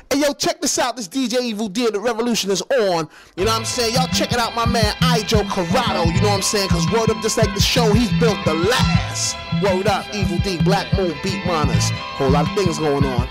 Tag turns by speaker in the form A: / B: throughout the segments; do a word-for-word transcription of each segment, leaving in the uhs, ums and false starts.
A: Hey, yo, check this out. This D J Evil D, the revolution is on. You know what I'm saying? Y'all check it out, my man, Ijo Corrado. You know what I'm saying? Because word up, just like the show, he's built the last. Word up, Evil D, Black Moon, Beat Runners. Whole lot of things going on.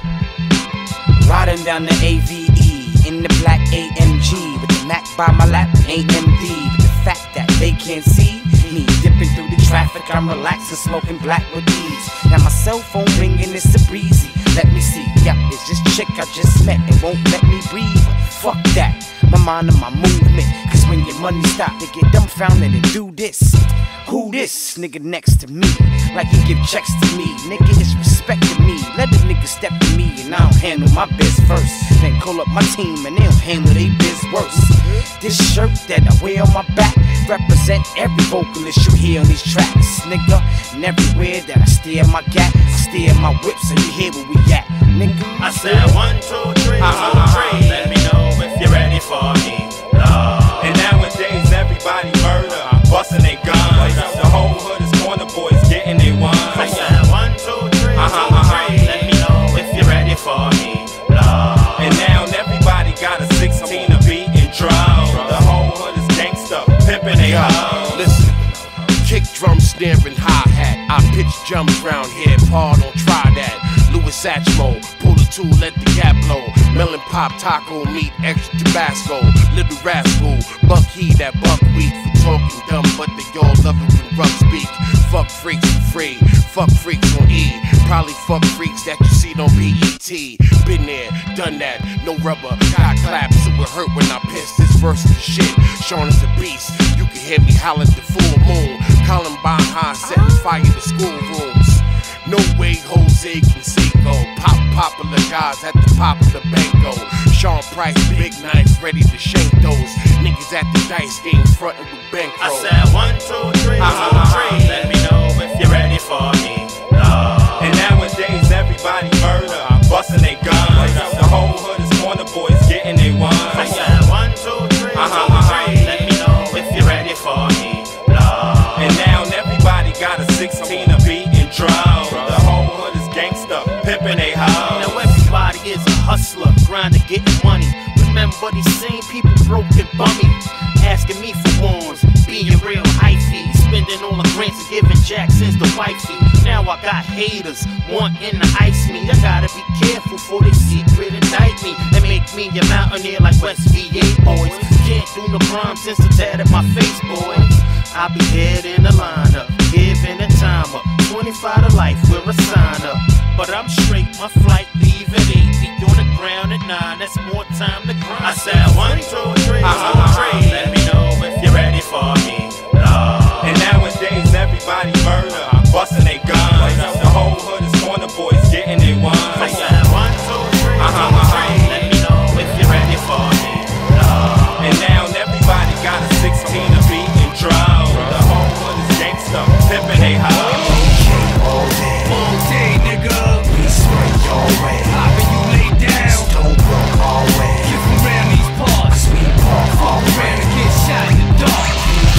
B: Riding down the A V E in the black A M G with the Mac by my lap, A M D. With the fact that they can't see me dipping through the traffic, I'm relaxing, smoking black with ease. Now my cell phone ringing, it's a breezy. Let me see, yep, it's this chick I just met and won't let me breathe. Fuck that, my mind and my movement. Cause when your money stop, they get dumbfounded and do this. Who this nigga next to me? Like he give checks to me. Nigga is respecting me. Let the nigga step to me and I don't handle my biz first. Then call up my team and they don't handle they biz worse. This shirt that I wear on my back represent every vocalist you hear on these tracks, nigga. And everywhere that I steer my gap, I steer my whip so you hear where we at, nigga.
C: I said one, two, three, uh-huh. two, three. Let me know if you're ready for me. Love. And nowadays everybody murder, busting they guns. The whole hood is corner boys getting they ones. I said one, two, three, uh-huh, two, uh-huh. three. Let me know if you're ready for me. Love. And now everybody got a sixteen to beat and drum. The whole hood is gangsta, pimpin' they hoes.
D: Listen, kick drum, snare and hi-hat. I pitch jumps round here, Paul don't try that. Louis Satchmo, pull the two, let the gap blow. Melon pop, taco meat, extra Tabasco. Little rascal, buck he that buckwheat for talking dumb, but they all love it when rough speak. Fuck freaks for free, fuck freaks on E. Probably fuck freaks that you see on P E T. Been there, done that, no rubber, got claps, so it hurt when I piss. This verse is the shit, Sean is a beast. You can hear me holler at the full moon. Columbine High setting fire to schoolrooms. No way Jose Canseco. Pop popular guys at the pop of the banco. Sean Price, big knife, ready to shank those niggas at the dice game frontin' with bankroll.
C: I said one, two, three, uh-huh. two, three. Let me know if you're ready for me. Love. And nowadays everybody murder, busting they guns. The whole hood is corner boys getting they ones. I said one, two, three, uh-huh. two, three. Let me know if you're ready for me. Love. And now everybody got a sixteen to beat and drum. The whole hood is gangsta, pimpin' they hoes.
E: Now everybody is a hustler, grinding, getting money. Remember these same people broke and bummy, asking me for ones, being real hyphy, spending all the grants and giving Jackson's the wifey. Now I got haters wanting to ice me. I gotta be careful for they secret indict me and make me a mountaineer like West V A boys. Can't do no crime since I tatted my face, boys. I be dead in the lineup, giving a time up. twenty-five to life, we're a sign up. But I'm straight, my flight leave at eight. Be on the ground at nine, that's more time to grind.
C: I said one, two, three, uh-huh. two, three. Let me know if you're ready for me. Love. And nowadays everybody murder, busting they guns. The whole hood is corner boys getting they ones.
E: I said one, two, three, uh-huh. two, three.
C: Let me know if you're ready for me. Love. And now everybody got a sixteen to beat and drum. The whole hood is gangsta, pimpin' they hoes.
F: All day, all day, nigga. We swing your way. Hoppin' you lay down. Don't walk our way. Get from around these parts. We park all around and get shot in the dark.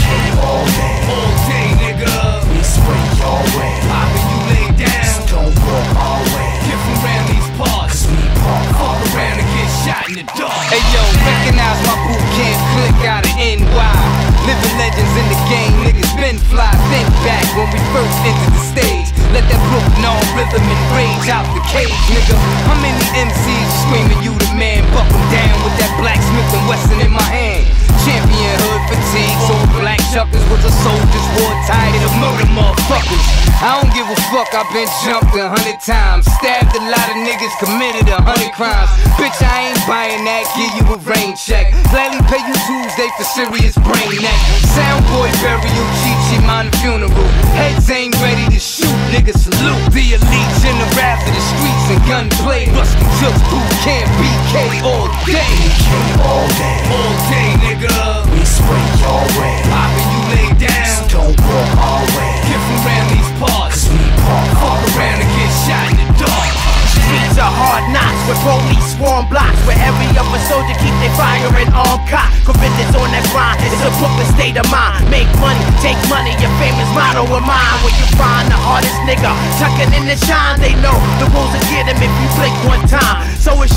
F: All day, all day, nigga. We swing your way. Hoppin' you lay down. Don't walk our way. Get from around these parts. We park all around and get shot in the dark.
B: Hey yo, recognize my boot camp click out of N Y. Living legends in the game, niggas been fly. Think back when we first entered the stage. Let that Brooklyn on rhythm and rage out the cage, nigga. How many M Cs screaming you the man? Buckle down with that Black Smith and Wesson in my hand. Champion hood fatigue, so black chuckers was a soldier's war tired of murder motherfuckers. I don't give a fuck, I've been jumped a hundred times. Stabbed a lot of niggas, committed a hundred crimes. Bitch, I ain't buying that, give you a rain check. Gladly pay you Tuesday for serious brain neck. Soundboy burial, Chi-Chi mine funeral. Heads ain't ready to shoot, niggas salute. The elites in the wrath of the streets and gunplay. Rusty Jooks, boot camp, B K all day.
F: All day,
B: all day, nigga.
F: We swing your way.
B: Hoppin' you lay down.
F: Don't walk our way.
B: Get from around these parts.
F: Cause we park
B: all around and get shot in the dark.
E: Streets are hard knocks with police swarm blocks, where every other soldier keep their fire and armed cock. Convicted on that grind, it's a Brooklyn state of mind. Make money, take money, your famous motto of mine. Where you find the hardest nigga tucking in the shine. They know the rules will get him if you blink one time, so it shouldn't be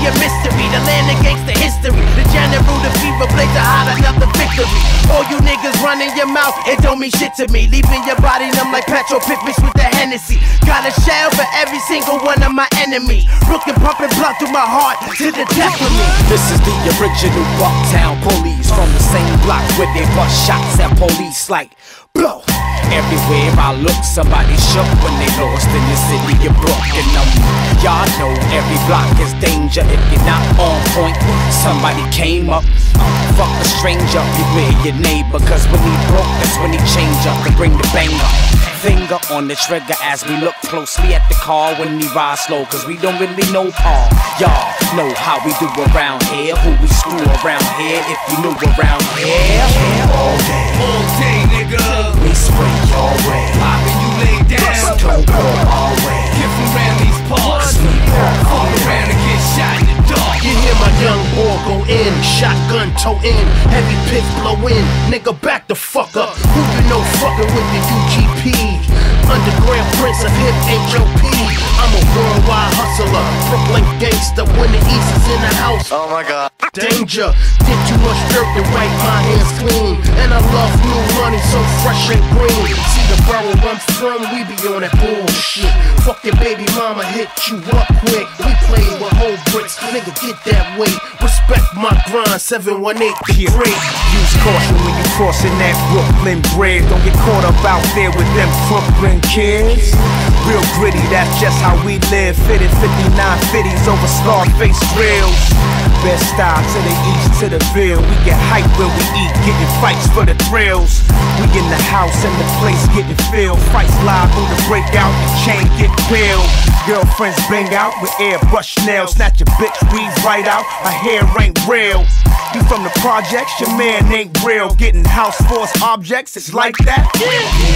G: a mystery. The land of gangsta history. The general, the fever blaze a hot another victory. All you niggas running your mouth, it don't mean shit to me. Leaving your body numb like petrol pit mixed with the Hennessy. Got a shell for every single one of my enemies. Brooklyn pumping blood through my heart to the death of me.
B: This is the original Bucktown police from the same block where they bust shots at police like blow. Everywhere I look, somebody shook when they lost in the city of Brooklyn. Um, y'all know every block is danger if you're not on point. Somebody came up, fuck a stranger, beware your neighbor, cause when he broke, that's when he changed up to bring the banger. Finger on the trigger as we look closely at the car when we ride slow, cause we don't really know Paul. Y'all know how we do around here, who we screw around here, if you knew around here.
F: All day, all day, nigga.
B: We spray your way,
F: Poppin', you lay down.
B: don't go our way.
F: Get from around these parts. Fuck around and get shot in the dark.
G: You hear my young boy go in, shotgun toe in, heavy pits blow in, nigga back the fuck up. Who you know fucking with the U G P? Underground prince of hip H O P. I'm a worldwide hustler, Brooklyn gangster. When the East is in the house, oh my god, danger. Did too much dirt to wipe my hands clean, and I love new money so fresh and green. See the borough I'm from, we be on that bullshit. Fuck your baby mama, hit you up quick. We play with whole bricks, nigga get that weight. Respect my grind, seven one eight the great.
H: Use caution when you crossing that Brooklyn bridge. Don't get caught up out there with them Brooklyn kids. Real gritty, that's just how we live. Fitted fifty-nine fifties over Scarface grills. Best style to the east, to the Ville. We get hype when we eat, getting fights for the thrills. We in the house and the place getting filled. Fights live on the breakout, the chain get peeled. Girlfriends bang out with airbrush nails. Snatch a bitch, weave right out, her hair ain't real. You from the projects, your man ain't real. Getting house force objects, it's like that.
F: D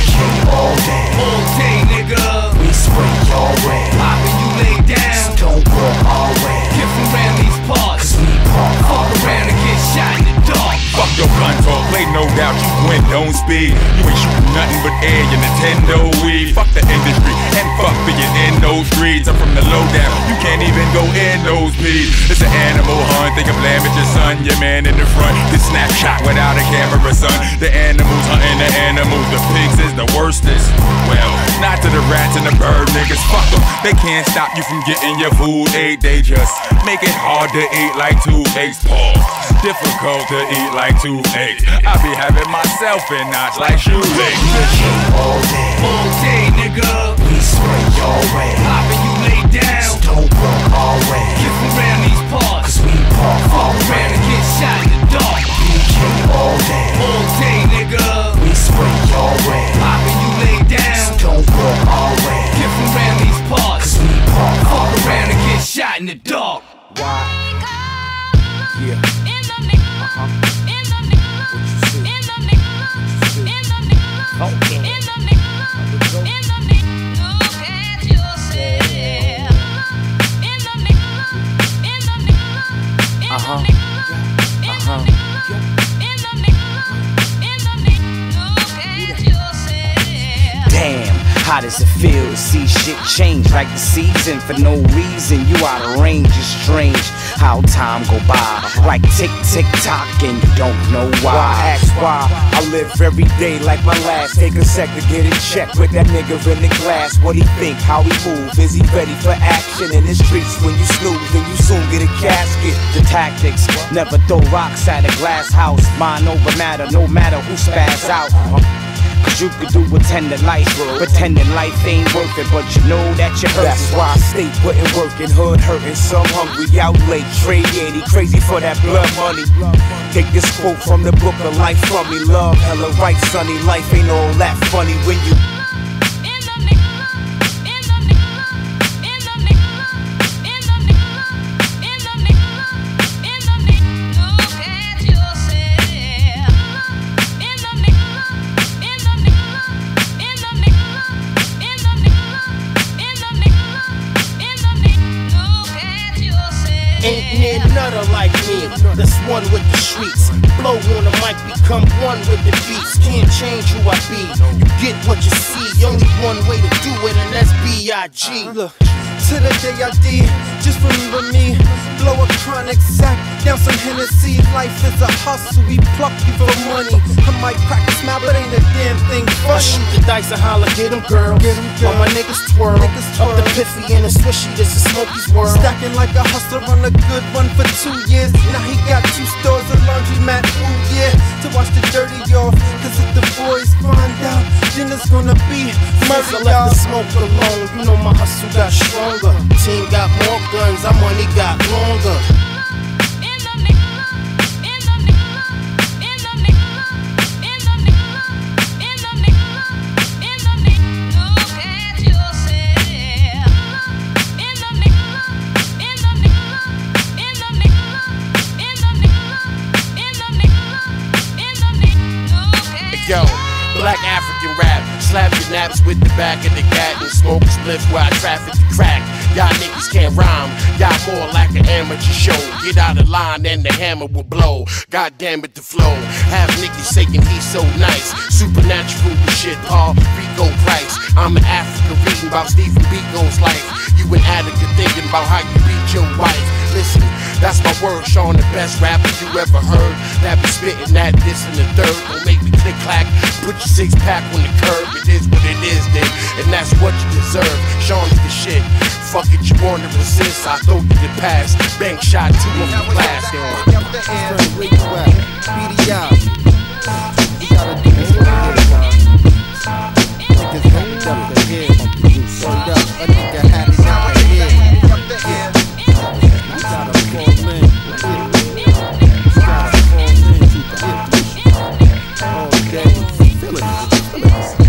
F: J all day, all day, nigga.
B: We spray your way,
F: Poppin', you lay down.
B: don't walk our way.
F: Get from around these parts.
B: We park
F: Fuck around and get shot in the dark.
C: Fuck your gun talk, play no doubt, you win, don't speed. You ain't shooting nothing but air, your Nintendo weed. Fuck the industry, and fuck being in those streets. I'm from the lowdown, you can't even go in those beats. It's an animal hunt, think of blame at your son. Your man in the front, this snapshot without a camera, son. The animals hunting the animals, the pigs is the worstest. Well, not to the rats and the bird niggas, fuck them. They can't stop you from getting your food ate, they just make it hard to eat like toothaches, pause. Difficult to eat like toothaches. I be having myself in knots like shoelaces.
F: All day, all day, nigga.
B: We spray your way,
F: Poppin', you lay down.
B: don't walk our way.
F: Get from around these parts.
B: We park our
F: Fuck around
B: way.
F: and get shot in the dark.
B: D J all day,
F: All day, nigga.
B: we spray your way,
F: Poppin', you lay down.
B: don't walk our way.
F: Get from around these parts.
B: We park our
F: Fuck
B: way.
F: around and get shot in the dark.
B: Why? Yeah. Uh-huh. Uh-huh. Damn, how does it feel to see shit change like the season for no reason? You out of range, it's strange how time go by like tick tick tock and you don't know why.
H: Why ask why? I live every day like my last. Take a sec to get in check with that nigga in the glass. What he think? How he move? Is he ready for action in the streets? When you snooze, then you soon get a casket.
B: The tactics, never throw rocks at a glass house. Mind over matter, no matter who spaz out. Cause you could do pretending life, pretending life ain't worth it, but you know that you hurt.
H: That's why I stay putting work in hood, hurting some hungry out late. Trade eighty, crazy for that blood money. Take this quote from the book of life from me. Love, hella right, sonny. Life ain't all that funny when you.
G: Ain't near nutter like me, that's one with the streets. Blow on the mic, become one with the beats. Can't change who I be, you get what you see. Only one way to do it, and that's B I G Look.
I: to the day I did. Just remember me, blow a chronic sack, down some Hennessy. Life is a hustle, we pluck you for money. I might crack a smile, but ain't a damn thing funny. I shoot the dice and holler, get them girls. Get 'em girls. All my niggas twirl, niggas twirl. Up the piffy and the swishy, this is Smokey's world. Stacking like a hustler on a good one for two years. Now he got two stores, a laundromat, ooh yeah. To wash the dirty off, cause if the boys find out, then it's gonna be murder, y'all. I left the smoke alone, you know my hustle got stronger. Team got more guns, our money got longer.
D: Yo, black African rap, slap your naps with the back of the gat and smoke a spliff while I traffic the crack. Y'all niggas can't rhyme, y'all more like an amateur show. Get out of line and the hammer will blow. God damn it, the flow. Have niggas saying he's so nice. Supernatural shit, Paul Rico Price. I'm an African reading about Stephen Biko's life. You an addict thinking about how you beat your wife. Listen, that's my word, Sean, the best rapper you ever heard. That be spitting that, this, and the third. Don't make me click clack. Put your six pack on the curb. It is what it is, then, and that's what you deserve. Sean's the shit. Fuck it, you want to resist? I throw you the pass. Bank shot two of the glass.
I: B D I. You gotta do this for the hit, y'all. Niggas hooked up the head. Word up, a nigga had it out the head. Yeah. You gotta fall in. You gotta fall in. All day. Feel it. Feel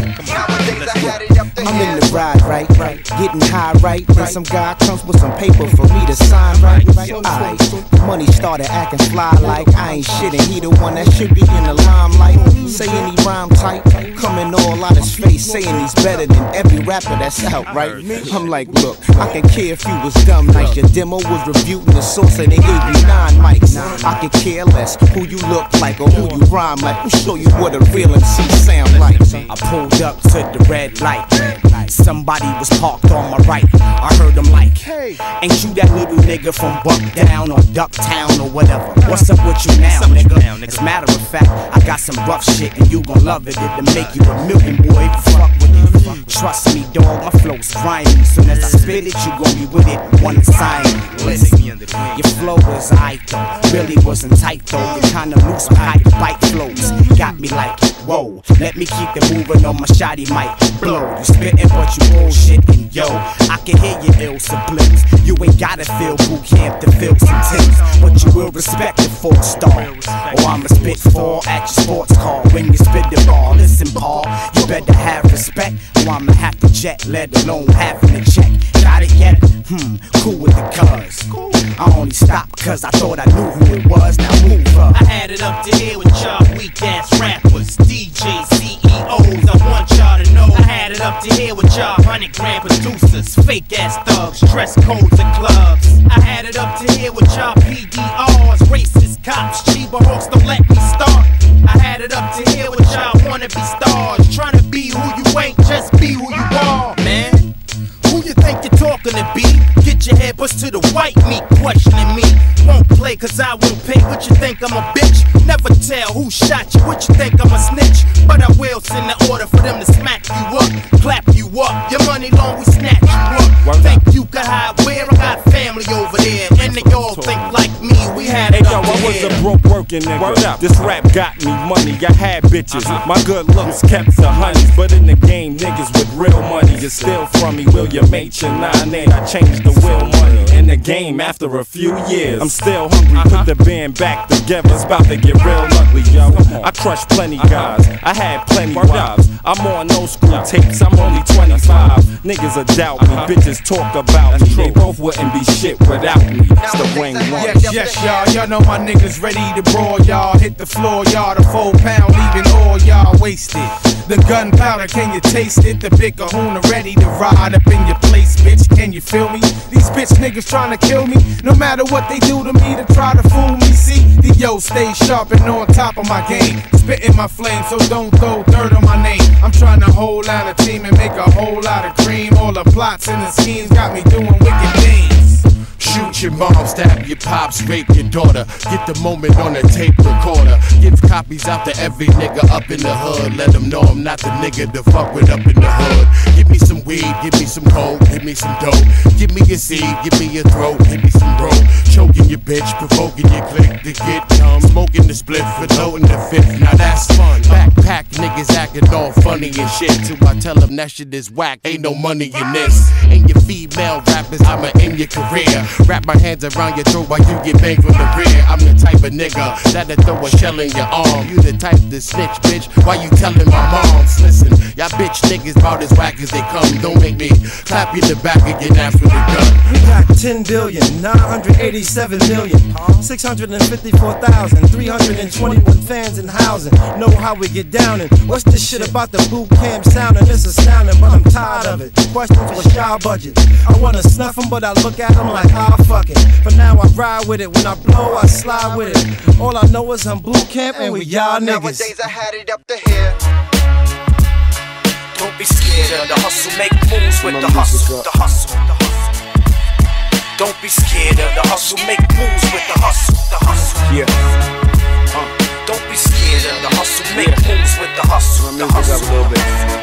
I: it.
H: I'm in the ride, right, right, getting high, right. Then some guy comes with some paper for me to sign, right. Alright, money started acting fly like I ain't shit, and he the one that should be in the limelight. Saying he rhyme tight, coming all out his face, saying he's better than every rapper that's out, right. I'm like, look, I can care if you was dumb nice. Your demo was reviewed in the source and they gave you nine mics. I can care less who you look like or who you rhyme like. We'll show you what a real M C sound like.
B: I pulled up to the red light. Somebody was parked on my right. I heard them like, hey, ain't you that little nigga from Buckdown or Ducktown or whatever? What's up with you now, nigga? As a matter of fact, I got some rough shit and you gon' love it. It'll make you a million, boy, if you fuck with it. Trust me, dog, my flow's grimy. Soon as I spit it, you gon' be with it. Wanna sign me? Listen, your flow was aight though, really wasn't tight though. You kinda loose with how your bike flows. Got me like, whoa, let me keep it moving on my shoddy mic. Blow, you spittin' but you bullshit and yo, I can hear your ill sublims. You ain't gotta feel boot camp to feel some tips, but you will respect the four star. Or I'ma spit four at your sports car when you spit the ball. Listen, Paul, you better have respect, or I'ma have to jet, let alone having to check. Got it yet? Hmm, cool with the cuz. I only stopped cause I thought I knew who it was. Now move up.
E: I had it up to here with y'all weak ass rappers, D Js, C E Os. I want y'all to know I had it up to here with y'all hundred grand producers, fake ass thugs, dress codes and clubs. I had it up to here with y'all P D Rs, racist cops, Chiba hawks, don't let me start. I had it up to here with y'all wannabe stars, trying to be who you ain't, just be who you are, man. Who you think you're talking to be? Get your head pushed to the white meat, questioning me. Won't play cause I won't pay. What you think I'm a bitch? Never tell who shot you. What you think I'm a snitch? But I will send the order for them to smack you up, clap you up. Your money long, we snatch you up. Think you can hide where? I got family over there, and they all think like me. We had it.
J: Hey yo, I was a broke working nigga. Word up. This rap got me money. I had bitches. Uh-huh. My good looks kept the honeys, but in the game, niggas with real money is still from me. Will you mate your nine eight? I changed the will money in the game after a few years. I'm still hungry. Uh-huh. Put the band back together. It's about to get real ugly, yo. I crushed plenty guys. I had plenty wives. I'm on no school tapes. I'm only twenty-five. Niggas will doubt me. Bitches talk about me. They both wouldn't be shit without me. It's the wing one.
H: Yes, yes, y'all. Y'all know my niggas ready to brawl, y'all. Hit the floor, y'all. The full pound, leaving all y'all wasted. The gunpowder, can you taste it? The big kahuna ready to ride up in your place, bitch. Can you feel me? These bitch niggas trying to kill me. No matter what they do to me to try to fool me. See, these
K: Yo, stay sharp and on top of my game. Spitting my flame, so don't throw dirt on my name. I'm trying to hold out a team and make a whole lot of cream. All the plots and the schemes got me doing wicked things.
D: Shoot your mom, stab your pops, rape your daughter. Get the moment on a tape recorder. Give copies out to every nigga up in the hood. Let them know I'm not the nigga to fuck with up in the hood. Give me some weed, give me some coke, give me some dope. Give me a seed, give me a throat, give me some rope. Choking your bitch, provoking your click to get dumb. Smoking the split for loading the fifth, now that's fun. Backpack niggas acting all funny and shit. Till I tell them that shit is whack, ain't no money in this. And your female rappers, I'ma end your career. Wrap my hands around your throat while you get banged from the rear. I'm the type of nigga that'll throw a shell in your arm. You the type to snitch, bitch, why you telling my moms? Listen, y'all bitch niggas about as whack as they come. Don't make me clap you in the back of your ass with a gun.
L: We got ten billion, nine hundred eighty-seven million, six hundred fifty-four thousand, three hundred twenty-one fans in housing. Know how we get down and what's this shit about the boot camp sounding? It's astounding, but I'm tired of it. Questions with y'all budget. I wanna snuff them, but I look at them like, ah, fuck it. For now I ride with it, when I blow I slide with it. All I know is I'm boot camp and we y'all niggas.
M: Nowadays I had it up to here.
B: Don't be scared of the hustle, make moves with the hustle, the hustle, the hustle. Don't be scared of the hustle, make moves with the hustle, the hustle.
H: Yeah.
B: Uh, don't be scared of the hustle, make moves with the hustle, the hustle.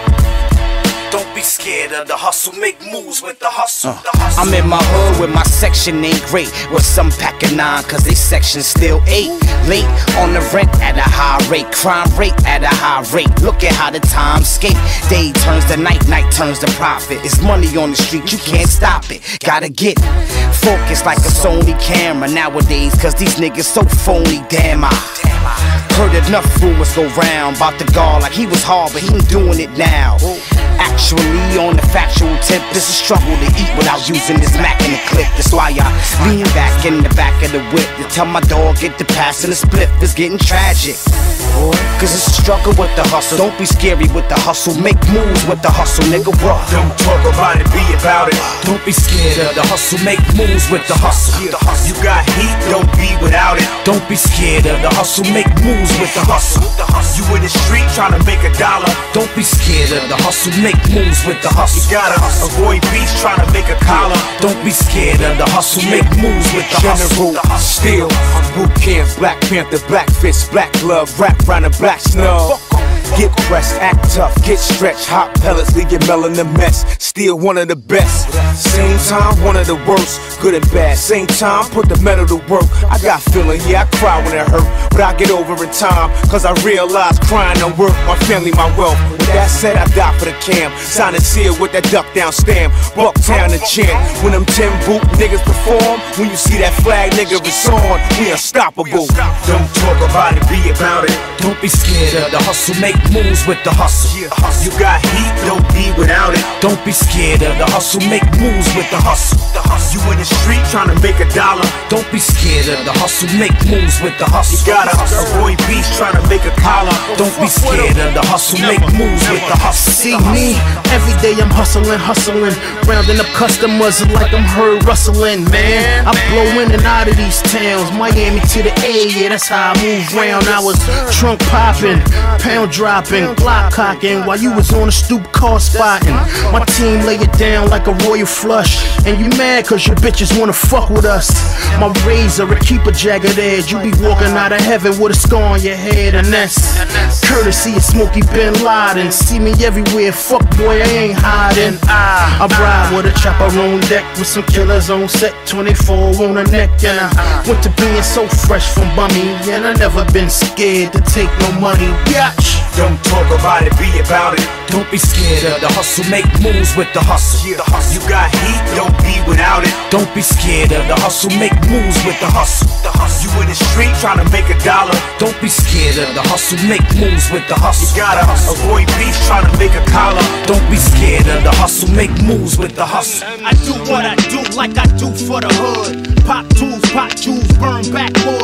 B: Don't be scared of the hustle, make moves with the hustle, uh, the hustle. I'm in my hood where my section ain't great. With some packin' nine, cause they section still eight. Late on the rent at a high rate. Crime rate at a high rate. Look at how the time skate. Day turns to night, night turns to profit. It's money on the street, you can't stop it. Gotta get focused like a Sony camera nowadays, cause these niggas so phony, damn I heard enough rumors go round about the guard like he was hard, but he ain't doing it now. Actually, on the factual tip, it's a struggle to eat without using this Mac in the clip. That's why I lean back in the back of the whip to tell my dog get the pass and the split. It's getting tragic, cause it's a struggle with the hustle. Don't be scary with the hustle, make moves with the hustle, nigga. What?
H: Don't talk about it, be about it.
B: Don't be scared of the hustle, make moves with the hustle.
H: You got heat, don't be without it.
B: Don't be scared of the hustle, make moves with the hustle.
H: You in the street trying to make a dollar.
B: Don't be scared of the hustle, make moves with the hustle.
H: You gotta avoid beats trying to make a collar.
B: Don't be scared of the hustle, make moves with the hustle.
H: General Steel, I'm boot camp, Black Panther, black fist, black glove, wrap round a black snub. Get pressed, act tough, get stretched, hot pellets, leave your melon a mess. Still one of the best, same time one of the worst. Good and bad, same time put the metal to work. I got feeling, yeah I cry when it hurt, but I get over in time. Cause I realize crying don't work, my family, my wealth. With that said, I die for the cam. Sign a seal with that duck down stamp. Bucktown and chant. When them ten boot niggas perform, when you see that flag nigga is on, we unstoppable. Don't talk about it, be about it.
B: Don't be scared of the hustle, make moves with the hustle.
H: You got heat, don't be without it.
B: Don't be scared of the hustle, make moves with the hustle.
H: You in the street trying to make a dollar.
B: Don't be scared of the hustle, make moves with the hustle.
H: You gotta avoid beats trying to make a collar.
B: Don't be scared of the hustle, make moves with the hustle.
G: See me, every day I'm hustling, hustling, rounding up customers like I'm heard rustling, man. I blow in and out of these towns, Miami to the A, yeah, that's how I move round. I was trunk popping, pound dropping, block cocking, while you was on the stoop car spotting. My team lay it down like a royal flush, and you mad cause your bitches wanna fuck with us. My razor, it keep a jagged edge, you be walking out of heaven with a scar on your head, and that's courtesy of Smokey Bin Laden. See me everywhere, fuck boy, I ain't hiding. I ride with a chopper on deck with some killers on set, twenty-four on the neck, and I went to being so fresh from bummy, and I never been scared to take no money. Yatch.
H: Don't talk about it, be about it.
B: Don't be scared of the hustle, make moves with the hustle.
H: You got heat, don't be without it.
B: Don't be scared of the hustle, make moves with the hustle.
H: You in the street trying to make a dollar.
B: Don't be scared of the hustle, make moves with the hustle.
H: You gotta avoid beats trying to make a collar.
B: Don't be scared of the hustle, make moves with the hustle.
E: I do what I do like I do for the hood. Pop tools, pop jewels, burn backwoods.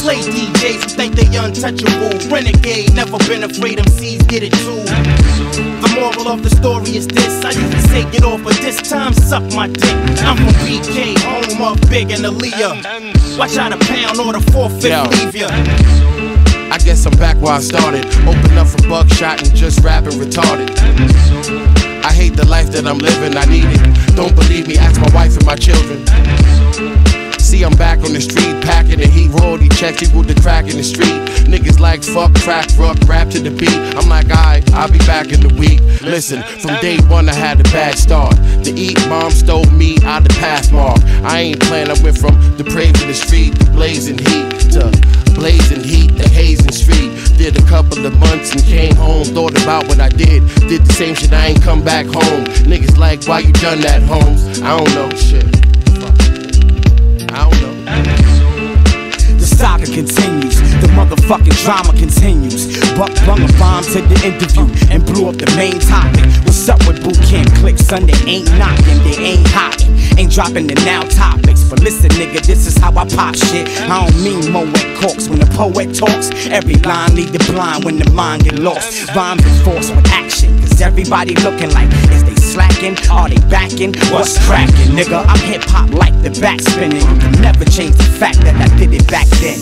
E: Slay D Js who think they untouchable. Renegade, never been afraid M Cs get it too. The moral of the story is this: I usually say get off, but this time suck my dick. I'm from B K, home of Big and Aaliyah. Watch out a pound or the four-fifth leave ya.
D: I guess I'm back where I started. Open up for buckshot and just rapping retarded. I hate the life that I'm living, I need it. Don't believe me, ask my wife and my children. See, I'm back on the street, packing the heat, royalty checks equal the crack in the street. Niggas like fuck, crack, rock, rap to the beat. I'm like, alright, I'll be back in the week. Listen, from day one I had a bad start. To eat, mom stole me out the pathmark. I ain't playing, I went from depraved to the street, to blazing heat, to blazing heat, the hazing street. Did a couple of months and came home, thought about what I did. Did the same shit, I ain't come back home. Niggas like, why you done that, Holmes? I don't know, shit. I don't know.
B: The saga continues, the motherfucking drama continues. Buck brung a bomb to the interview and blew up the main topic. What's up with boot camp click? Sunday ain't knocking, they ain't hopping, ain't dropping the now topics. But listen, nigga, this is how I pop shit. I don't mean Moet corks when the poet talks. Every line lead the blind when the mind get lost. Rhymes enforced with action, cause everybody looking like, is they slacking? Are they backing? What's cracking, nigga? I'm hip hop like the back spinning. You can never change the fact that I did it back then.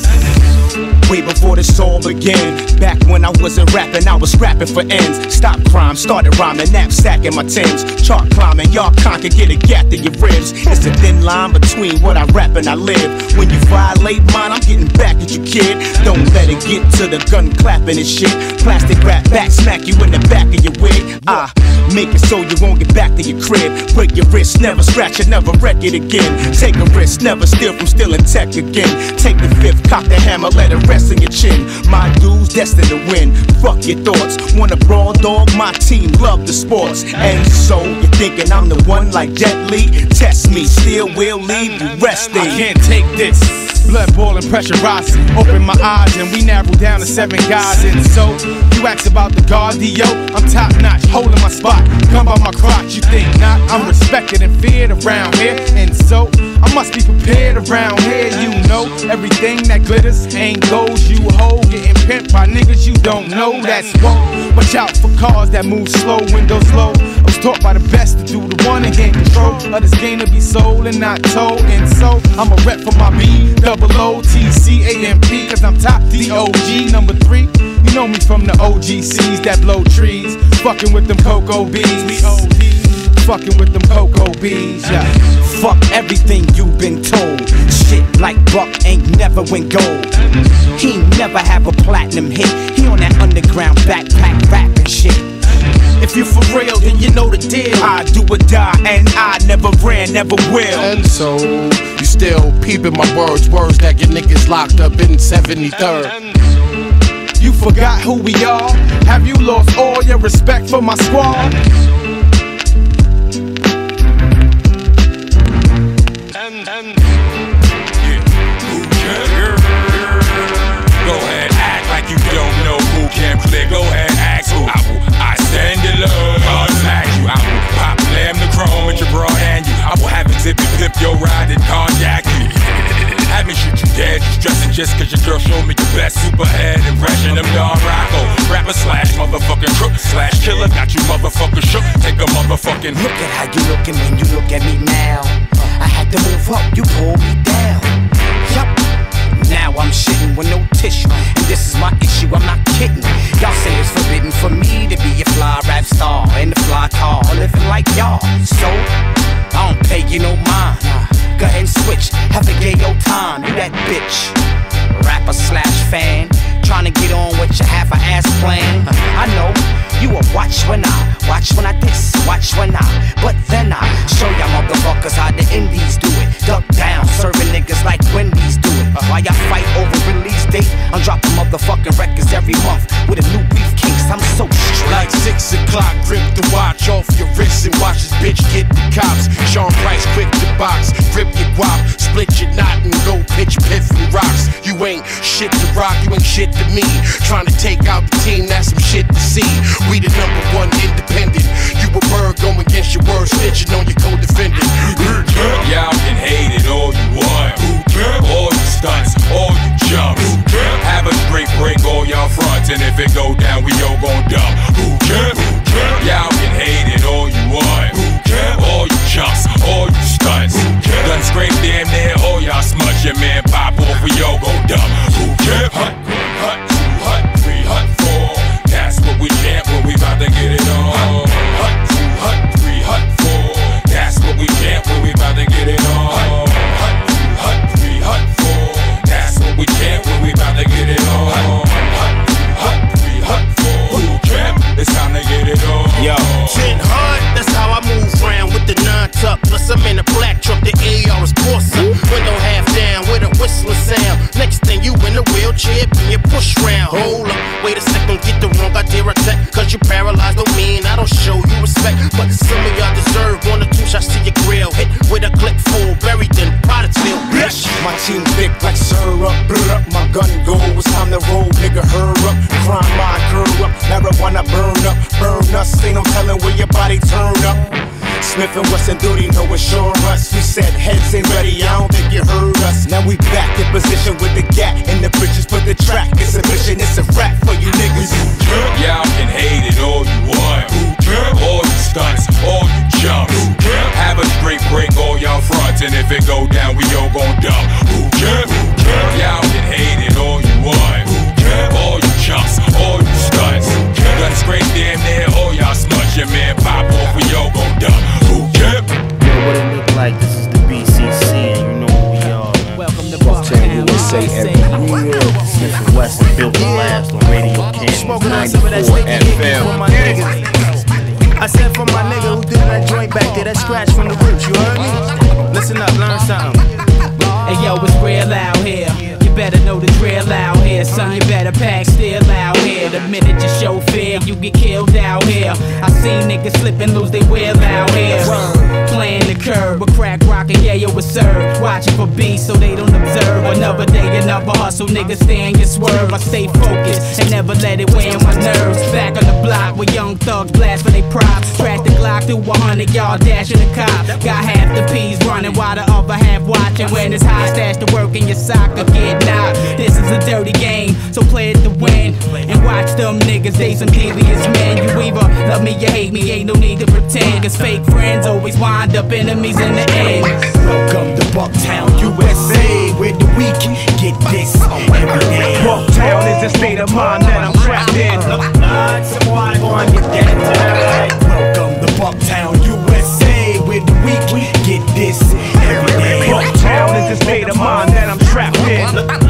H: Way before this all began. Back when I wasn't rapping, I was rapping for ends. Stop crime, started rhyming, knapsack in my Timbs. Chart climbing, y'all can't get a gap in your ribs. It's a thin line between what I rap and I live. When you violate mine, I'm getting back at you, kid. Don't let it get to the gun clapping and shit. Plastic rap back, smack you in the back of your wig. I make it so you won't get back to your crib. Break your wrist, never scratch it, never wreck it again. Take a risk, never steal from stealing tech again. Take the fifth, cock the hammer, let it rest in your chin. My dudes destined to win. Fuck your thoughts. Want a brawl, dog? My team love the sports. And so you're thinking I'm the one like Jet Li? Test me, still will leave you resting.
K: I can't take this. Blood boiling, pressure rising. Open my eyes and we narrow down to seven guys. And so you ask about the cardio. I'm top notch, holding my spot. Come by my crotch, you think not? I'm respected and feared around here. And so I must be prepared around here. You know everything that glitters ain't gold. You hold getting pimped by niggas you don't know. That's whoa. Watch out for cars that move slow, windows low. I was taught by the best to do the one and gain control of this game to be sold and not told. And so I'm a rep for my B, double O, T, C, A, M, P, cause I'm top D O G. Number three, you know me from the O G Cs that blow trees. Fucking with them cocoa bees. We O D. Fucking with them cocoa bees, yeah.
B: Fuck everything you've been told. Shit like Buck ain't never win gold. He never have a platinum hit. He on that underground backpack rapping shit.
E: If you for real, then you know the deal.
H: I do or die, and I never ran, never will.
D: And so you still peeping my words, words that get niggas locked up in seventy-third.
K: You forgot who we are? Have you lost all your respect for my squad?
C: And, and, yeah. Go ahead, act like you don't know who can play. Go ahead, ask who. I will, I stand in love. I'll smack you. I will pop, slam the chrome at your broad and you. I will have it zip and pimp your ride and carjack you. Have me shoot you dead, you stressing just cause your girl showed me your best superhead impression. I'm Don Rocco, rapper slash motherfucking crook slash killer. Got you motherfucking shook, take a motherfucking
B: look at how you looking when you look at me now. I had to move up, you pulled me down. Yup. Now I'm shitting with no tissue, and this is my issue, I'm not kidding. Y'all say it's forbidden for me to be a fly rap star in the fly car, living like y'all. So, I don't pay you no mind. Go ahead and switch, have a gay old time, you that bitch. Rapper slash fan, trying to get on with your half-a-ass plan. I know, you will watch when I, watch when I diss, watch when I, but then I show y'all motherfuckers how the indies do it. Duck down, serving niggas like Wendy's do it. While y'all fight over release date, I'm dropping motherfucking records every month with a new briefcase. I'm so straight.
D: Like six o'clock, grip the watch off your wrist and watch this bitch get the cops. Sean Price quick to box, grip your guap, split your knot and go pitch piff and rocks. You ain't shit to rock, you ain't shit to me. Trying to take out the team, that's some shit to see. We the number one independent. You a bird going against your words, snitching on your co-defendant.
C: Y'all can hate it all you want. All you stunts, all you jumps. front, and if it go down, we all gon' dump. Who care? Y'all can hate it all you want. Who care? All you chumps, all you stunts. Done scrape damn near all y'all smudge. Your man pop off, we all gon' dump. Who care? Hut, hut, two, hut, three, hut, four. That's what we can't, but we bout to get it on. Hut, two, hut, three, hut, four. That's what we can't, but we bout to get it on. Hut, two, hut, three, hut, four. That's what we can't, but we bout to get it on. Hut, two, hut, three, hut, four. Who can't? It's time to get it on.
G: Yo, ten hard, that's how I move round with the nine tuck. Plus I'm in a black truck, the A R is Corsa. Window half down with a whistling sound. Next thing you in a wheelchair, being pushed round. Hold up, wait a second, get the wrong idea attack. Cause you paralyzed don't mean I don't show you respect. But some of y'all deserve one or two shots to your grill. Hit with a click full, buried in Pottersville, bitch.
H: My team thick like syrup, blur up. My gun go, it's time to roll, nigga, hurry up. Crime line, curl up, marijuana burn up. Burn us, ain't no telling where your body turn up. Smith and Wesson duty, no assurance. We said heads ain't ready, I don't think you heard us. Now we back in position with the gap and the bitches for the track. It's a mission, it's a rap for you niggas.
C: Y'all can hate it all you want. All you stunts, all you jumps. Have a straight break, all y'all fronts, and if it go down, we all gon' dump. Y'all can hate it all you want. All you chumps, all you stunts. Done scrape damn near all y'all smudge. Your man pop off, we all gon' dump. Who care?
E: Yo, what it look like? This is the B C C, and you know who we are, man.
B: Welcome to Bucktown,
H: U S A every year.
E: Smith and Wesson built the last on Radio Cannon.
H: ninety-four F M.
I: I said for my nigga who did that joint back there, that scratch from the roots, you heard me? Listen up, learn something.
B: Hey yo, it's real out here. You better know the drill out here, son. You better pack still out here. The minute you show fear, you get killed out here. I seen niggas slip and lose their will out here. Playing the curb with crack rockin', yeah, yo, it's served. Watching for beats so they don't observe. Another day, another hustle, niggas stay in your swerve. I stay focused and never let it weigh on my nerves. Back on the block with young thugs blast for they props. Track the Glock through a hundred yard dash in the cop. Got half the P's running while the other half watching. When it's high stash to work in your soccer, get knocked. This is a dirty game, so play it to win. And watch them niggas, they some devious men. You either love me, you hate me, ain't no need to pretend. Cause fake friends always wind up enemies in the end.
H: Welcome to Bucktown, U S A, where the weak get this every day. Bucktown is a state of mind that I'm trapped in. Welcome to Bucktown, U S A, where the weak get this every day. Bucktown is a state of mind that I'm trapped in.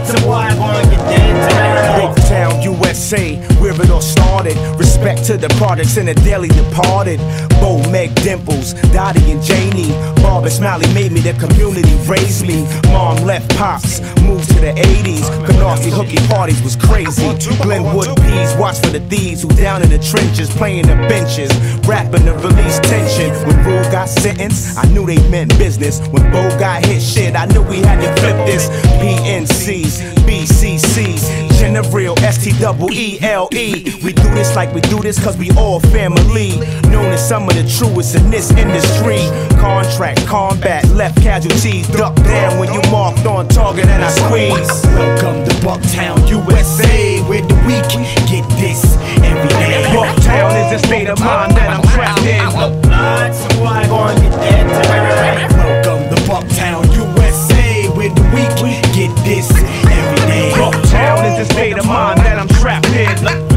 H: Bucktown, U S A, where it all started. Respect to the products and the daily departed. Bo, Meg, Dimples, Dottie and Janie. Bob and Smiley made me, the community raised me. Mom left Pops, moved to the eighties. Canarsie hooky parties was crazy. Glenwood P's, watch for the thieves who down in the trenches, playing the benches, rapping to release tension. When Rule got sentenced, I knew they meant business. When Bo got hit shit, I knew we had to flip this. B N Cs, B C Cs, General S T E E L E. We do this like we do this cause we all family. Known as some of the truest in this industry. Contract, combat, left casualties. Duck down when you marked on target and I squeeze. Welcome to Bucktown, U S A, where the weak get this every day. Bucktown is a state of mind that I'm trapped in. Welcome to Bucktown, U S A, where the weak get this every day. Bucktown is a state of mind that I'm trapped in.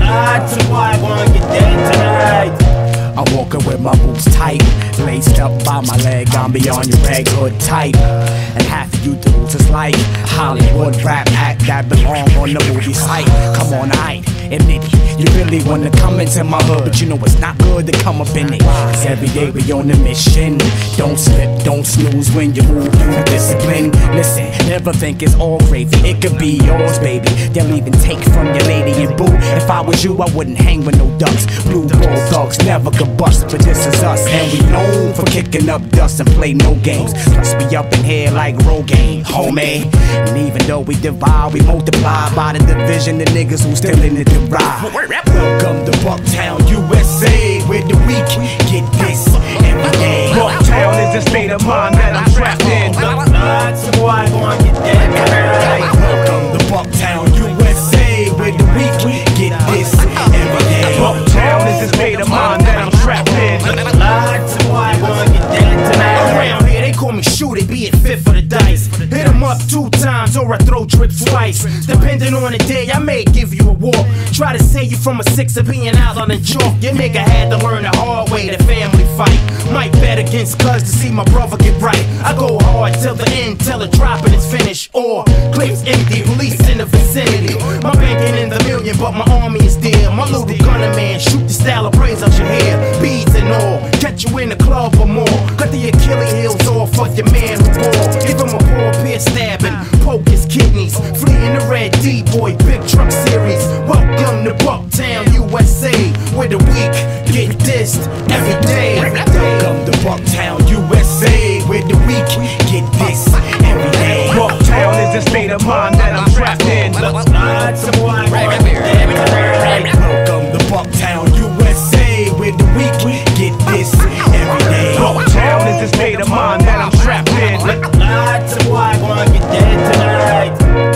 H: I'm walking with my boots tight, laced up by my leg, I'm beyond your rag hood type. And half of you dudes is like Hollywood rap act that belong on the movie site. Come on, I admit it, you really wanna come into my hood, but you know it's not good to come up in it. Cause every day we on a mission. Don't slip, don't snooze when you move, you discipline. Listen, never think it's all gravy, it could be yours, baby. They'll even take from your lady and boo. If I was you, I wouldn't hang with no ducks. Blue bulldogs never could bust, but this is us. And we known for kicking up dust and play no games. Plus we up in here like Rogaine, homie. And even though we divide, we multiply by the division of niggas who still in the divide. Welcome to Bucktown, U S A, where the weak get this every day. Bucktown is a state of mind that I'm trapped in. Welcome to Bucktown, U S A, where the weak
E: I throw drips twice. Depending on the day, I may give you a walk. Try to save you from a six of being out on the chalk. Your nigga had to learn the hard way, the family fight. Might bet against cuz to see my brother get right. I go hard till the end, till the dropping is finished. Or clips empty, police in the vicinity. My bank ain't in the million, but my army is dear. My little gunner man, shoot the style of praise out your hair. Beads and all, catch you in the club or more. Cut the Achilles heels off for your man who bore. Give him a poor peer stabbing, poke his kidneys. Flee in the red D-boy, big truck series. Welcome to Bucktown, U S A, where the weak get dissed every day. Welcome to Bucktown, U S A, where the weak get dissed every day.
H: Bucktown is the state of mind that I'm trapped in.
E: Welcome to Bucktown, U S A, where the weak get dissed every day.
H: Bucktown is the state of mind that I'm trapped in.
E: Lots of why wanna get dead tonight.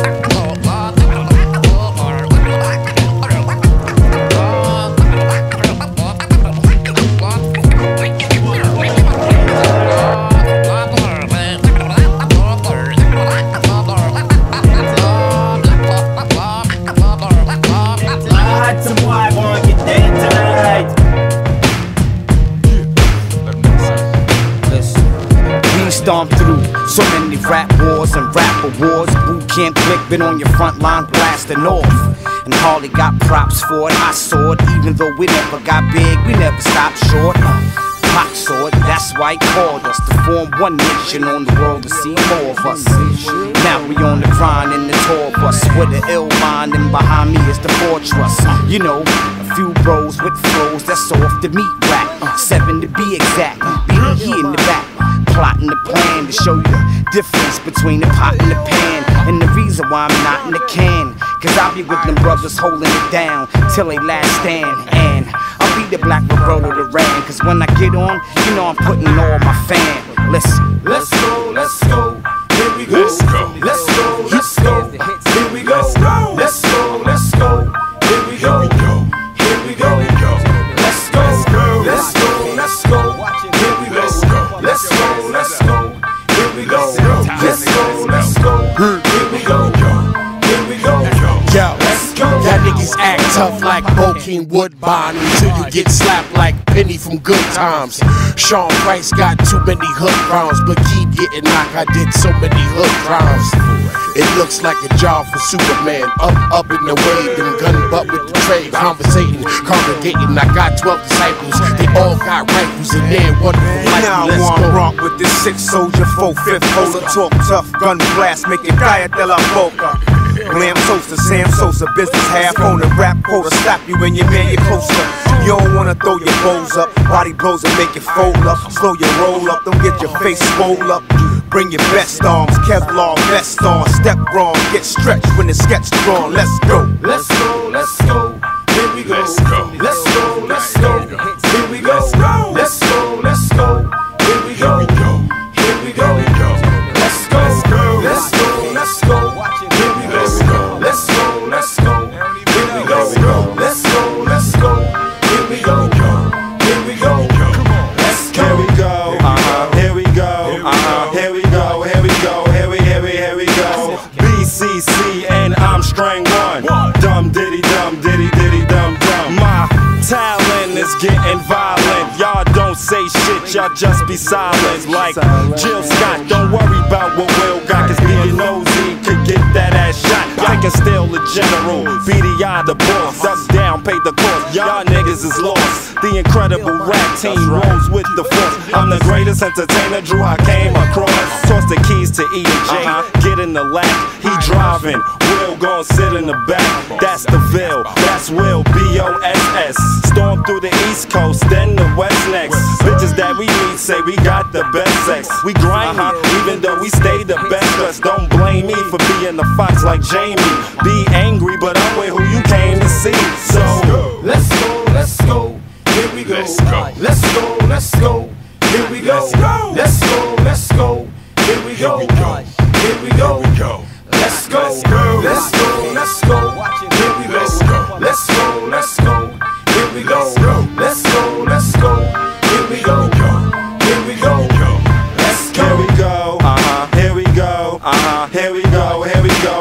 B: Stomp through so many rap wars and rap awards. Boot camp click, been on your front line blasting off. And Harley got props for it, I saw it. Even though we never got big, we never stopped short. Pop saw it, that's why he called us to form one nation on the world to see more of us. Now we on the grind in the tour bus with an ill mind, and behind me is the fortress. You know, a few bros with flows that's off the meat rack. Seven to be exact, be here in the back. Plotting the plan to show you the difference between the pot and the pan. And the reason why I'm not in the can, cause I'll be with them brothers holding it down till they last stand. And I'll be the black Roberto Duran, cause when I get on, you know I'm putting all my fan. Listen,
C: let's go, let's go, here we go. Let's go, let's go, let's go, here we go. Let's go, let's go, here we go. Here we go, let's go, let's go, let's go, here we go. Let's go, let's go, here we go. Let's go, let's go, here we go. Here we go,
G: yo, let's go. Y'all niggas act tough like Bokeem Woodbine until you get slapped like Penny from Good Times. Sean Price got too many hook rounds, but keep getting knocked. I did so many hook rounds. It looks like a job for Superman. Up, up in the wave, and gun butt with the trade. Conversating, congregating. I got twelve disciples. They all got rifles and they're wonderful.
H: Now
G: Let's
H: I'm
G: go.
H: rock with this six soldier, four fifth holder. Talk tough, gun blast, make it Kaya de la Boca. Glam toaster, Sam Sosa, business half owner, rap quota. Stop you and your man, you're closer. You don't wanna throw your bows up, body blows and make it fold up. Slow your roll up, don't get your face swole up. Bring your best arms, Kevlar vest on. Step wrong, get stretched when the sketch drawn. Let's go.
C: Let's go, let's go, here we go. Let's go, let's go, let's go, here we go. Let's go, let's go, here we go. Here we go, let's go, let's go, let's go, here we go. Let's go, let's go, here we go. Let's go, let's go, here we go. Here we go, let's go.
J: Here we go, uh-huh. Here we go, uh-huh. Here we go, here we go, here we, here we, here we go. B C C and I'm string one. Dum diddy dum diddy diddy dum dum. My talent is getting violent. Y'all don't say shit, y'all just be silent. Like Jill Scott, don't worry about what Will got, cause being nosy could get that ass shot. Thinking still the general, B D I the boss. Duck down, pay the cost, y'all niggas is lost. The incredible rap team rolls with the force. I'm the greatest entertainer, Drew, I came across. Toss the keys to E and J, get in the lap. He driving, Will gon' sit in the back. That's the Ville, that's Will, B O S S. Storm through the East Coast, then the West next. Bitches that we meet say we got the best sex. We grimy, even though we stay the best dressed. Don't blame me for being the fox like Jamie. Be angry, but I'm with who you came to see. So
C: let's go, let's go, here we go. Let's go, let's go, let's go, here we go. Let's go, let's go, here we go. Here we go, let's go, let's go, let's go, let's go, here we go. Let's go, let's go, here we go. Let's go, let's go, here we go. Here we go, let's go.
J: Here we go, uh-huh. Here we go, uh-huh. Here we go, here we go,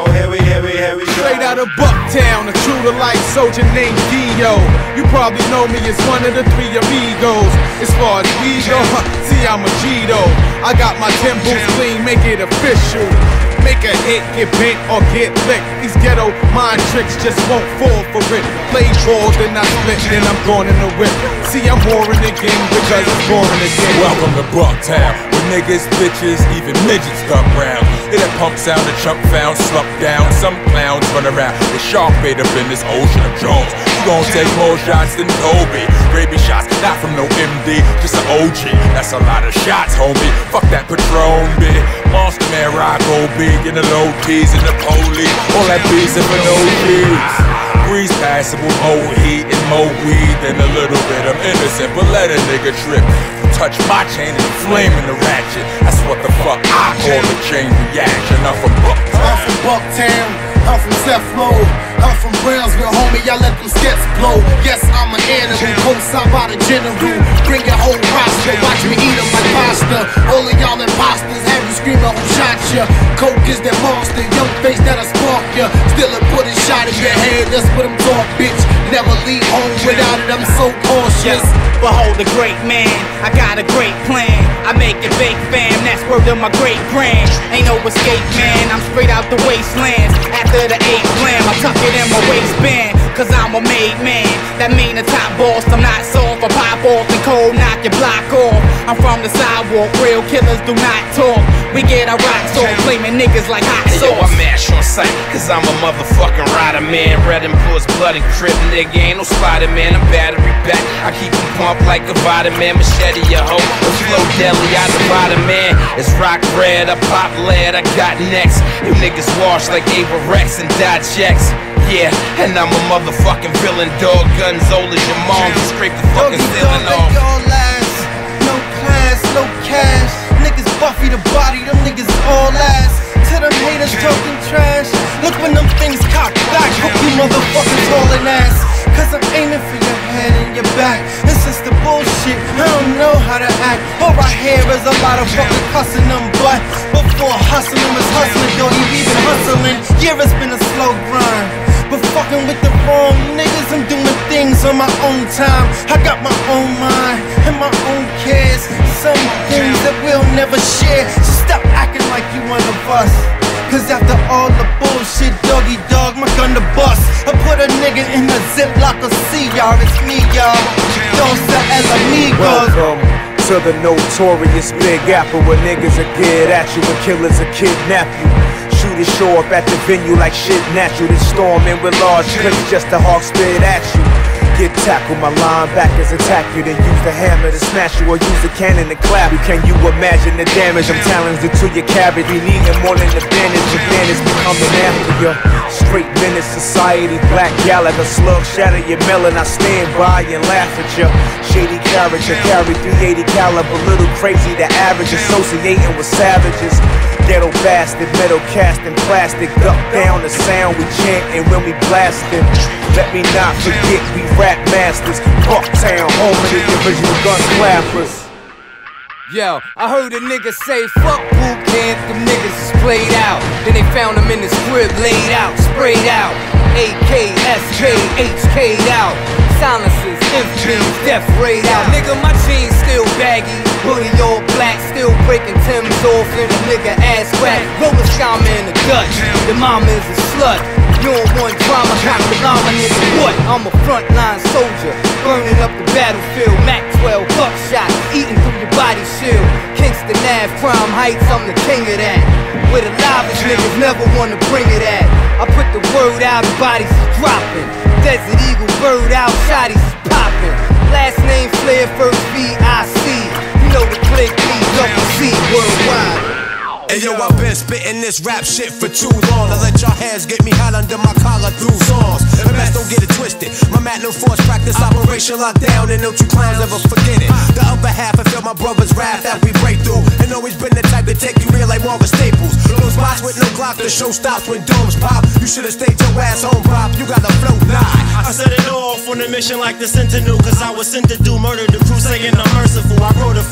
K: Bucktown, a true to life soldier named Dio. You probably know me as one of the three amigos. As far as we go, see I'm a G-Do. I got my temples clean, make it official. Make a hit, get bent or get licked. These ghetto mind tricks just won't fall for it. Play ball, then I split, then I'm gone in the whip. See, I'm warring again because it's boring again.
N: Welcome to Bucktown, where niggas, bitches, even midgets duck round. Hear that pump sound, the chump found, slumped down. Some clowns run around with shark bait up in this ocean of drones. You gon' take more shots than Kobe. Rabies shots, not from no M D, just an O G. That's a lot of shots, homie. Fuck that Patron, bitch. Monster Man, rock O B. In the low keys and the police, all that beats and for no keys. Breeze passable, more heat and more weed than a little bit. I'm innocent, but let a nigga trip. Touch my chain and the flame in the ratchet. That's what the fuck I call a chain reaction. I'm from Bucktown.
G: I'm from Bucktown. I'm from Teflo. I'm from Brownsville, homie. Y'all let them skets blow. Yes, I'm an animal, co-signed by the general. Bring your whole roster, watch me eat them like pasta. All of y'all imposters have you screaming who shot ya. Coke is that monster, young face that'll spark ya. Still a put a shot in your head, that's what I'm talking, bitch. Never leave home without it, I'm so cautious.
B: Behold a great man, I got a great plan. I make it big fam, that's word of my great grand. Ain't no escape, man, I'm straight out the wastelands. After the eighth blam, I tuck it in my waistband. Cause I'm a made man, that mean a top boss. I'm not soft, I pop off and cold knock your block off. I'm from the sidewalk, real killers do not talk. We get our rocks off, flaming niggas like hot sauce.
D: Yo, I mash on sight, cause I'm a motherfucking rider, man. Red and blue's blood and crib, nigga, ain't no Spider-Man. I'm battery back, I keep them pumped like a vitamin. Machete your hoe, a flow deadly, I divide a man. It's rock red, I pop lead, I got next. You niggas wash like Ava Rex and dot checks. Yeah, and I'm a motherfucking villain, dog. Guns old as your mom, just scrape the fucking ceiling off.
I: All lies, no class, no cash. Niggas Buffy the body, them niggas all ass. To them haters talking trash. Look when them things cock back, hope you motherfuckers hauling ass. Cause I'm aiming for your head and your back. This is the bullshit, I don't know how to act. All I hear is a lot of fucking cussing them, but before hustling was hustling, though you even hustling. Yeah, it's been a slow grind, but fucking with the wrong niggas, I'm doing things on my own time. I got my own mind and my own cares. Some things that we'll never share. So stop acting like you one of us. Cause after all the bullshit, doggy dog, my gun to bust. I put a nigga in a ziplock of C, y'all, it's me, y'all. Don't say el amigos.
H: Welcome to the notorious Big Apple, where niggas will get at you and killers will kidnap you. Shoot and show up at the venue like shit natural. Then storm in with large clips just to hawk spit at you. Get tackled, my linebackers attack you, then use the hammer to smash you or use the cannon to clap you. Can you imagine the damage I'm talented to your cabbage? We need it more than the bandage, but then it's becoming after you. Straight menace society, black Gallagher, slug shatter your melon. I stand by and laugh at you. Shady character, carry three eighty caliber, little crazy the average, associating with savages. Ghetto bastard, metal casting, plastic, duck down the sound we chanting when we blasting. Let me not forget we rap masters, Bucktown, home of the original gun clappers.
F: Yo, I heard a nigga say, fuck boot camp, them niggas is played out. Then they found him in his crib, laid out, sprayed out. A K, S K, H K'd out. Silences, M Ps, death rayed out. Nigga, my jeans still baggy, hoodie all black, still breaking Tim's off in a nigga ass crack. Roller Shama in the Dutch, your mama is a slut. You don't want drama, cock the llama, nigga, what? I'm a frontline soldier, burning up the battlefield. Mac twelve buckshot, eating through your body shield. Kingston Ave, Crime Heights, I'm the king of that. Where the livest niggas never wanna bring it at. I put the word out, the bodies is dropping. Desert Eagle, bird out, shotties is popping. Last name Flair, first V I C. You know the click, B, double C, worldwide.
O: Hey yo, I've been spitting this rap shit for too long. I let y'all hands get me hot under my collar through songs. The best don't get it twisted. My Magnum Force practice operation lockdown, and don't you clowns ever forget it. The upper half, I feel my brother's wrath that we break through. And always been the type to take you real like Marvin Staples. Those spots with no clock, the show stops when domes pop. You should've stayed your ass home, Bob. You gotta float nine.
E: I set it off on a mission like the Sentinel, cause I was sent to do murder. The crew saying I'm merciful. I wrote a few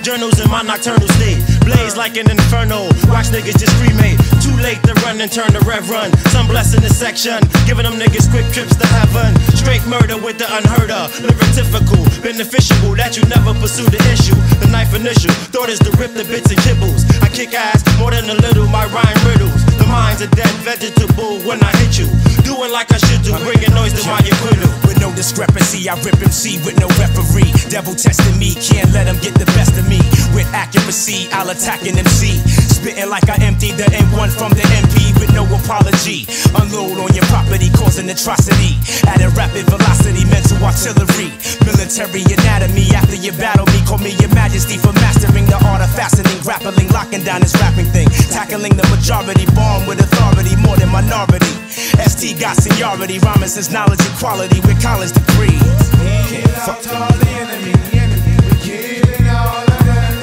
P: Journals in my nocturnal state. Blaze like an inferno. Watch niggas just cremate. Too late to run and turn the rev run. Some blessing this section. Giving them niggas quick trips to heaven. Straight murder with the unheard of. Living typical. Beneficial that you never pursue the issue. The knife initial. Thought is to rip the bits and kibbles. I kick ass more than a little. My rhyme riddles. The mind's a dead vegetable when I hit you. Doing like I should do. Bringing noise to my acquittal.
Q: With no discrepancy, I rip M C with no referee. Devil testing me, can't let him get the best of me. With accuracy, I'll attack an M C. Spitting like I emptied the M one from the M P with no apology. Unload on your property, causing atrocity. At a rapid velocity, mental artillery. Military anatomy, after you battle me, call me your majesty for mastering the art of fastening, grappling, locking down this rapping thing. Tackling the majority, born with authority, more than minority. S T got seniority, rhyming since knowledge equality with college degrees.
F: Kill out all the enemy, we killing all of them.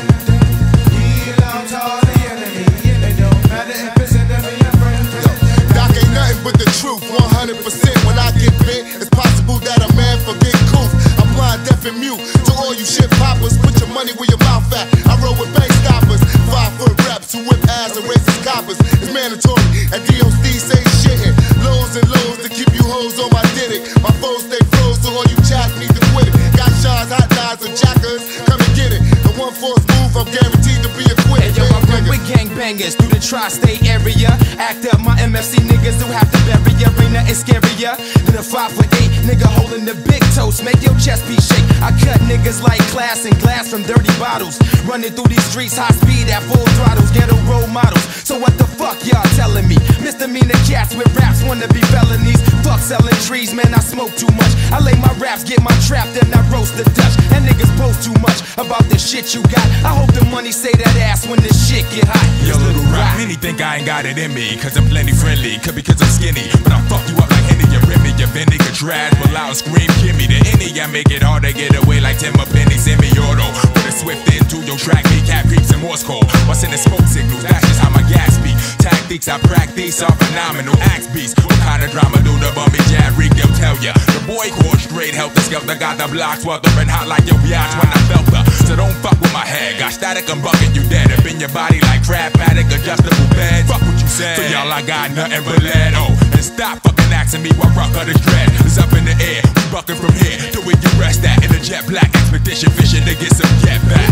F: Kill out all the enemy, it don't matter if it's enemy or friend.
R: Doc ain't nothing but the truth, one hundred percent. When I get bit, it's possible that a man forget couth. I'm blind, deaf, and mute to all you shit poppers. Put your money where your mouth at. I roll with bank stoppers, five foot raps who whip ass and racist coppers. It's mandatory, and D O C say shitting. Lows and lows to keep you hoes on my dick. My foes stay froze, so all you chat need to quit it. Got shots, hot knives, and jackers, come and get it. The one force move, I'm guaranteed to be acquitted.
Q: Hey, yo, I run with gangbangers through the tri-state area. Act up my M F C niggas who have to bury ya. Ain't nothing scarier than a five foot eight nigga holding the big toast. Make your chest piece shake. I cut niggas like class and glass from dirty bottles. Running through these streets high speed at full throttles. Ghetto role models. So what the fuck y'all telling me? Misdemeanor cats with raps wanna be felonies. Fuck selling trees, man, I smoke too much. I lay my raps, get my trap, then I roast the Dutch. And niggas boast too much about the shit you got. I hope the money say that ass when this shit get hot.
N: Yo, little rock, many think I ain't got it in me, cause I'm plenty friendly, could be cause I'm skinny, but I'll fuck you up like Henny, you Remy, you Vinny, could trash, well I'll scream, gimme the any, I make it hard to get away like Tim or Penny, semi-auto, put a swift into your track, me cat creeps and Morse code, what's in the smoke signals, that's just how my gas be, tactics I practice are phenomenal, axe beats, what kind of drama do the bummy jab reek, they'll tell ya, the boy called straight, help the skelter, got the block sweltering hot like your biatch when I felt her, so don't fuck with my head, got static, I'm bucking you dead, up in your body like crab paddock, adjustable bed, fuck what you said, so y'all I got nothing but lead, oh, and stop fucking asking me what rock of this dread, it's up in the air, we bucking from here, to where you rest at, in a jet black expedition, fishing to get some jet back,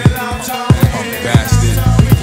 N: oh, bastard.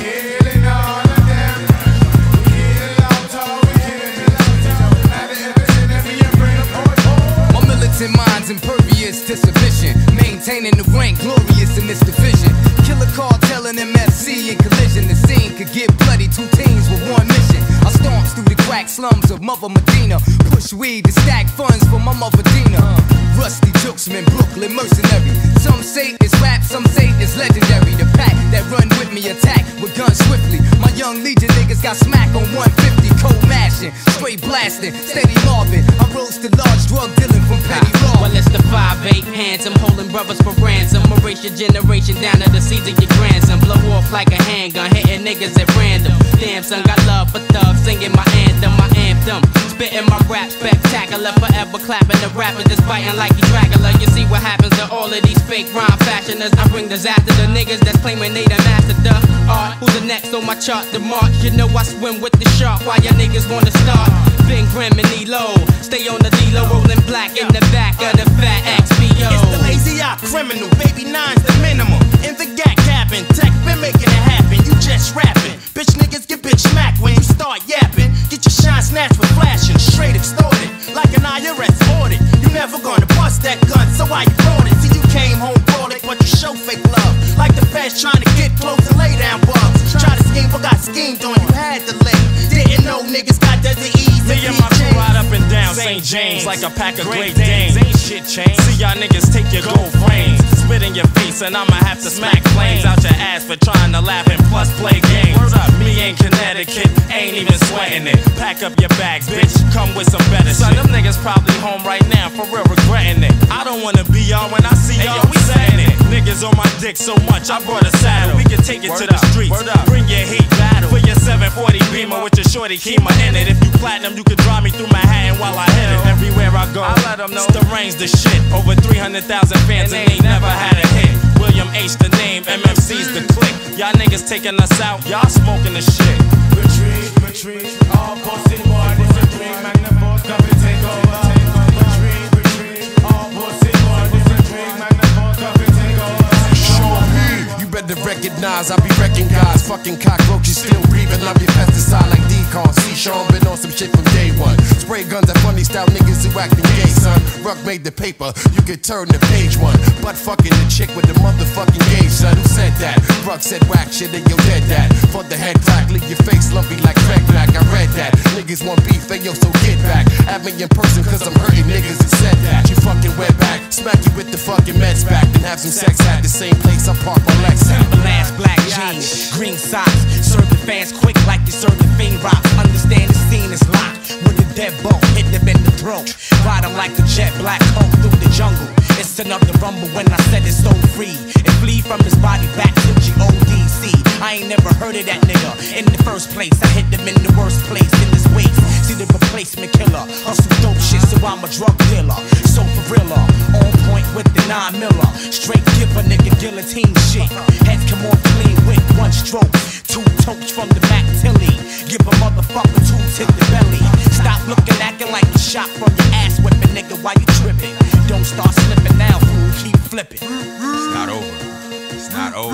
Q: Minds impervious to submission, maintaining the rank, glorious in this division. Killer cartel and M F C in collision. The scene could get bloody, two teams with one mission. I stomps through the crack slums of Mother Medina, push weed to stack funds for my mother Dina. Rusty jokesman, Brooklyn mercenary. Some say it's rap, some say it's legendary. The pack that run with me attack with guns swiftly. My young legion niggas got smack on one fifty, cold mashing, straight blasting, steady mobbing. I rose to large drug dealing from petty robbing.
S: Well, it's the five eight hands, I'm holding brothers for ransom. Erase your generation down to the seeds of your grandson. Blow off like a handgun, hitting niggas at random. Damn son, got love for thugs, singing my anthem, my anthem. Spitting my rap spectacular, forever clapping the rapper, just biting like you Dracula. You see what happens to all of these fake rhyme fashioners. I bring disaster to niggas that's claiming they done mastered the art. Who's the next on my chart to march? You know I swim with the shark, why your niggas wanna start? Been grim and E-low, stay on the D-low, rolling black in the back of the fat X P O.
P: It's the lazy eye criminal, baby nine's the minimum. In the gag cabin, tech been making it happen. You just rapping, bitch niggas get bitch smacked when you start yapping. Get your shine snatched with flashing, straight extorted, like an I R S audit. You never gonna bust that gun, so why you brought it? See you came home brought it, but you show fake love. Like the feds trying to get close and lay down bugs. Try to scheme, but got schemed on, you had to lay. Didn't know niggas got desert ease.
C: Me and my crew ride up and down Saint James like a pack of Great Danes. Ain't shit changed. See y'all niggas take your gold frames, spit in your face, and I'ma have to smack flames out your ass for trying to laugh and plus play games. Me ain't Connecticut, ain't even sweating it. Pack up your bags, bitch, come with some better shit. Son, them niggas probably home right now, for real regretting it. I don't wanna be y'all when I see y'all, we saying it. Niggas on my dick so much, I brought a saddle. We can take it to the streets, bring your heat battle. For your seven forty Beamer with your shorty Kima in it. If you platinum, you can drive me through Manhattan while I hit it. Everywhere I go, I let them know it's the range, the shit. Over three hundred thousand fans and ain't never had a hit. William
J: M H the name, M F C's the click. Y'all niggas taking us out, y'all smoking the shit.
F: Retreat, retreat, all pussy boy, this a dream. Magnavox, come and take over. Retreat, retreat, all pussy boy, this a dream. Magnavox, come and take over.
D: Sure me, you better recognize I be wrecking guys. Fucking cockroaches still breathing. I'm your pesticide like decon. See Sean been on some shit from day one. Spray guns at funny style niggas who acting gay, son. Ruck made the paper, you could turn to page one. Butt fucking the chick with the motherfucking gay son. Who said that? Ruck said whack shit and yo dead that. For the head crack, leave your face lumpy like crack black. I read that. Niggas want beef, they yo, so get back. At me in person, cause I'm hurting niggas who said that. You fucking wet back, smack you with the fucking meds back. Then have some sex at the same place I park my Lex at.
Q: Last black jeans, green socks. Serve the fans quick like you serve the fiend rock. Understand the scene is locked. With a deadbolt, hit them in the throat. Ride him like a jet black coat through the jungle. It's another rumble when I said it's so free. And flee from his body back to G O D C. I ain't never heard of that nigga. In the first place, I hit them in the worst place in this waste. See the replacement killer. Hustle dope shit, so I'm a drug dealer. So for realer, on point with the nine miller. Straight give a nigga guillotine shit. Heads come off clean with one stroke. Two totes from the Mac Tilly. Give a motherfucker two to the belly. Stop looking, acting like you shot from your ass whipping, nigga, while you tripping. Don't start slipping now, fool, keep flipping.
N: It's not over. It's not over.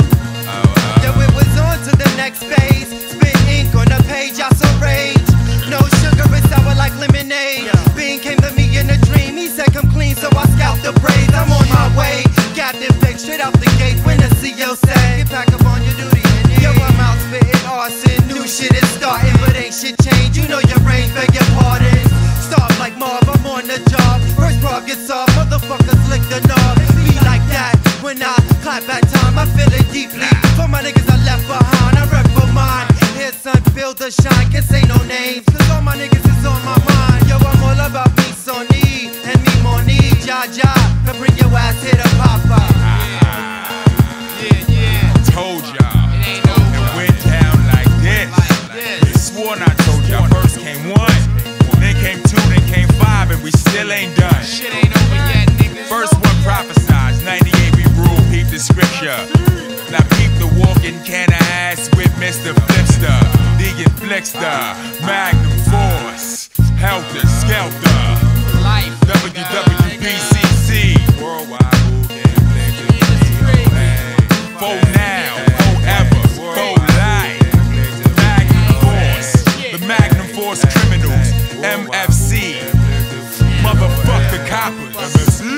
I: Yo, it was on to the next phase. Spit ink on the page, I so rage. No sugar, it's sour like lemonade. Bean came to me in a dream. He said come clean, so I scalped the braids. I'm on my way. Got them fixed straight out the gate. When the C O say, get back up on your duty. Yo, I'm out spitting arson. New shit is starting, but ain't shit changed. You know your range, beg your pardon. Start like Marv, I'm on the job. First bar gets off, motherfuckers lick the knob. Be like that when I clap at time. I feel it deeply. For my niggas I left behind, I rep for mine. Here's sun, feel the shine, can say no names. Cause all my niggas is on my mind. Yo, I'm all about me, Sonny, and me, Moni, Ja Ja. Now bring your ass here to Papa.
N: Yeah, yeah. Told y'all. It ain't over. It went down like this. You swore I told y'all. First came one, then came two, then came five, and we still ain't done.
F: Shit ain't over yet, niggas.
N: First one prophesied, ninety-eight we rule, peep the scripture. Now peep the walking can of ass with Mister Flipster, the Inflixter, Magnum Force, Helter Skelter,
F: Life,
N: W W B C C, Worldwide For now, forever, for life, Magnum Force, the Magnum Force Criminals, M F C, motherfuck the coppers, M F C,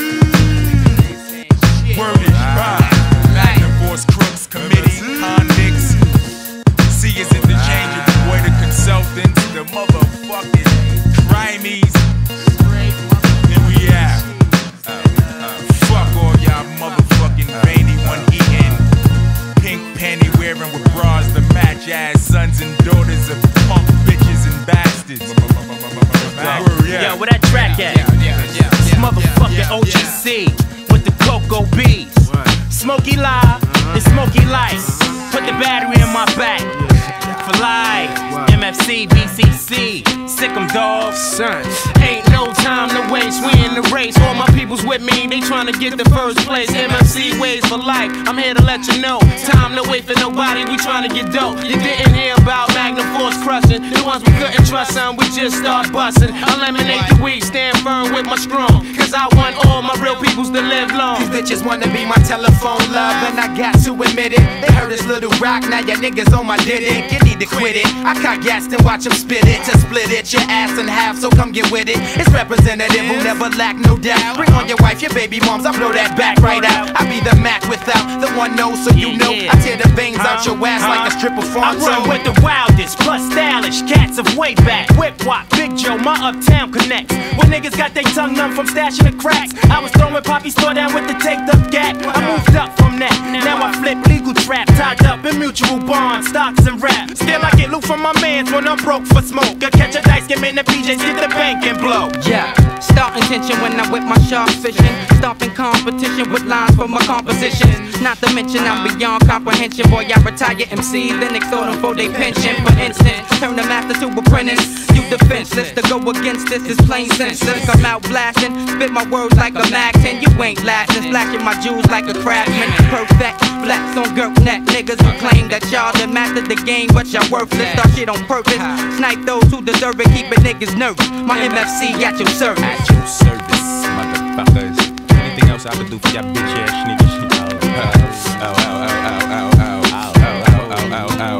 N: word is right, Magnum Force crooks, committee, convicts, C is interchangeable, boy the consultants, the motherfucking crimies, then we out, uh, uh, fuck all y'all motherfucking veiny one eating, pink panty wearing with bras to match ass sons and daughters of punk bitches and bastards.
Q: Yo, where that track at? It's motherfucking O G C with the Cocoa Bees. Smoky Live and Smoky Lights. Put the battery in my back. For life, M F C, B C C, sick 'em dogs. Son, ain't no time to waste. We in the race. All my people's with me. They trying to get the first place. M F C ways for life. I'm here to let you know. Time to wait for nobody. We trying to get dope. You didn't hear about Magnum Force crushing. The ones we couldn't trust, son, we just start busting. Eliminate the weak, stand firm with my strong. Cause I want all my real peoples to live long.
T: These bitches wanna be my telephone love, and I got to admit it. They heard this little rock, now your niggas on my did it. You need to quit it. I cock gas and watch them spit it. To split it, your ass in half, so come get with it. It's representative who never lack no doubt. Bring on your wife, your baby moms, I blow that back right out. I be the Mac without the one no, so you know I tear the veins out your ass like a stripper farm.
Q: I run with the wildest, plus stylish cats of way back. Whip wop, Big Joe, my uptown connects. When niggas got their tongue numb from stashing the cracks, I was throwing Poppy store down with the taped up gat. I moved up from that, now I flip legal trap, tied up in mutual bonds, stocks and rap. Still I get loot from my mans when I'm broke for smoke. I catch a dice game in the P Js, get the bank and blow.
T: Yeah,
S: Starting tension when I whip my shark fishing. Stomping competition with lines for my compositions. Not to mention I'm beyond comprehension. Boy, I retire M C, then extort them for their pension. For instance, turn the master to apprentice. You defenseless, to go against this is plain senseless. I'm out blasting, spit my words like a Mac ten. You ain't lasting, splashing my jewels like a craftsman. Perfect, flex on girl neck. Niggas who claim that y'all done mastered the game, but y'all worthless. Start shit on purpose. Snipe those who deserve it, keep it niggas nervous. My M F C at your service.
J: At your service, motherfuckers. Anything else I can do for y'all bitch ass niggas? Ow, ow, ow, ow, ow, ow, ow, ow, ow,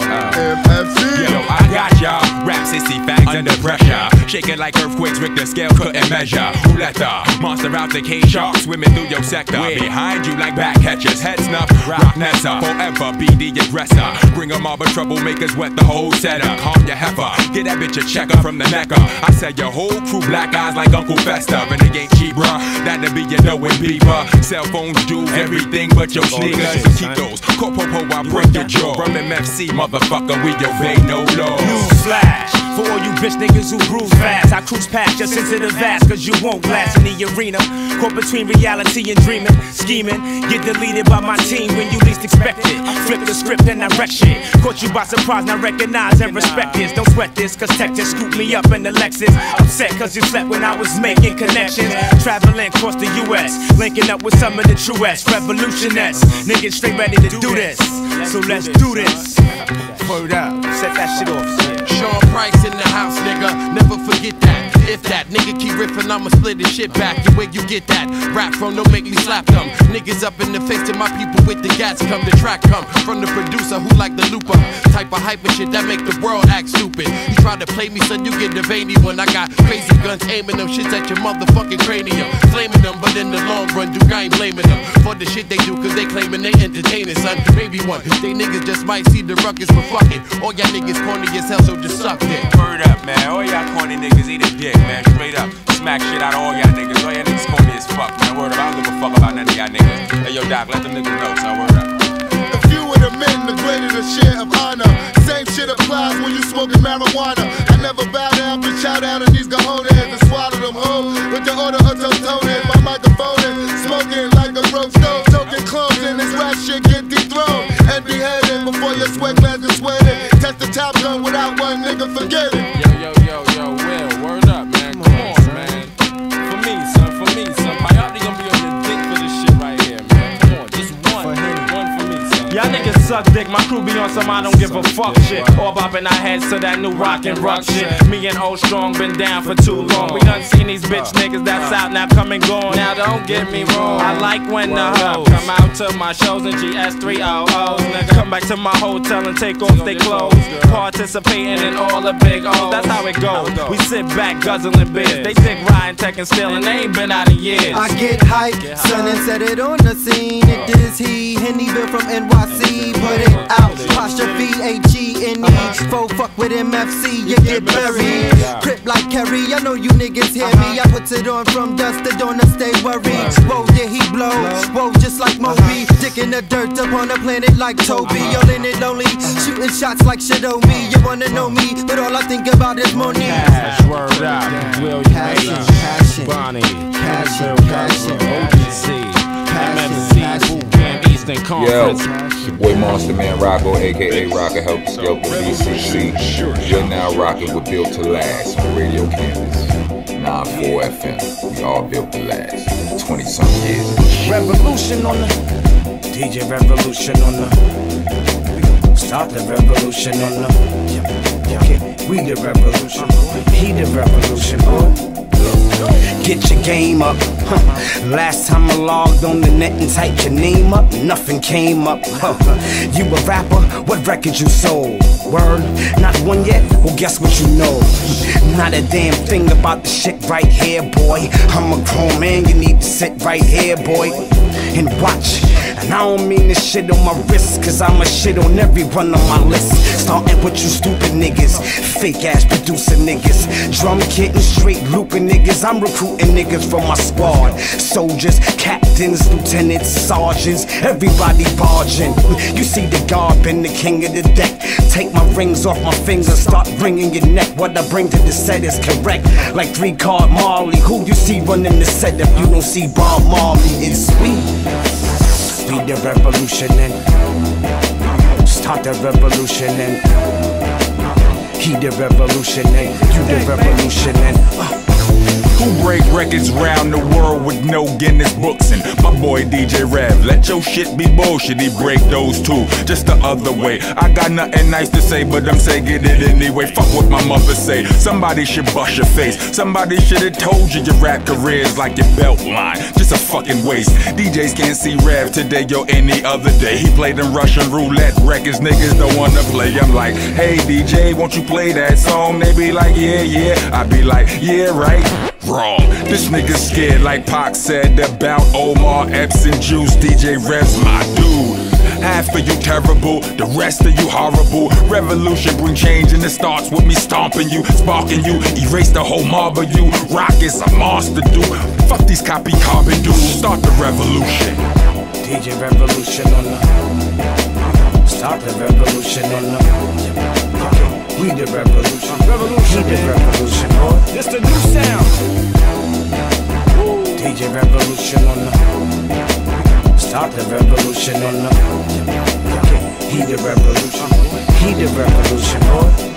J: ow. Yo, I got y'all. Rap sixty facts under pressure. Shaking like earthquakes, Richter scale couldn't measure. Who let the monster out the cage? Shark swimming through your sector. Behind you like back catchers. Head snuff, rock Nessa. Forever be the aggressor. Bring 'em all but troublemakers, wet the whole setup. Calm your heifer. Get that bitch a checker from the necker. I said your whole crew black eyes like Uncle Fester. And they ain't cheap, bruh. That'll be your knowing beeper. Cell phones do everything but your sneakers. So keep those. Corpopo, I break your jaw. From M F C, motherfucker, we obey no law.
Q: Newsflash, for all you bitch niggas who groove fast, I cruise past just into the vast, cause you won't last in the arena. Caught between reality and dreaming, scheming, get deleted by my team when you least expect it. Flip the script and I wreck shit. Caught you by surprise, now recognize and respect this. Don't sweat this, cause tech just scooped me up in the Lexus. Upset cause you slept when I was making connections. Traveling across the U S, linking up with some of the truest revolutionists. Niggas straight ready to do this, so let's do this. Word up, set that shit off.
U: Sean Price in the house, nigga, never forget that. If that nigga keep riffing, I'ma split his shit back. And where you get that rap from, don't make me slap them. Niggas up in the face to my people with the gats come. The track come from the producer who like the looper. Type of hyper shit that make the world act stupid. You try to play me, son, you get the veiny one. I got crazy guns aiming them shits at your motherfucking cranium. Flaming them, but in the long run, Duke, I ain't blaming them for the shit they do, cause they claiming they entertaining, son. Maybe one, they niggas just might see the ruckus for fucking. All y'all niggas corny as hell, so just suck it.
J: Word up, man. All y'all corny niggas eat a dick, man. Straight up. Smack shit out of all y'all niggas. All y'all niggas corny as fuck, man. Word up. I don't give a fuck about none of y'all niggas. Hey, yo, Doc, let them niggas know, son. Word up.
R: The fewer the men, the greater the share of honor. Same shit applies when you smoking marijuana. I never bow down, but chow down on these cojones and swallow them whole. With the order of tones, my microphone is smoking like a road stove. Token clones and this rap shit get dethroned and beheaded before your sweat glands are sweating. Test the top gun without one nigga forget it.
J: Yo, yo, yo, yo, Will, word up, man. Come on, man. For me, son, for me, son. Y'all gonna be on the dick for this shit right here, man. Come on, just one. One for me, son.
V: Y'all niggas suck dick, my crew be on some I don't give a fuck shit. All bopping our heads to that new rock and rock shit. Me and Old Strong been down for too long. We done seen these bitch niggas that's out now come and gone. Now don't get me wrong, I like when the hoes come out to my shows in G S three oh O's. Nigga, come back to my hotel and take off their clothes. Participating in all the big O's, that's how it goes. We sit back guzzling beers. They think riding, tech and stealing, they ain't been out in years.
I: I get hyped, son, and set it on the scene. It is he, Hennyville from N Y C. Put it out, apostrophe H E N E. Faux fuck with M F C, you get buried. Crip like Kerry, I know you niggas hear me. I put it on from dusk to dawn to stay worried. Whoa, yeah, he blow. Whoa, just like Moby. Dick in the dirt up on the planet like Toby. All in it lonely, shooting shots like Shadow me. You wanna know me, but all I think about is money.
J: Cash, word up, Will, you made it. Bonnie, Cashville, Cashville, O D C, M F C, Boot Camp, Eastern Conference.
W: Yo, your boy Monster Man Rocco, aka Rocker, helps yo with B C C. You're now rocking with Built to Last on Radio Campus. nine four F M. We all built to last. twenty some years.
Q: Revolution on the D J, revolution on the start the revolution on the okay, we the revolution, he the revolution, boy. Get your game up, huh. Last time I logged on the net and typed your name up, nothing came up, huh. You a rapper, what record you sold? Word, not one yet? Well guess what you know. Not a damn thing about the shit right here, boy. I'm a grown man, you need to sit right here, boy, and watch
B: And I don't mean this shit on my wrist, cause I'ma shit on everyone on my list. Starting with you stupid niggas, fake ass producer niggas, drum kitten, straight Luca niggas. I'm recruiting niggas from my squad. Soldiers, captains, lieutenants, sergeants, everybody barging. You see the garb and the king of the deck. Take my rings off my fingers, start ringing your neck. What I bring to the set is correct. Like three card Marley, who you see running the set if you don't see Bob Marley? It's we. We the revolution and start the revolution and he the revolution and you the revolution and uh.
N: Who break records round the world with no Guinness books? And my boy D J Rev, let your shit be bullshit, he break those too, just the other way. I got nothing nice to say, but I'm saying it anyway. Fuck what my mother say, somebody should bust your face. Somebody should have told you your rap career is like your belt line, just a fucking waste. D Js can't see Rev today or any other day. He played in Russian roulette records, niggas don't wanna play. I'm like, hey D J, won't you play that song? They be like, yeah, yeah. I be like, yeah, right. Wrong. This nigga scared like Pac said about Omar Epps and Juice. D J Rev's my dude. Half of you terrible, the rest of you horrible. Revolution bring change and it starts with me stomping you, sparking you, erase the whole mob of you. Rock is a monster, dude. Fuck these copy carbon dudes. Start the revolution.
B: D J Revolution on the start the revolution on the we the revolution, revolution, we the revolution, boy. This the new sound. D J Revolution on the start the revolution on the he the revolution, he the revolution, boy.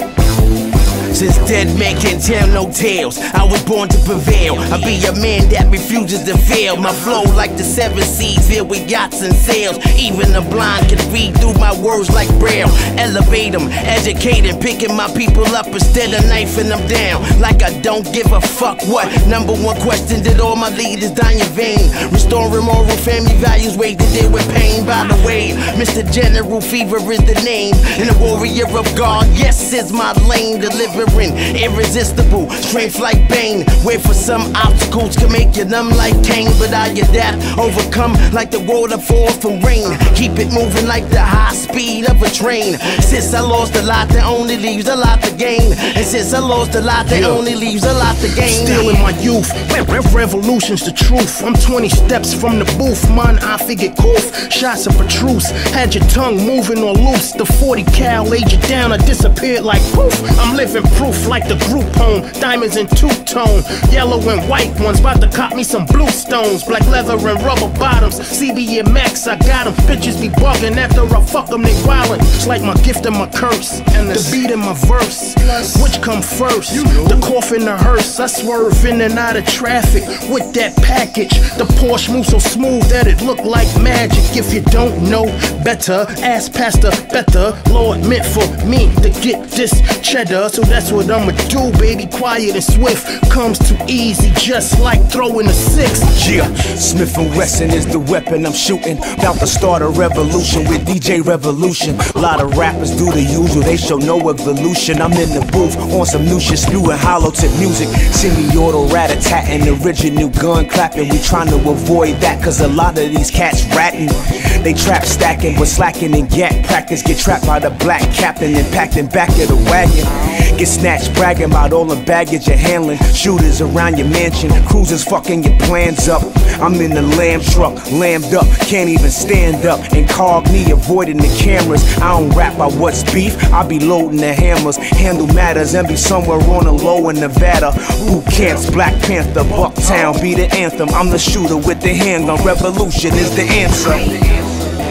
A: Since dead men can't tell no tales, I was born to prevail. I be a man that refuses to fail. My flow like the seven seas filled with yachts and sails. Even the blind can read through my words like braille. Elevate them, educate them, picking my people up instead of knifing them down. Like I don't give a fuck what. Number one question, did all my leaders die in vain? Restoring moral family values, way to deal with pain. By the way, Mister General Fever is the name, and a warrior of God, yes, is my lane. Delivering irresistible, strength like Bane. Wait for some obstacles can make you numb like Cain, but I adapt, overcome like the waterfall from rain. Keep it moving like the high speed of a train. Since I lost a lot, that only leaves a lot to gain. And since I lost a lot, that yeah. only leaves a lot to gain.
G: Still in my youth, revolution's the truth. I'm twenty steps from the booth, man, I figured coof. Shots of Petrus, had your tongue moving or loose. The forty cal laid you down, I disappeared like poof. I'm living proof like the group home, diamonds in two-tone, yellow and white ones, about to cop me some blue stones, black leather and rubber bottoms, C B and Max, I got them, bitches be bugging after I fuck them, they wildin', it's like my gift and my curse, and the beat in my verse, which come first, the cough in the hearse, I swerve in and out of traffic, with that package, the Porsche moves so smooth that it look like magic. If you don't know better, ask Pastor Better, Lord meant for me to get this cheddar, so that's what I'ma do, baby, quiet and swift. Comes too easy, just like throwing a six.
H: Yeah, Smith and Wesson is the weapon I'm shooting. About to start a revolution with D J Revolution. A lot of rappers do the usual, they show no evolution. I'm in the booth on some new shit, spewing hollow tip music. Semi-auto rat-a-tat-tat, original gun clapping. We trying to avoid that, cause a lot of these cats ratting. They trap stacking, but slacking and gat practice. Get trapped by the black captain and packed in back of the wagon. Get snatched bragging about all the baggage you're handling. Shooters around your mansion, cruisers fucking your plans up. I'm in the lamb truck, lammed up, can't even stand up. Incognito, avoiding the cameras. I don't rap about what's beef, I be loading the hammers. Handle matters and be somewhere on the low in Nevada. Boot camps, Black Panther, Bucktown, be the anthem. I'm the shooter with the handgun, revolution is the answer.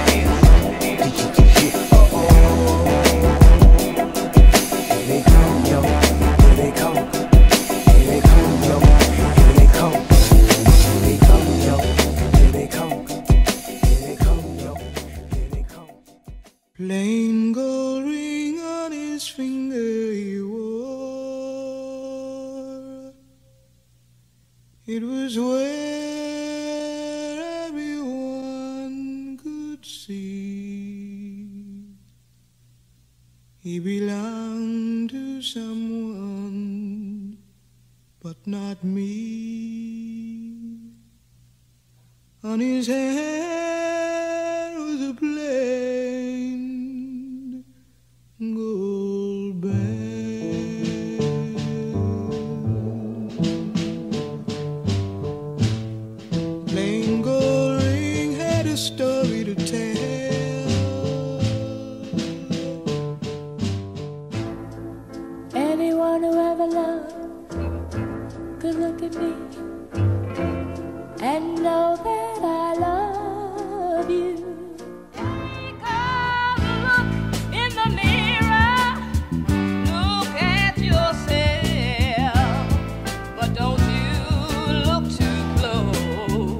F: Plain gold ring on his finger he wore. It was where everyone could see he belonged to someone, but not me. On his hand plain gold band. Plain gold ring had a story to tell.
K: Anyone who ever loved could look at me and know that I love you. Take a look in the mirror, look at yourself, but don't you look too close.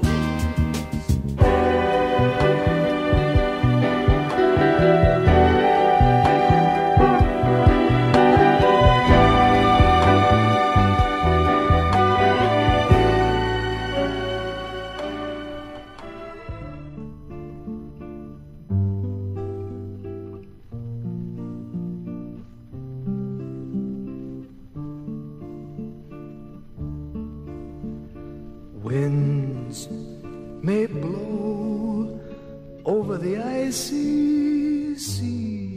F: Winds may blow over the icy sea.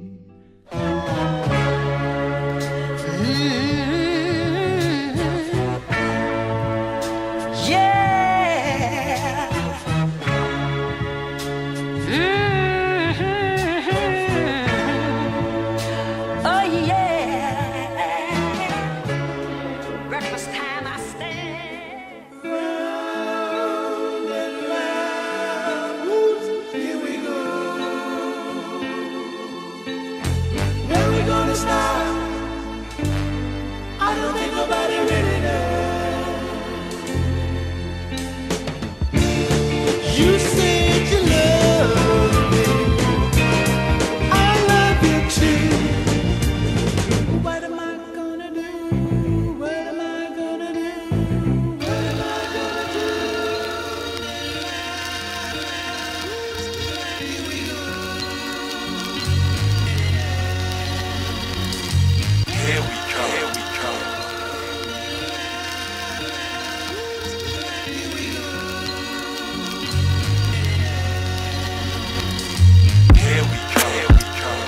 K: Yeah. Mm-hmm. Oh yeah. Breakfast time I stand. Round and round, here we go. Where we gonna stop? I don't think nobody really knows. You said you love me, I love you too. What am I gonna do? What am I gonna do? What am I gonna do? Here we go.
N: Here we come. Here we come. Here we come. Here we come.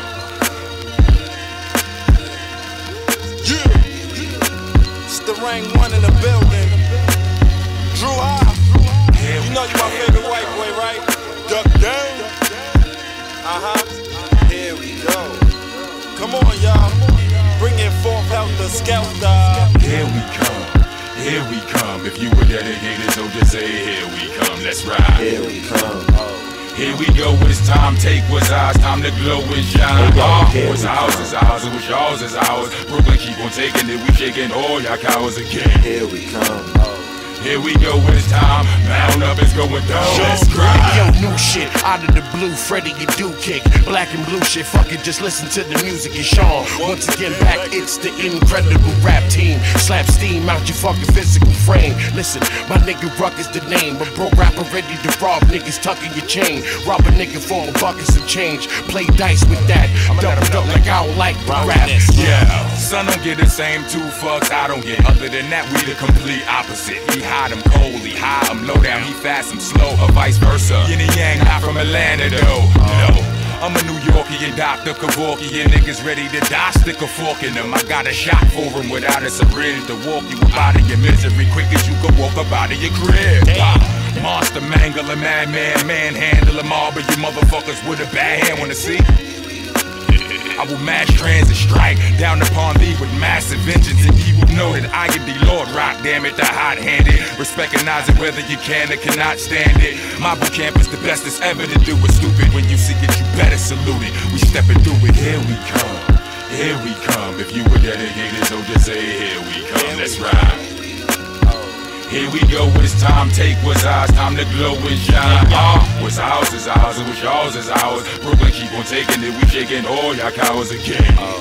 L: Yeah. It's the rank one in the building. Drew High. You know you my favorite white boy, right? Duck down. Uh-huh. Here we go. Come on, y'all. Bring it forth out the skelter.
N: Here we come. Here we come. If you were dedicated, so just say here we come. Let's ride. Here we come. Here we go, it's time, take what's ours, time to glow and shine. Oh, what's ours is ours, and what's yours is ours. Brooklyn keep on taking it, we shaking all y'all cowards again. Here we come. Here we go, it's time, mount up, it's going down. Let's ride.
D: Yo, new shit, out of the blue, Freddy, you do kick. Black and blue shit, fuck it, just listen to the music and Sean. Once again, back, it's the incredible rap team. Slap steam out your fucking physical frame. Listen, my nigga Ruck is the name. A bro rapper ready to rob niggas, tucking your chain. Rob a nigga for a bucket some change. Play dice with that, double up like I don't like rap.
N: Yeah, son don't get the same two fucks I don't get. Other than that, we the complete opposite. He hide him cold, he high him low down, he fast him slow, or vice versa. Yin and yang, not from Atlanta though. No, I'm a New Yorkian, Doctor Kevorkian. Niggas ready to die, stick a fork in them. I got a shot for him without a syringe to walk you up out of your misery quick as you can walk up out of your crib. Wow. Monster mangler, madman, manhandle them all, but you motherfuckers with a bad hand wanna see? I will mass transit strike down upon thee with massive vengeance, and ye will know that I am the Lord, rock damn it, the hot-handed. Recognizing whether you can or cannot stand it. My boot camp is the best it's ever to do it. Stupid, when you see it, you better salute it. We stepping through it, here we come, here we come. If you were dedicated, so just say here we come, let's ride. Here we go, it's time, take what's ours, time to glow and shine. Oh, what's ours is ours, and what's yours is ours. Brooklyn keep on taking it, we shaking all y'all cowards again.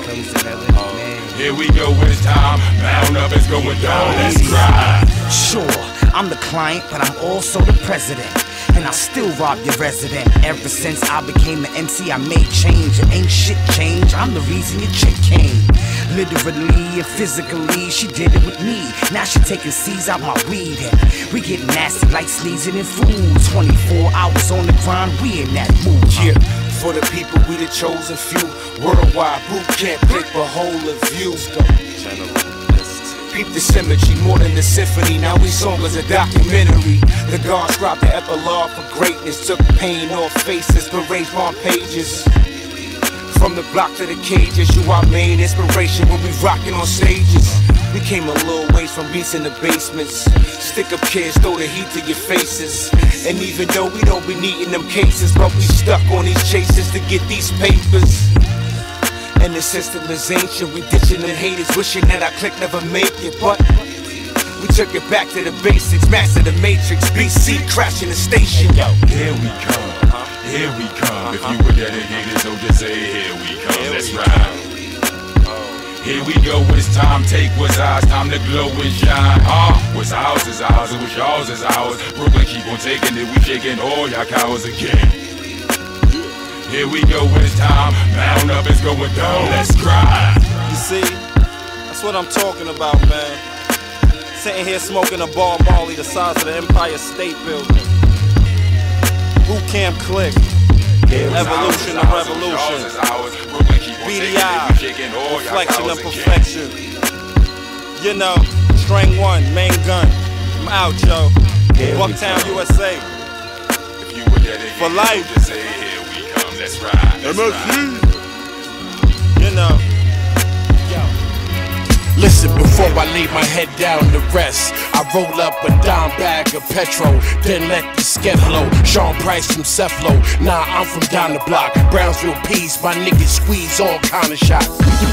N: Here we go, it's time, mount up, it's going down, let's ride.
B: Sure, I'm the client, but I'm also the president. And I still rob your resident. Ever since I became an M C, I made change. It ain't shit change, I'm the reason your chick came.
A: Literally and physically, she did it with me. Now she taking C's out my weed habit. We get nasty like sneezing in food. twenty-four hours on the grind, we in that mood.
E: Yeah, for the people, we the chosen few. Worldwide boot camp, pick a whole of views. Peep the symmetry, more than a symphony. Now we song as a documentary. The gods dropped the epilogue for greatness. Took pain off faces, parades on pages. From the block to the cages, you our main inspiration when we rockin' on stages. We came a little ways from beats in the basements. Stick up kids, throw the heat to your faces. And even though we don't be needing them cases, but we stuck on these chases to get these papers. And the system is ancient, we ditching them haters, wishing that our click never make it. But we took it back to the basics, master the matrix, B C crashing the station.
N: Yo, here we come, here we come. If you were dedicated, so just say here we come, let's ride. Here we go, it's time, take what's ours, time to glow and shine. Ah, what's ours is ours, and what's yours is ours. Brooklyn keep on taking it, we shaking all y'all cowards again. Here we go, it's time, mount up, it's going down, let's grind.
I: You see, that's what I'm talking about, man. Sitting here smoking a ball Molly the size of the Empire State Building. Boot camp click. Evolution of revolution. B D I, reflection of perfection. You know, string one, main gun. I'm out, yo. Bucktown, U S A. For life.
N: Let's ride.
I: M S G. You know.
E: Listen, before I lay my head down to rest, I roll up a dime bag of petrol, then let the sket blow. Sean Price from Cephalo, nah, I'm from down the block. Brownsville Peas, my niggas squeeze all kind of shots.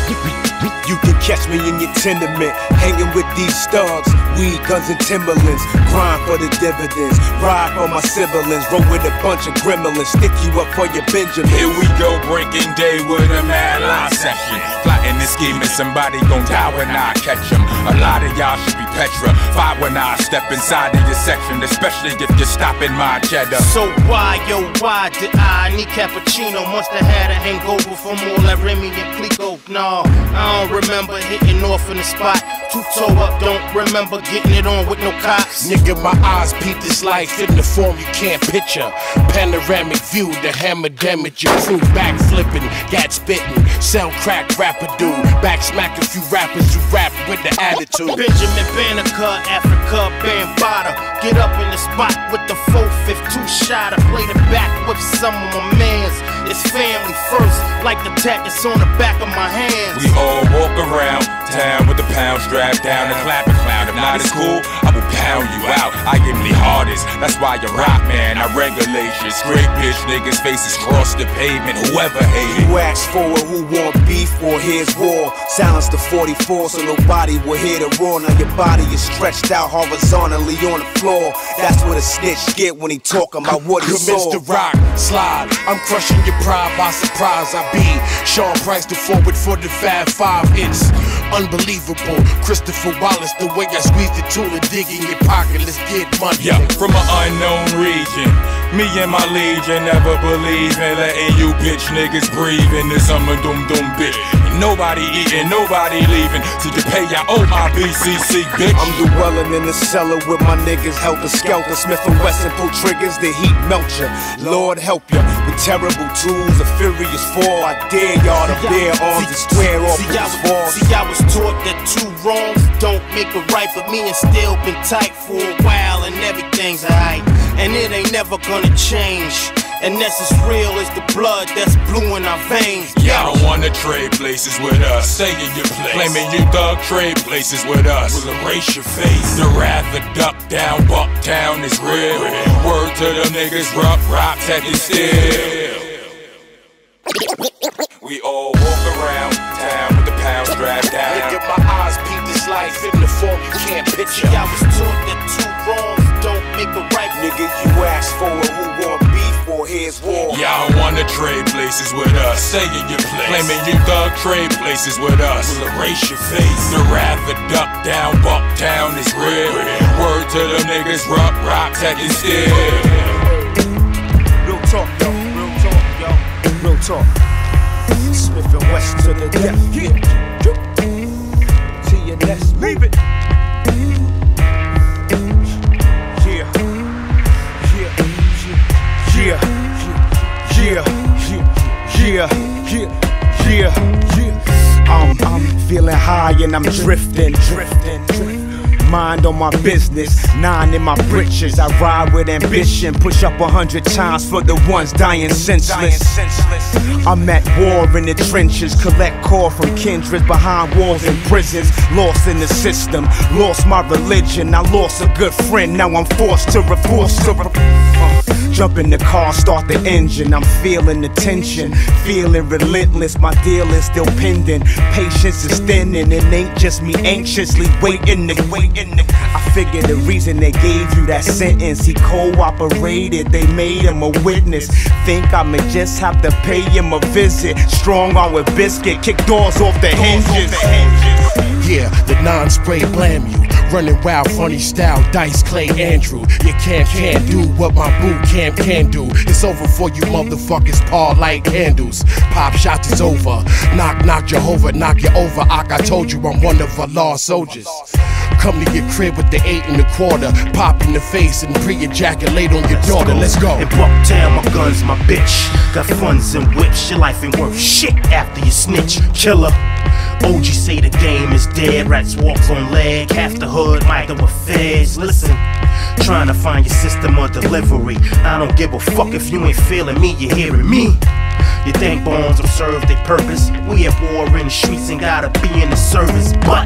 H: You can catch me in your tenement, hanging with these thugs, weed, guns, and Timberlands. Grind for the dividends, ride for my siblings, roll with a bunch of gremlins, stick you up for your Benjamin.
N: Here we go, breaking day with a mad line session. Plotting and scheming, somebody gon' die when I catch him. A lot of y'all should be petrified when I step inside of your section, especially if you're stopping my cheddar.
G: So why, yo, why did I need cappuccino? Must have had a hangover from all that Remy and Clico. No, I don't remember hitting off in the spot. Two toe up, don't remember getting it on with no cops.
E: Nigga, my eyes peep this life in the form you can't picture. Panoramic view, the hammer damage your crew. Back flipping, gat spitting, sell crack, rapper dude. Back smack a few rappers who rap with the attitude.
G: Benjamin Banneker, Africa, Bambada. Get up in the spot with the four fifth two shotter. Play the back with some of my mans. It's family first, like the tack that's on the back of my hands.
N: We all walk around town with the pound strapped down and clapping clown. If not as cool, I will pound you out. I give me hardest, that's why you rock, man. I regulate you. Straight bitch niggas faces cross the pavement. Whoever hated.
H: You ask for it, who want beef or here's war. Silence the forty-four so nobody will hear the roar. Now your body is stretched out horizontally on the floor. That's what a snitch get when he talking about what he saw.
E: Mister Rock, slide, I'm crushing your pride by surprise. I be Sean Price, the forward for the Fab Five. It's unbelievable. Christopher Wallace, the way I squeeze the tool and dig in your pocket. Let's get money.
N: Yeah, from an unknown region. Me and my legion never believe in letting you bitch niggas breathe in this summer doom doom bitch. Nobody eating, nobody leaving till you pay your own my B C C bitch.
H: I'm dwelling in the cellar with my niggas, helter skelter. Smith and Wesson pull triggers, the heat melt ya. Lord help ya with terrible tools, a furious fall. I dare y'all to bear arms and square off
G: see,
H: with
G: I
H: this
G: was,
H: wall.
G: see, I was taught that two wrongs don't make a right, but me and still been tight for a while, and everything's alright, and it ain't never gonna change. And that's as real as the blood that's blue in our veins.
N: Y'all don't wanna trade places with us. Stay in your place. Claiming you thug trade places with us. We'll erase your face. The wrath of duck down, Bucktown is real. Word to them niggas, rough, rock, tech and steel. We all walk around town with the pound strapped down.
E: Nigga, my eyes peep this life in the form you can't picture.
G: See, I was taught that two wrongs don't make a right.
H: Nigga, you ask for it, who want beef or here's war.
N: Y'all don't wanna trade places with us. Stay in your place. Claiming you thug trade places with us. We'll erase your face. The wrath of duck down, Bucktown is real. Word to them niggas, rock, rock, tech and steel.
H: Real talk, yo. Real talk, yo. Real talk. Smith and West to the death. Yeah. and let's leave it. Yeah, yeah, yeah, yeah, yeah, yeah, yeah, yeah. Um, I'm feeling high and I'm drifting, drifting, drifting. Mind on my business, nine in my britches. I ride with ambition, push up a hundred times for the ones dying senseless. I'm at war in the trenches, collect core from kindreds behind walls and prisons. Lost in the system, lost my religion. I lost a good friend, now I'm forced to reforce to re uh, jump in the car, start the engine. I'm feeling the tension, feeling relentless. My deal is still pending. Patience is thinning, it ain't just me anxiously waiting to waiting. I figure the reason they gave you that sentence, he cooperated, they made him a witness. Think I'ma just have to pay him a visit. Strong arm with biscuit, kick doors off the hinges.
M: Yeah, the non-spray blam you. Running wild, funny style, Dice, Clay, Andrew. You can't, can't do what my boot camp can do. It's over for you motherfuckers, paw like candles. Pop shots is over. Knock, knock, Jehovah, knock you over. I told you I'm one of our lost soldiers. Come to your crib with the eight and a quarter. Pop in the face and pre-ejaculate on your daughter. Let's go.
G: In Bucktown, my gun's my bitch. Got funds and whips, your life ain't worth shit after you snitch. Killer. O G say the game is dead, rats walks on leg, half the hood might go with feds. Listen, trying to find your system of delivery. I don't give a fuck if you ain't feeling me, you hearing me. You think bombs will serve their purpose? We at war in the streets and gotta be in the service, but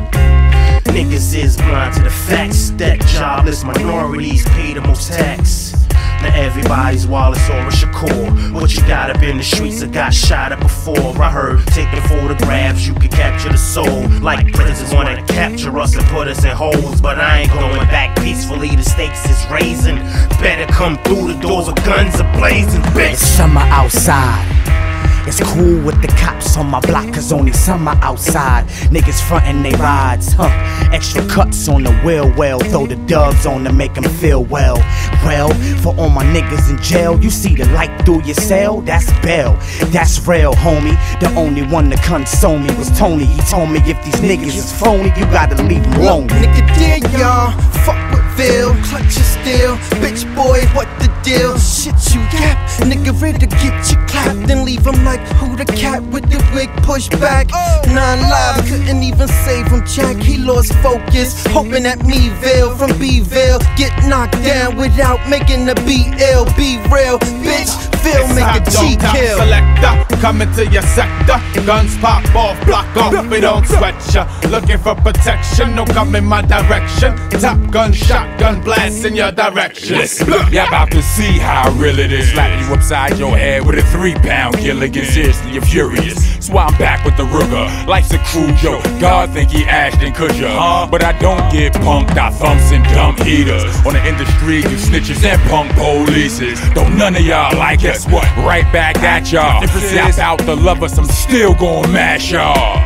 G: niggas is blind to the facts that jobless minorities pay the most tax. Now everybody's Wallace or a Shakur. What you got up in the streets that got shot up before? I heard taking photographs, you could capture the soul. Like prisons wanna capture us and put us in holes. But I ain't going back peacefully, the stakes is raising. Better come through the doors with guns ablazing, bitch.
B: It's summer outside. It's cool with the cops on my block, cause only summer outside. Niggas frontin' they rides, huh? Extra cuts on the wheel, well, throw the dubs on to make them feel well. Well, for all my niggas in jail, you see the light through your cell? That's Bell, that's real, homie. The only one to console me was Tony. He told me if these niggas is phony, you gotta leave them alone.
I: Nigga, dear y'all, fuck with Phil, clutch your steel. Bitch boy, what the deal? Shit you yap, nigga ready to get you clapped and leave him like who the cat with the wig pushed back. Nine live, couldn't even save him, Jack. He lost focus, hoping that Meville from B-ville get knocked down without making the B L. Be real, bitch. Phil make a G kill.
C: Selector, coming to your sector. Guns pop off, block off, we don't sweat ya. Looking for protection, no come in my direction. Top gun, shotgun blast in your direction.
N: Listen, y'all about to see how real it is. Slap you upside your head with a three pound killer. Get seriously, you're furious. That's why I'm back with the Ruger. Life's a cruel joke. God think he Ashton Kutcher. Huh? But I don't get punked, I thumps and dump heaters. On the industry, you snitches and punk polices. Don't none of y'all like us. What? Right back at y'all. Zap out the lovers, I'm still gon' mash y'all.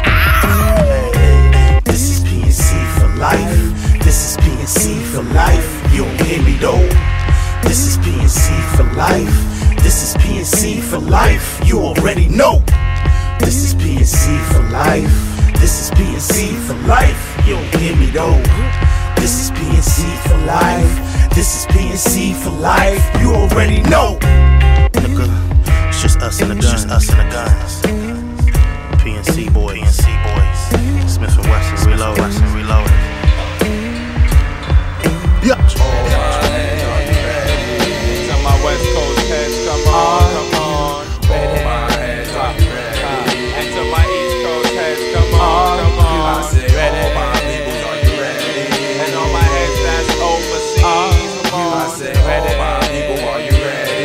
G: This is P N C for life. This is P N C for life. You don't hear me though. This is P N C for life. This is P N C for life. You already know. This is P N C for life. This is P N C for life. You don't hear me though. This is P N C for life. This is P N C for life. You already know. Nigga, it's just us and the guns. Just us and the guns. P N C boys. P N C boys. Smith and Wesson reload. Wesson reload. Yeah.
C: Tell my West Coast heads, come on, come on. Hold my head, and to my East Coast heads, come on, come on. I say, all my people, are you ready? And all my heads that's overseas, come on. I say, all my people, are you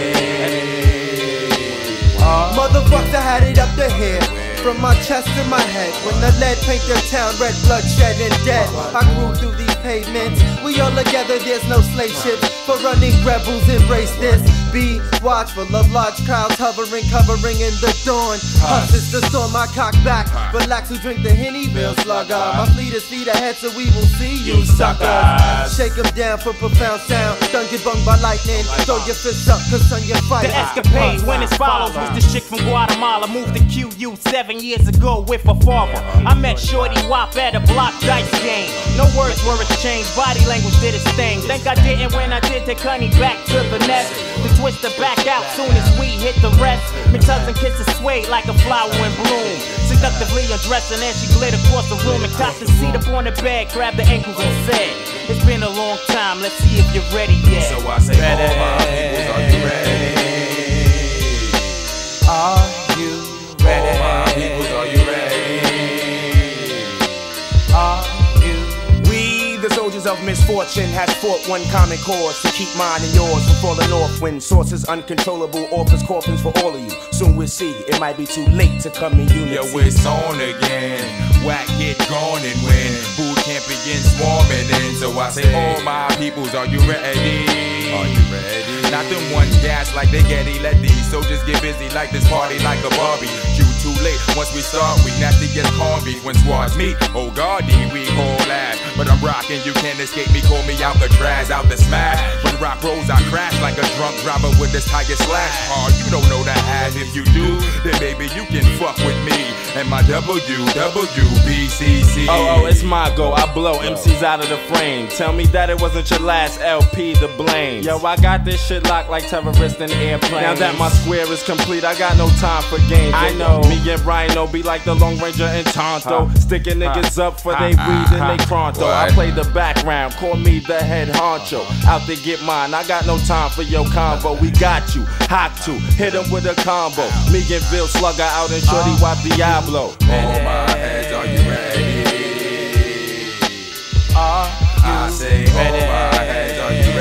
C: ready?
I: Motherfucker had it up to here. From my chest to my head, when the lead paint their town red, bloodshed and dead. I grew through these pavements. We all together, there's no slave ships. For running rebels, embrace this. Be watchful of large crowds hovering, covering in the dawn. Hush is the storm, I cock back. Relax who drink the Henny, real slugger. My fleet is feet ahead so we will see you suckers. Shake them down for profound sound. Don't get bunged by lightning. Throw your fists up, cause son, you fight.
V: The escapade, when it's follows, was the chick from Guatemala. Moved to Q U seven years ago with her father. I met Shorty Wop at a block dice game. No words were exchanged, body language did its thing. Think I didn't when I did take honey back to the nest. The twister back out soon as we hit the rest. Mix hugs and kisses sway like a flower in bloom. Seductively undressing as she glid across the room and cocked the seat up on the bed, grabbed the ankles and said, it's been a long time, let's see if you're ready yet.
N: So I say, ready. All my peoples, are you ready?
V: Are you ready?
N: All my peoples, are you ready?
V: Are you?
H: We, the soldiers of misfortune, has fought one common cause to keep mine and yours from falling off when sources uncontrollable offers coffins for all of you. Soon we'll see, it might be too late to come in unity.
N: Yo, it's on again. Whack get gone and win. Boot camp begins swarming in. So I say, all my peoples, are you ready? Are you ready? Not them ones gas like they get it. Let these soldiers get busy like this party like a Barbie. You too late. Once we start, we nasty get corned beef. When squads meet, oh God, we haul ass. But I'm rocking, you can't escape me. Call me out the trash, out the smash. When rock rolls, I crash like a drunk driver with this tiger slash. Oh, you don't know the ass. If you do, then baby, you can fuck with me and my W W B C C.
V: Oh, oh, it's my go. I blow M Cs out of the frame. Tell me that it wasn't your last L P to blame. Yo, I got this shit locked like terrorists in airplanes. Now that my square is complete, I got no time for games. I know me and Rhino be like the Lone Ranger and Tonto, huh. Sticking niggas huh. up for huh. they weed huh. and they pronto. What? I play the background, call me the head honcho. Out to get mine, I got no time for your convo. We got you, hot to hit him with a combo. Me and Bill Slugger out and Shorty uh, Wop Diablo.
N: All my heads, are you ready?
V: Are you
N: I say,
V: ready?
N: All my heads, are you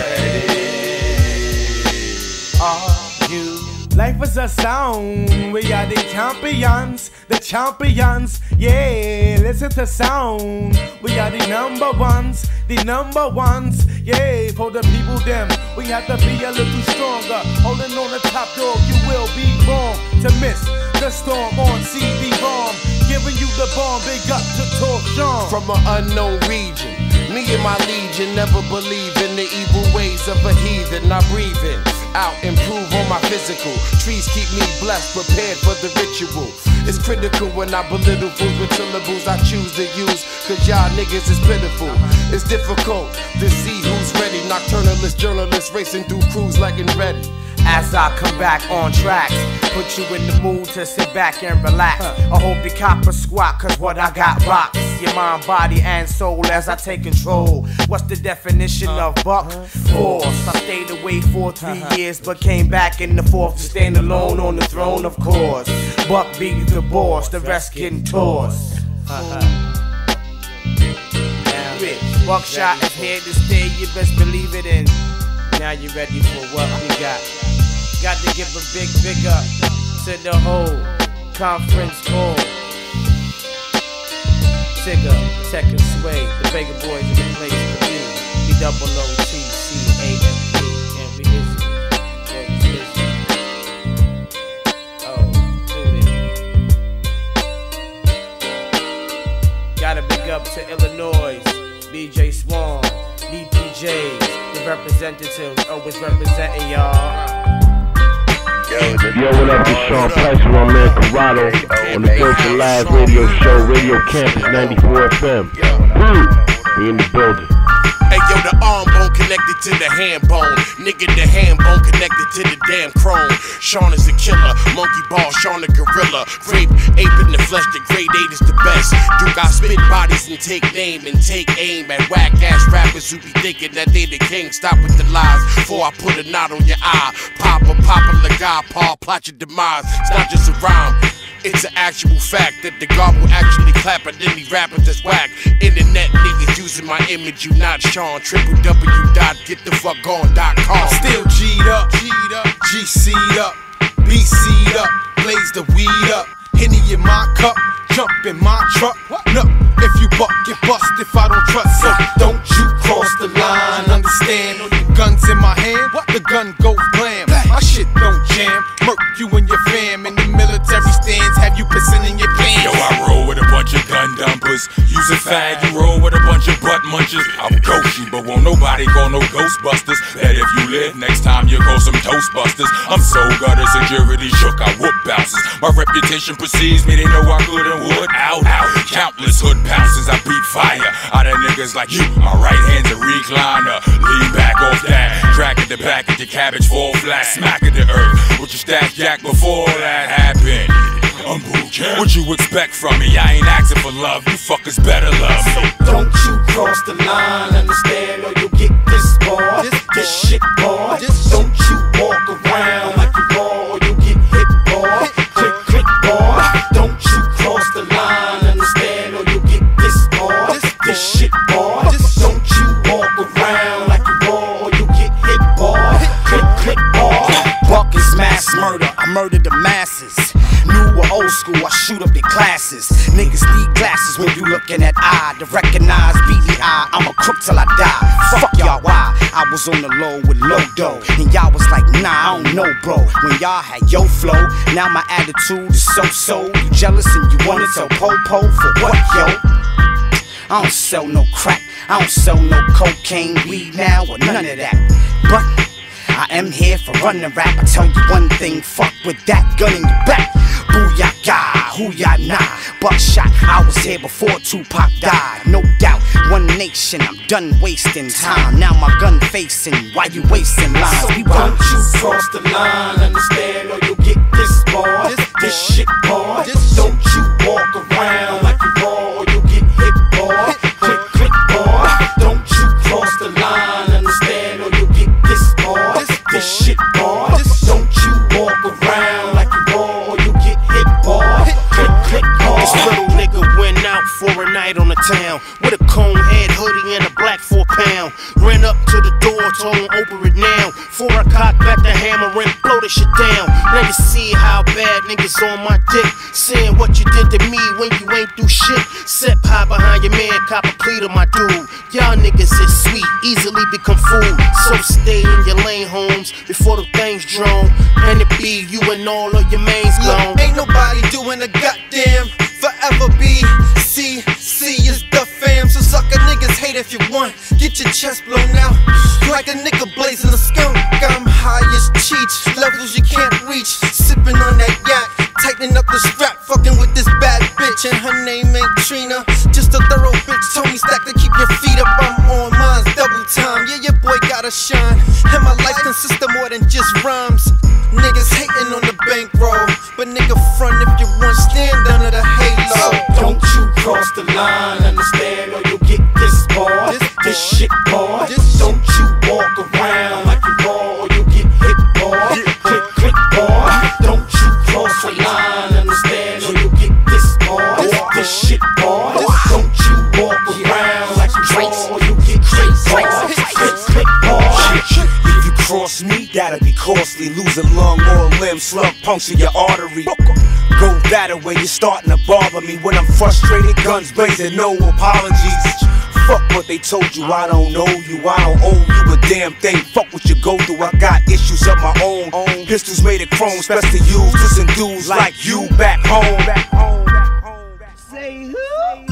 N: ready?
V: Are you?
F: Life is a sound, we are the champions, the champions, yeah, listen to sound. We are the number ones, the number ones, yeah, for the people them. We have to be a little stronger, holding on the top dog, you will be wrong to miss the storm on C D bomb. Giving you the bomb, big up to Torchon.
U: From an unknown region, me and my legion never believe in the evil ways of a heathen. I breathe in, out, improve on my physical. Trees keep me blessed, prepared for the ritual. It's critical when I belittle fools with syllables I choose to use, cause y'all niggas is pitiful. It's difficult to see who's ready. Nocturnalist journalists racing through crews like in ready.
O: As I come back on tracks, put you in the mood to sit back and relax. I hope you cop a squat, cause what I got rocks your mind, body, and soul as I take control. What's the definition of buck? Force. I stayed away for three years, but came back in the fourth to stand alone on the throne, of course. Buck be the boss, the rest getting tossed. Buckshot is here to stay, you best believe it. And now you ready for what we got. Got to give a big, big up to the whole conference call. Tigger, Tech and Sway, the Vega Boys in the place for you. B double O T C A M P, and we busy. Oh, do it. Gotta big up to Illinois, B J Swan, D P Js, the representatives always representing y'all.
P: Yo, what up, it's Sean Price, my man Corrado, on the Built to Last radio show, Radio Campus ninety-four F M. Woo! We in the building.
U: Hey yo, the arm bone connected to the hand bone. Nigga, the hand bone connected to the damn chrome. Sean is a killer, monkey ball, Sean a gorilla. Grape, ape in the flesh, the grade eight is the best. You got spit bodies and take name and take aim at whack ass rappers who be thinking that they the king. Stop with the lies, before I put a knot on your eye. Pop a popular guy, Paul, plot your demise. It's not just a rhyme. It's an actual fact that the God will actually clap at any rapper that's whack. Internet niggas using my image, you not Sean. Triple W dot get the fuck on dot com.
E: Still G'd up, G'd up, G C'd up, B C'd up, blaze the weed up. Henny in my cup, jump in my truck. Look, if you buck, get bust if I don't trust. So don't you cross the line, understand? Guns in my hand, the gun goes blam. I
N: Don't want nobody call no Ghostbusters. Bet if you live next time you call some Toastbusters. I'm so gutter security shook, I whoop bounces. My reputation precedes me, they know I could and would. Out, out, countless hood pounces. I beat fire out of niggas like you. My right hand's a recliner. Lean back off that, drag at the back of your cabbage, fall flat, smack at the earth. With your stash jack before that happened. I'm Bookin'. What you expect from me? I ain't asking for love, you fuckers better love me.
I: Don't you cross the line, understand, or you'll get this bar, this, this shit bar. Don't you walk around like you raw, or you'll get hit bar, click, click bar. Don't you cross the line, understand, or you'll get this bar, this, this shit bar. Don't you walk around like you raw, or you'll get hit bar, click, click bar.
O: Buck is mass murder, I murder the masses. New or old school, I shoot up their classes. Niggas need glasses when you looking at eye to recognize B D I. I'm a crook till I die. Fuck y'all, why? I was on the low with low dough, and y'all was like, nah, I don't know, bro. When y'all had yo flow, now my attitude is so-so. You jealous and you wanna tell Po-Po for what, yo? I don't sell no crack, I don't sell no cocaine, weed now, or none of that. But I am here for running rap. I tell you one thing, fuck with that gun in your back. Booyah, who ya nah? Buckshot, I was here before Tupac died. No doubt, one nation, I'm done wasting time. Now my gun facing, why you wasting lines?
I: So don't you cross the line, understand, or you'll get this bar, this, this shit bar. Don't you walk around like you raw, or you'll get hit bar, click, click bar. Don't you cross the line, understand, or you'll get this bar, this, this shit bar. Don't you walk around like you raw, or you'll get hit bar, click, click bar.
G: This little nigga went out for a night on the town with a cone head hoodie and a black four pound. Ran up to the door, told him open it now. Before I cock back the hammer and blow the shit down. Let me see how bad niggas on my dick. Saying what you did to me when you ain't do shit. Step high behind your man, cop a plea to my dude. Y'all niggas is sweet, easily become fooled. So stay in your lane, homes, before the things drawn. And it be you and all of your mains gone.
I: Look, ain't nobody doing a goddamn forever be. C, C is the fam, so suck a niggas hate if you want. Get your chest blown out like a nigga blazing a skunk. I'm high as Cheech, levels you can't reach. Sipping on that yak, tightening up the strap, fucking with this bad bitch, and her name ain't Trina. Just a thorough bitch, Tony Stack to keep your feet up. I'm on mine's double time. Yeah, your boy gotta shine, and my life consists of more than just rhymes. Niggas hating on the bankroll, but nigga front if you want, stand under the halo. So don't you cross the line, understand, or you'll get this bar, this, this shit bar. Don't you walk around like you raw, or you'll get hit bar, click, click bar. Don't you cross the line, understand, or you'll get this bar, this, this shit bar. Don't you walk around like you raw, or you'll get hit bar, click, click bar.
H: If you cross me, that'll be costly. Lose a lung or a limb, slug puncture your artery. Go that way, you're starting to bother me. When I'm frustrated, guns blazing, no apologies. Fuck what they told you, I don't know you, I don't owe you a damn thing. Fuck what you go through, I got issues of my own. Pistols made of chrome, best to use to some dudes like you back home. Back home, back home, back home.
K: Say who?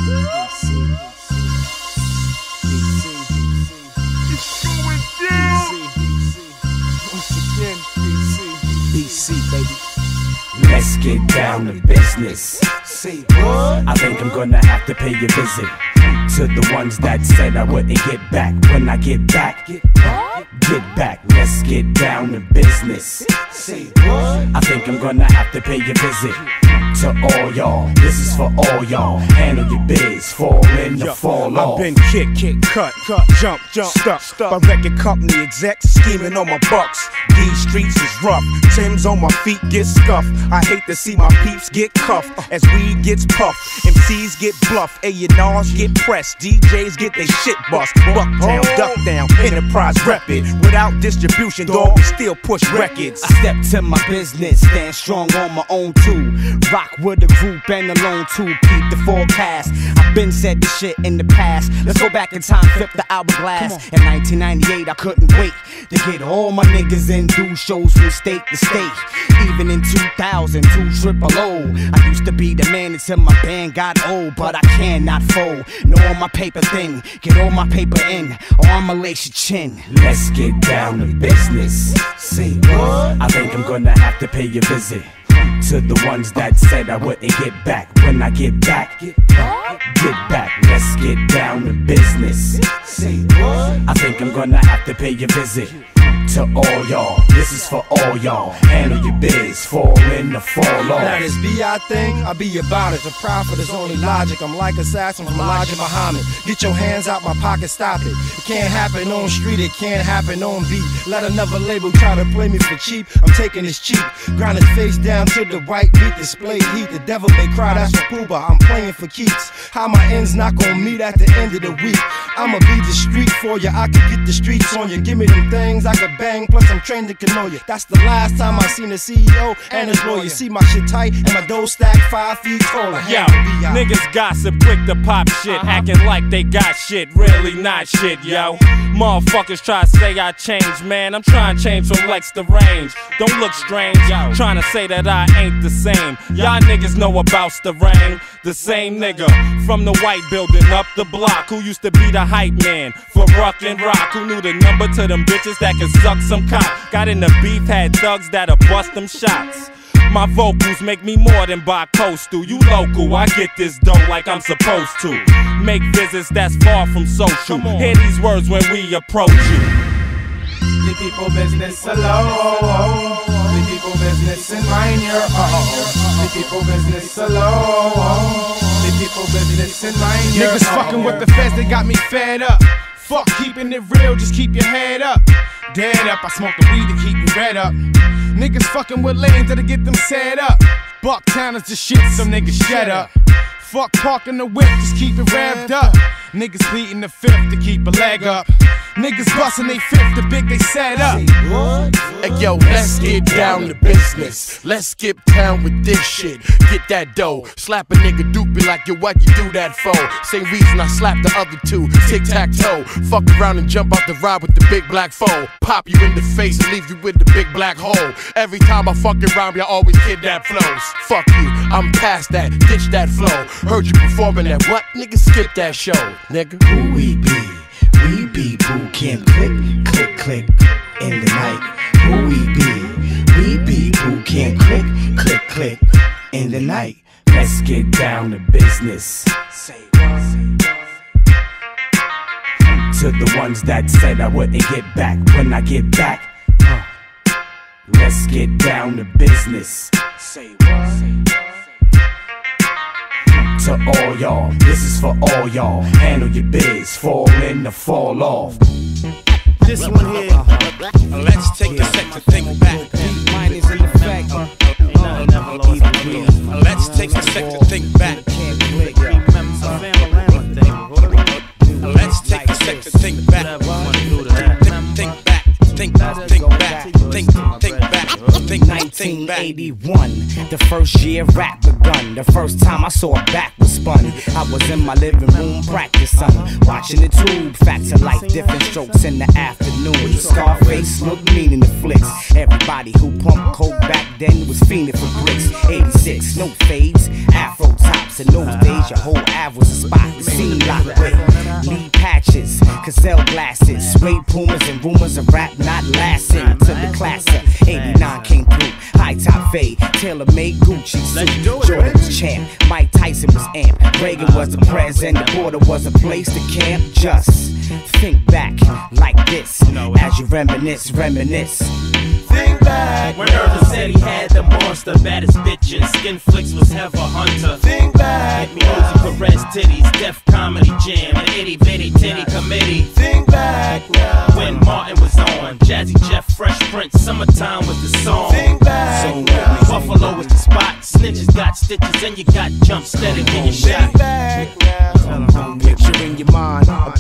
Q: B C, baby. Let's get down to business.
K: Say what?
Q: I think I'm gonna have to pay a visit to the ones that said I wouldn't get back. When I get back, get back, get back. Let's get down to business.
K: Say what?
Q: I think I'm gonna have to pay a visit to all y'all. This is for all y'all. Handle your biz, fall in the fall off.
H: I've been kick, kick, cut, cut, jump, jump, stuck, stuck. By record company execs scheming on my bucks. These streets is rough. Tim's on my feet get scuffed. I hate to see my peeps get cuffed as weed gets puffed. M Cs get bluffed, A and Rs get pressed, D Js get they shit bust. Bucktown, duck down, enterprise reppin'. it. Without distribution, dog, we still push records.
O: I step to my business, stand strong on my own too. Rock with a group and alone too. Keep the forecast. I've been said this shit in the past. Let's go back in time, flip the hourglass. In nineteen ninety-eight, I couldn't wait to get all my niggas in, do shows from state to state. Even in two thousand, two triple O. I used to be the man until my band got old, but I cannot fold. Know all my paper thing, get all my paper in, or I'ma lace your chin. Let's get down to business. Say what? I think I'm gonna have to pay your visit to the ones that said I wouldn't get back. When I get back, get back. Let's get down to business. Say what? I think I'm gonna have to pay your visit to all y'all. This is for all y'all. Handle your biz, fall in the fall off.
I: Now this B I thing, I be about it. The profit is only logic. I'm like assassin from Elijah Muhammad. Get your hands out my pocket, stop it. It can't happen on street, it can't happen on beat. Let another label try to play me for cheap. I'm taking this cheap. Grind his face down to the white beat, display heat. The devil may cry, that's for Pooba. I'm playing for keeps. How my ends not gonna meet at the end of the week. I'ma be the street for ya. I can get the streets on ya. Give me them things I could bang, plus I'm trained to canoe ya. That's the last time I seen a C E O and his lawyer. See my shit tight and my dough stacked five feet taller.
V: Yo, niggas gossip quick to pop shit, uh-huh. acting like they got shit, really not shit, yo. Motherfuckers try to say I changed, man. I'm trying to change from Lex to Range. Don't look strange, yo. Trying to say that I ain't the same. Y'all niggas know about the rain. The same nigga from the white building up the block who used to be the hype man for Ruck and Rock. Who knew the number to them bitches that could suck some cock. Got in the beef, had thugs that'll bust them shots. My vocals make me more than buy coastal. You local, I get this dough like I'm supposed to. Make visits that's far from social. Hear these words when we approach you.
R: The people business alone. The people business and mind your own. The people business alone. The people business and mind your own.
U: Niggas fucking with the feds, they got me fed up. Fuck keeping it real, just keep your head up. Dead up, I smoke the weed to keep me red up. Niggas fucking with lanes that'll get them set up. Bucktown is the shit, some niggas shut up. Fuck parking the whip, just keep it revved up. Niggas pleading the fifth to keep a leg up. Niggas bustin' they fifth, the big they set up.
M: Hey yo, let's get down to business. Let's skip town with this shit. Get that dough. Slap a nigga dupe, be like, yo, what you do that for? Same reason I slapped the other two. Tic-tac-toe. Fuck around and jump out the ride with the big black foe. Pop you in the face and leave you with the big black hole. Every time I fuck around, y'all always get that flows. Fuck you, I'm past that. Ditch that flow. Heard you performing that what? Nigga, skip that show, nigga.
O: Who we be? We be boo can't click, click, click in the night. Who we be? We be boo can't click, click, click in the night. Let's get down to business. Say what? To the ones that said I wouldn't get back. When I get back, uh, let's get down to business. Say what? To all y'all, this is for all y'all. Handle your biz, fall in the fall off.
G: This one here.
U: Let's take a sec to think back.
O: Mine is in effect.
U: Let's take a sec to think back. Let's take a sec to think back. Think back, think, think back, think, think back.
O: nineteen eighty-one, the first year rap begun. The first time I saw a back was spun. I was in my living room practicing, watching the tube. Facts of life, different strokes in the afternoon. Scarface looked mean in the flicks. Everybody who pumped coke back then was fiending for bricks. eighty-six, no fades, afro tops. In those days, your whole av was a spot. The scene locked with lead patches, gazelle glasses, suede pumas, and rumors of rap not lasting. To the class of eighty-nine came through. High top fade, tailor-made Gucci suit. Jordan was champ, Mike Tyson was amp. Reagan was the president, the border was a place to camp. Just think back like this, as you reminisce, reminisce.
R: Think back
S: when Irvin said he had the monster, baddest bitches. Skin Flicks was Heather Hunter.
R: Think back,
S: hit me Ozzy Perez titties, Def Comedy Jam, and Itty Bitty Titty Committee.
R: Think back now
S: when Martin was on, Jazzy Jeff, Fresh Prince, Summertime was the song.
R: Think back
S: so now Buffalo was the spot. Snitches got stitches and you got jump steady getting shot.
R: Think back now.
G: Picture in your mind a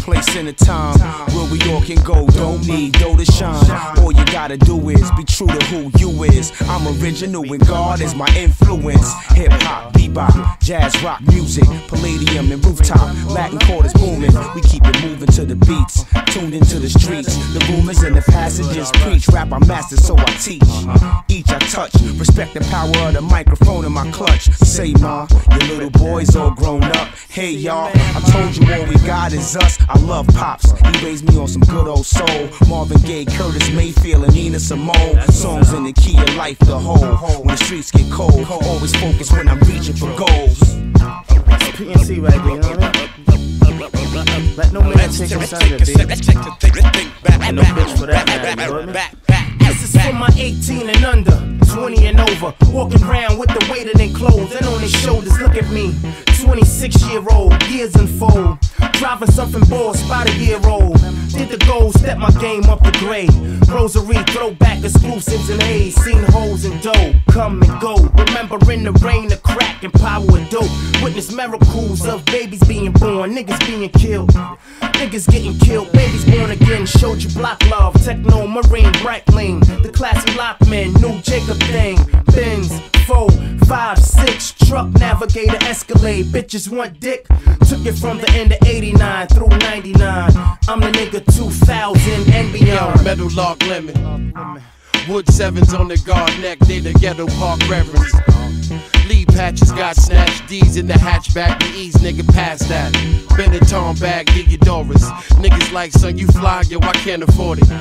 E: place and a time where we all can go. Don't need dough to shine. All you gotta do is be true to who you is. I'm original and God is my influence. Hip hop, bebop, jazz, rock music, palladium and rooftop, Latin quarters booming. We keep it moving to the beats, tuned into the streets. The rumors and the passages preach. Rap I master, so I teach. Each I touch, respect the power of the microphone in my clutch. Say ma, your little boys all grown up. Hey y'all, I told you all we got is us. I love Pops, he raised me on some good old soul. Marvin Gaye, Curtis Mayfield, and Nina Simone. Songs in the key of life, the whole. When the streets get cold, always focus when I'm reaching for goals.
G: P N C right there, you know what I mean? Let no man take us under, baby. And no bitch for that matter, you know what I mean?
A: This is for my eighteen and under, twenty and over. Walking around with the weight of their clothes and on their shoulders. Look at me, twenty-six year old, years unfold. Driving something bored, spot a year old. Did the gold, step my game up the grade. Rosary, throwback exclusives and A's. Seen hoes and dough, come and go. Remembering the rain of crack and power of dope. Witness miracles of babies being born, niggas being killed. Niggas getting killed, babies born again. Showed you block love, techno, marine, bright lean. The classy lockman, new Jacob thing. Benz, four, five, six, truck navigator, Escalade. Bitches want dick. Took it from the end of eighty-nine through ninety-nine. I'm the nigga two thousand and beyond.
U: Yo, metal lock lemon. Wood sevens on the guard neck, they the ghetto park reverends. Lead patches got snatched, D's in the hatchback, the E's nigga past that. Benetton bag, Digidoras. Niggas like, son, you fly, yo, I can't afford it.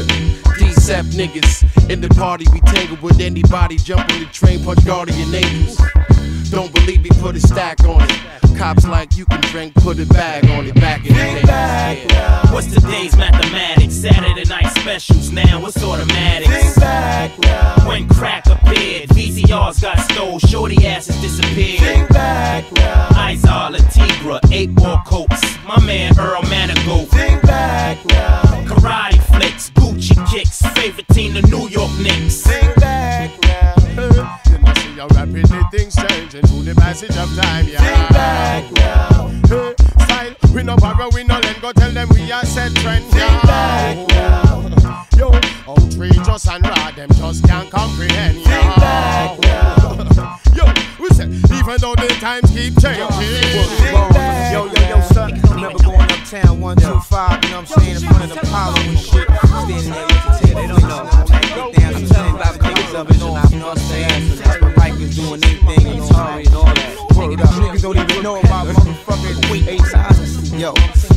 U: D-Sep niggas, in the party, we tangle with anybody. Jump on the train, punch guardian angels. Don't believe me, put a stack on it. Cops like, you can drink, put a bag on it. Back in the day. Yeah.
S: What's today's mathematics? Saturday night specials now, what's automatics?
K: Back now.
S: When crack appeared, V C Rs got stole, shorty asses disappeared.
K: Think back now.
S: Izar, La Tigra, eight ball coats, my man Earl Manigault.
K: Think back now.
S: Karate flicks, Gucci kicks, favorite team the New York Knicks.
K: Think back now.
J: You know, see how rapidly things changing through the passage of time, yeah.
K: Think back now.
J: Hey, style, we no borrow, we no lend, go tell them we are set trend, yeah.
K: Think back now.
J: Yo, outrageous and raw, them just can't comprehend, yeah.
K: Think back now.
J: Yo, we say, even though the times keep changing.
K: Think back
E: Yo, yo, yo, son, remember going uptown one two five, you know what I'm saying, in front of the Apollo and shit. Standing there with your tail, they don't know. Get down, I'm telling about niggas up and off, you know what I'm saying? That's what Rikers doing anything and Atari and all that. Word up, niggas don't even know about motherfucking eight sizes. Yo.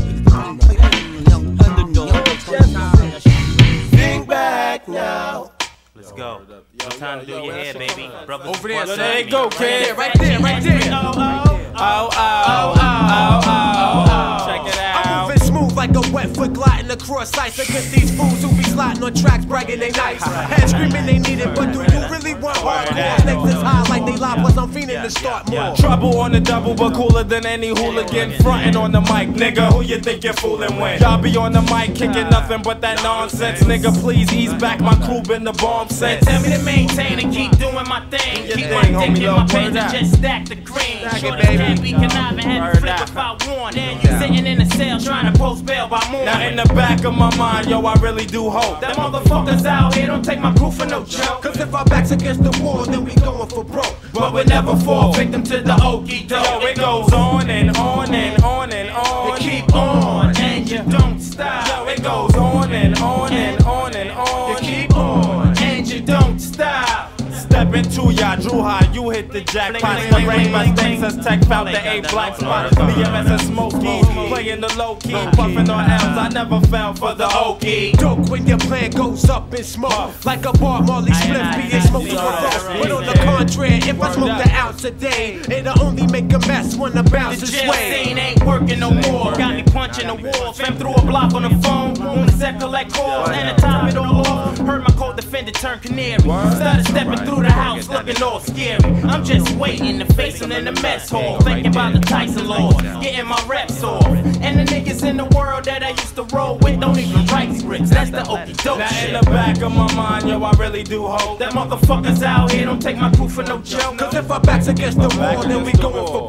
K: Think back now.
S: Let's go. No time to do your hair, baby. Brothers
U: Over there,
S: want
U: there
S: me.
U: you go, kid. Right there, right there.
S: Oh, oh, oh, oh, oh, oh, oh. Check it out.
T: I'm moving smooth like a wet foot gliding across ice against these fools who be sliding on tracks, bragging they nice. Head screaming they need it, but do you really want hardcore? Stakes is high like they live, but I'm fiending to start more.
V: Trouble on the double, but cooler than any hooligan. Frontin' on the mic, nigga, who you think you're fooling with? Y'all be on the mic, kicking nothing but that nonsense. Nigga, please ease back, my crew been the bomb sense.
S: Tell me to maintain and keep doing my thing. Keep my dick in my pants and just stack the cream. Shorty can't be conniving, had to flip if I want. Then you sitting in a cell trying to post bail by morning.
V: Now in the back of my mind, yo, I really do hope
S: that motherfuckers out here don't take my crew for no joke.
T: Cause if our backs against the wall, then we going for broke.
S: But we never fall victim to the okie doke.
V: Yo, it goes on and on and on and on.
S: You keep on and you don't stop.
V: Yo, it goes on and on and on and on.
S: You keep on and you don't stop.
V: Step into ya, drew high, you hit the jackpot. The rain my things as tech found the A black spot. B M S and Smokey, playing the low key, puffing on L's. I never fell for the okey.
T: Dope when your plan goes up in smoke, like a bar Marley Spliff being smoked to a roast. But on the contrary, if I smoke the ounce a day, it'll only make a mess when the bounce is
S: The jail
T: sway.
S: scene ain't working no more. Got me punching the wall, fam through a block on the phone. On the set collect calls, and to top it all off, heard my co-defendant turn canary. Started stepping through the house looking all scary. I'm just waiting to face him in the mess hall, thinking about the Tyson laws, getting my reps off. And the niggas in the world that I used to roll with don't even write scripts. That's the okie doke
V: Now
S: shit.
V: in the back of my mind, yo, I really do hope
S: that motherfuckers out here don't take my crew for no joke.
T: Cause if our backs against the wall, then we going for broke.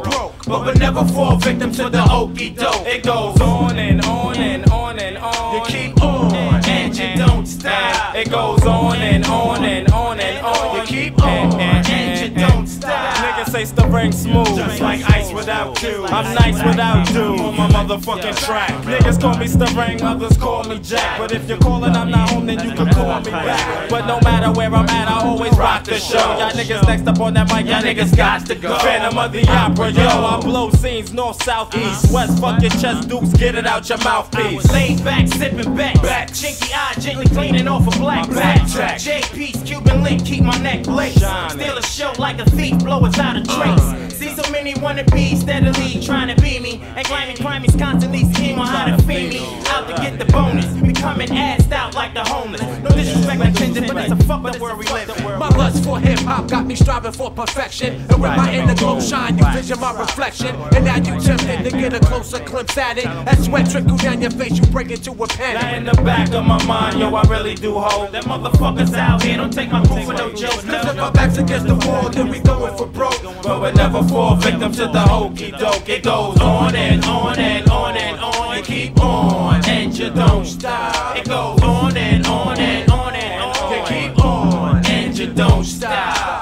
S: but we'll never fall victim to the okey doke. It goes on and on and on and on. You keep on and you don't stop. It goes on and on and on and on. You keep on and you don't stop. Niggas say the ring smooth, just like ice without Q. I'm nice without do on my motherfucking track. Niggas call me Sterling, others call me Jack. But if you're calling I'm not home, then you can call me back. But no matter where I'm at, I always rock the show. Y'all niggas next up on that mic, y'all niggas got to go. Phantom of the Opera, yo. I blow scenes north, south, east, west. Fuck your chest, dukes, get it out your mouthpiece. Laid back, sipping back, back. Chinky eye, gently cleaning off a black back. J P's Cuban link, keep my neck laced. Steal a show like a thief, blow without a trace. See so many wannabes steadily trying to be me, and claiming crimes constantly scheme on how to feed me. Out to get the bonus, becoming assed out like the homeless. No disrespect intended, but it's a fucked up world we live in.
T: My lust for hip hop got me striving for perfection. And when my inner glow shine, you vision my reflection. And now you tempted to get a closer glimpse at it. As sweat trickle down your face, you break into a panic.
S: Now in the back of my mind, yo, I really do hope that motherfuckers out here don't take my proof for no jokes.
T: Listen, my back's against the wall, then we going for broke.
S: But we never fall victim to the hokey doke. It goes on and on and on and on. You keep on and you don't stop. It goes on and on and on and on. You keep on and you don't stop.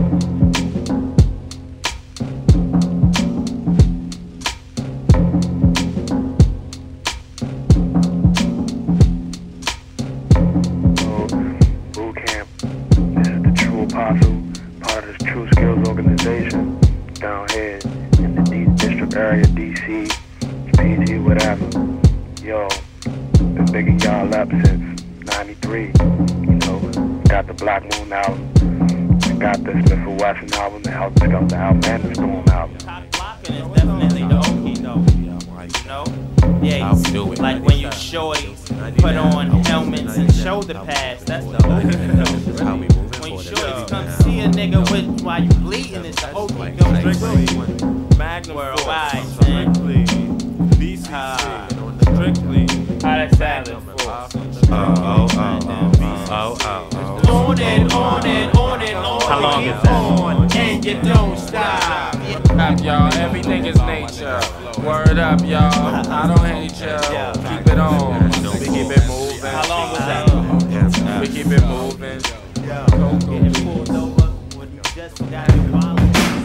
D: Boot camp. This is the true apostle, part of this True Skills organization down here in the D district area, D C, P G, whatever. Yo, been bigging y'all up since ninety-three. You know, got the Black Moon album, got the Smith and Wesson album, the Helter Skelter album, and the Storm album.
S: Definitely the okey doke, you know? Yeah, like when you shorties put on helmets and shoulder pads, that's the okey doke. When you shorties come see a nigga with while you bleeding, it's the okey doke. Magnum worldwide, man. Strictly. How that sound for? Oh, oh, oh, oh, oh, oh. On and on and on and on. How long is that? On and you don't stop.
V: Up, y'all. Everything is nature. Word up, y'all. I don't hate y'all. Keep it on. We keep it moving.
S: How long was that?
V: We keep it moving.
S: Getting pulled over when you just forgot your wallet.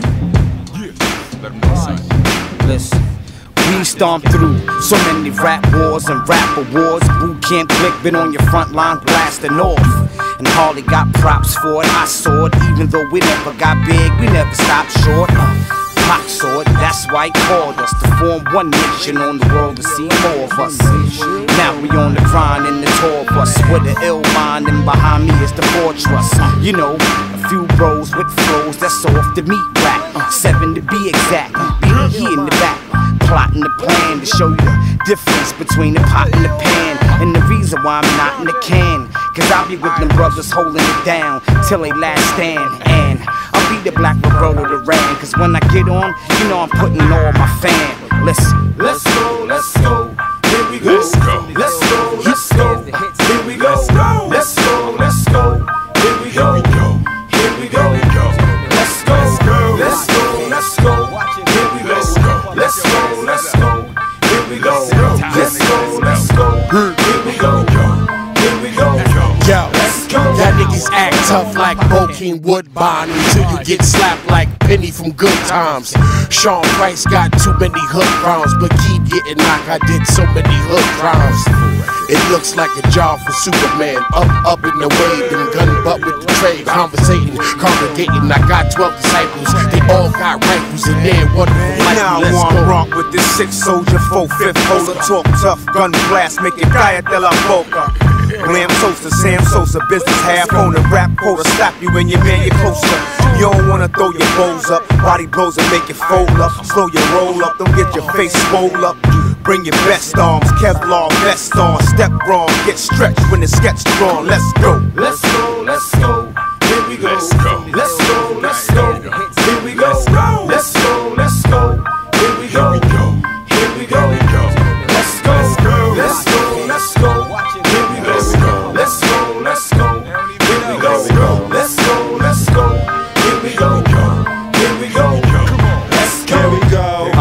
O: Listen. We stomp through so many rap wars and rap awards. Boot camp click, been on your front line blasting off. And Harley got props for it, I saw it. Even though we never got big, we never stopped short. uh, Pop saw it, that's why he called us to form one nation on the world to see more of us. Now we on the grind in the tour bus with an ill mind, and behind me is the fortress. You know, a few bros with flows that's off the meat rack. uh, Seven to be exact, beating here in the back. Plotting the plan to show you the difference between the pot and the pan, and the reason why I'm not in the can. Cause I'll be with them brothers holding it down till they last stand. And I'll be the black Roberto Duran, cause when I get on, you know I'm putting all my fan. Listen.
E: Let's go, let's go, here we go. Let's go, let's go, let's go, here we go. Let's go, let's go, here we go. Here we go, let's go, let's go, let's go, here we go. Let's go, let's go, here we go. Let's go, let's go, here we go. Here we go.
M: Yo, y'all niggas act tough like Bokeem Woodbine until you get slapped like Penny from Good Times. Sean Price got too many hook rounds, but keep getting knocked. I did so many hook rounds. It looks like a job for Superman. Up, up in the wave, then gun butt with the trade. Conversating, congregating. I got twelve disciples. They all got rifles, and they're wonderful. Like
E: now
M: let's
E: one
M: go.
E: rock with this six soldier, four fifth holder. Talk tough, gun blast, make it Kaya de la Boca. Glam toaster, Sam Sosa, business half owner, rap quota, stop you and your man, you're closer. You don't wanna throw your bows up, body blows and make it fold up. Slow your roll up, don't get your face swole up. Bring your best arms, Kevlar vest on. Step wrong, get stretched when the sketch drawn. Let's go, let's go, let's go. Here we go, let's go, let's go, let's go. Here we go, let's go, let's go. Here we go, here we go. Let's go, let's go, let's go. Here we go, let's go, let's go. Here we go, let's go, let's go. Here we go, here we go. Let's go, here we go.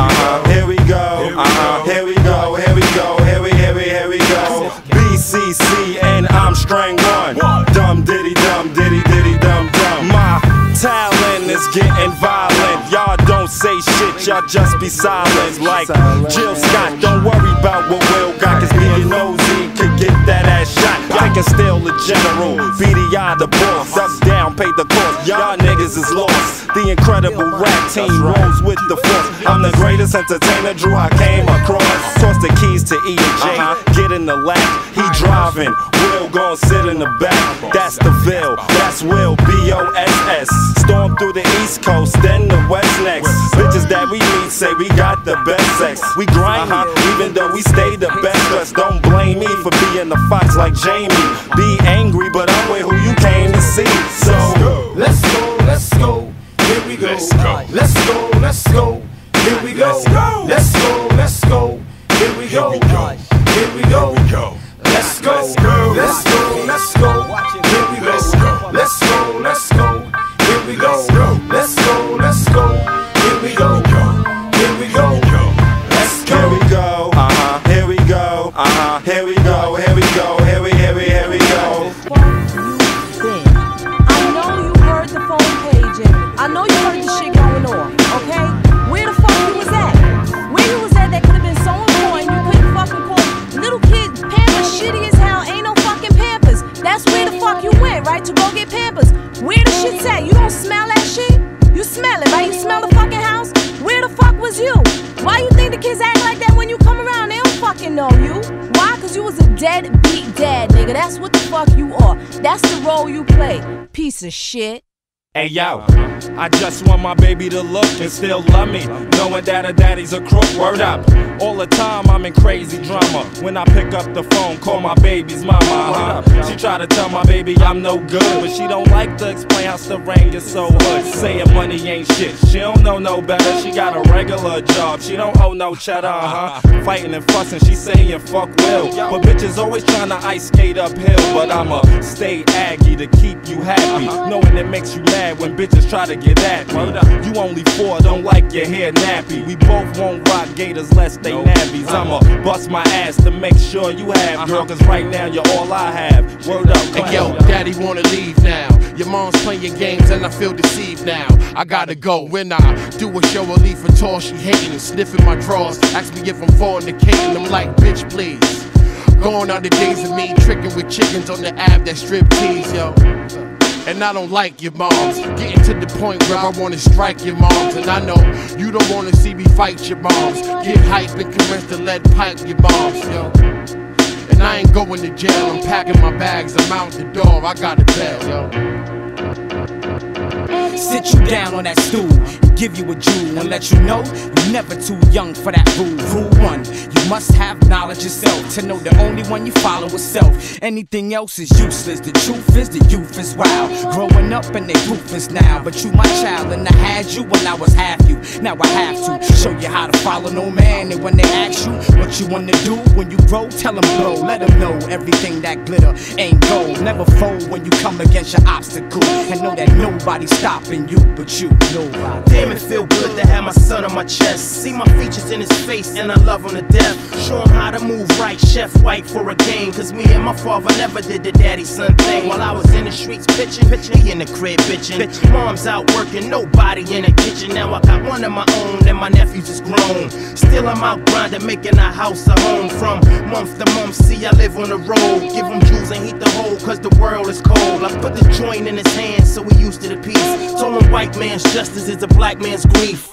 C: string one. Dum diddy dum diddy diddy dum dum. My talent is getting violent. Y'all don't say shit, y'all just be silent. Like Jill Scott, don't worry about what Will got, cause being nosy could get that ass shot. I can steal the general, B D I the boss, duck down, pay the cost. Y'all niggas is lost. The incredible rap team rolls with the force. I'm the greatest entertainer, Drew, I came across. Toss the keys to E and J, get in the lap. He driving, Will gon' sit in the back. That's the Ville, that's Will, B O S S. Storm through the East Coast, then the West next. Bitches that we meet say we got the best sex. We grind even though we stay the best dressed. Don't blame me for being the fox like Jamie. Be angry, but I'm with who you came to see. So
E: let's go, let's go. Here we go. Let's go. Let's go. Let's go. Here we go. Let's go. Let's go. Here we go. Here we go. Let's go. Let's go. Let's go. Let's go. Here we go. Let's go. Let's go. Here we go. Let's go. Let's go. Here we go. Here we go. Let's go.
C: Here we go. Uh huh. Here we go. Uh huh. Here we go. Here we go. Here we. Here we. Here we go.
B: I know you heard the phone paging. I know you heard the shit going on, okay? Where the fuck you was at? Where you was at that could have been so important you couldn't fucking call? Little kids, Pampers shitty as hell, ain't no fucking Pampers. That's where the fuck you went, right? To go get Pampers. Where the shit's at? You don't smell that shit? You smell it, right? You smell the fucking house? Where the fuck was you? Why you think the kids act like that when you come around? They don't fucking know you. Why? Cause you was a deadbeat dad, nigga. That's what the fuck you are. That's the role you play. Piece of shit.
C: Hey yo, I just want my baby to look and still love me, knowing that her daddy's a crook, word up. All the time I'm in crazy drama. When I pick up the phone, call my baby's mama, huh? She try to tell my baby I'm no good, but she don't like to explain how Serang is so hood. Saying money ain't shit, she don't know no better. She got a regular job, she don't owe no cheddar, huh? Fighting and fussing, she saying fuck Will, but bitches always trying to ice skate uphill. But I'ma stay Aggie to keep you happy, knowing it makes you mad when bitches try to get at me. You only four, don't like your hair nappy. We both won't rock gators less they nabbies. I'ma bust my ass to make sure you have, girl, cause right now you're all I have. Word up.
U: Hey yo, daddy wanna leave now. Your mom's playing games and I feel deceived now. I gotta go. When I do a show or leave for tour, she hating and sniffing my drawers. Ask me if I'm fornicating, I'm like, bitch, please. Gone are the days of me tricking with chickens on the app that strip tease, yo. And I don't like your moms. Getting to the point where I wanna strike your moms. And I know you don't wanna see me fight your moms. Get hype and commence to lead pipe your moms, yo. And I ain't going to jail, I'm packing my bags, I'm out the door, I got a bail, yo.
Q: Sit you down on that stool, give you a jewel, and let you know you're never too young for that rule. Rule one, you must have knowledge yourself to know the only one you follow is self. Anything else is useless. The truth is the youth is wild, growing up and they ruthless now. But you my child and I had you when I was half you. Now I have to show you how to follow no man. And when they ask you what you wanna do when you grow, tell them blow. Let them know everything that glitter ain't gold. Never fold when you come against your obstacle, and know that nobody's stopping you but you. Nobody.
A: Damn, it feel good to have my son on my chest. See my features in his face and I love him to death. Show him how to move right, chef white for a game. Cause me and my father never did the daddy son thing. While I was in the streets pitching, pitching, he in the crib bitching. Mom's out working, nobody in the kitchen. Now I got one of my own and my nephews is grown. Still I'm out grinding, making a house a home. From month to month, see I live on the road. Give him juice and heat the hole cause the world is cold. I put the joint in his hand so he used to the peace. Told him white man's justice is a black man's grief.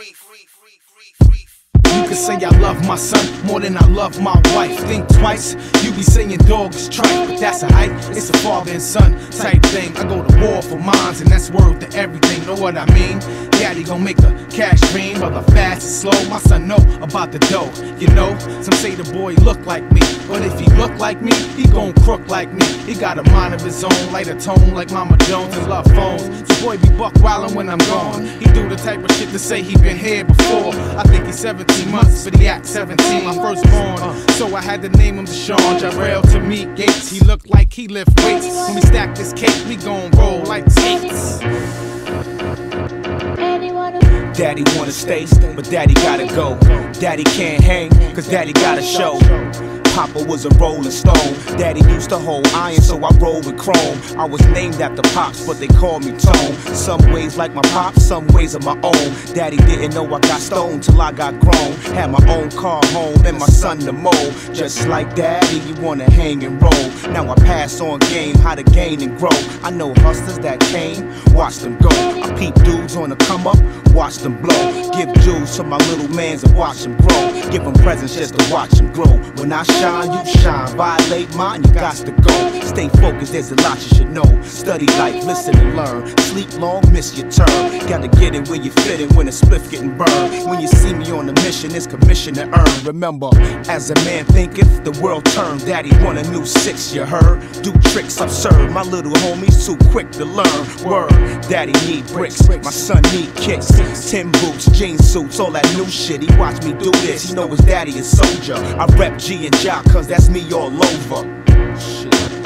I: You can say I love my son more than I love my wife. Think twice, you be saying dog is trite, but that's a hype. It's a father and son type thing. I go to war for mines and that's worth to everything. Know what I mean? Daddy gon' make a cash dream, whether fast or slow. My son know about the dough. You know, some say the boy look like me, but if he look like me, he gon' crook like me. He got a mind of his own, light a tone like Mama Jones and love phones. The boy be buck wildin' when I'm gone. He do the type of shit to say he been here before. I think he's seventeen months, but he act seventeen. My firstborn, so I had to name him Deshaun Jarrell to meet Gates. He looked like he lift weights. When we stack this cake, we gon' roll like skates.
E: Daddy wanna stay, but daddy gotta go. Daddy can't hang, cause daddy gotta show. Papa was a rolling stone. Daddy used to hold iron, so I roll with chrome. I was named after Pops, but they called me Tone. Some ways like my Pops, some ways of my own. Daddy didn't know I got stoned till I got grown. Had my own car home and my son to mold. Just like daddy, you wanna hang and roll. Now I pass on game, how to gain and grow. I know hustlers that came, watch them go. I peep dudes on the come up, watch them blow. Give jewels to my little mans and watch them grow. Give them presents just to watch them grow. When I shine, you shine. Violate mine, you got to go. Stay focused, there's a lot you should know. Study life, listen and learn. Sleep long, miss your turn. Gotta get it where you fit it when a spliff getting burned. When you see me on a mission, it's commission to earn. Remember, as a man thinketh, the world turns. Daddy want a new six, you heard? Do tricks absurd. My little homie's too quick to learn. Word, daddy need bricks, my son need kicks. Tim boots, jean suits, all that new shit. He watch me do this, he know his daddy is soldier. I rep G and Jock, cause that's me all over. Shit.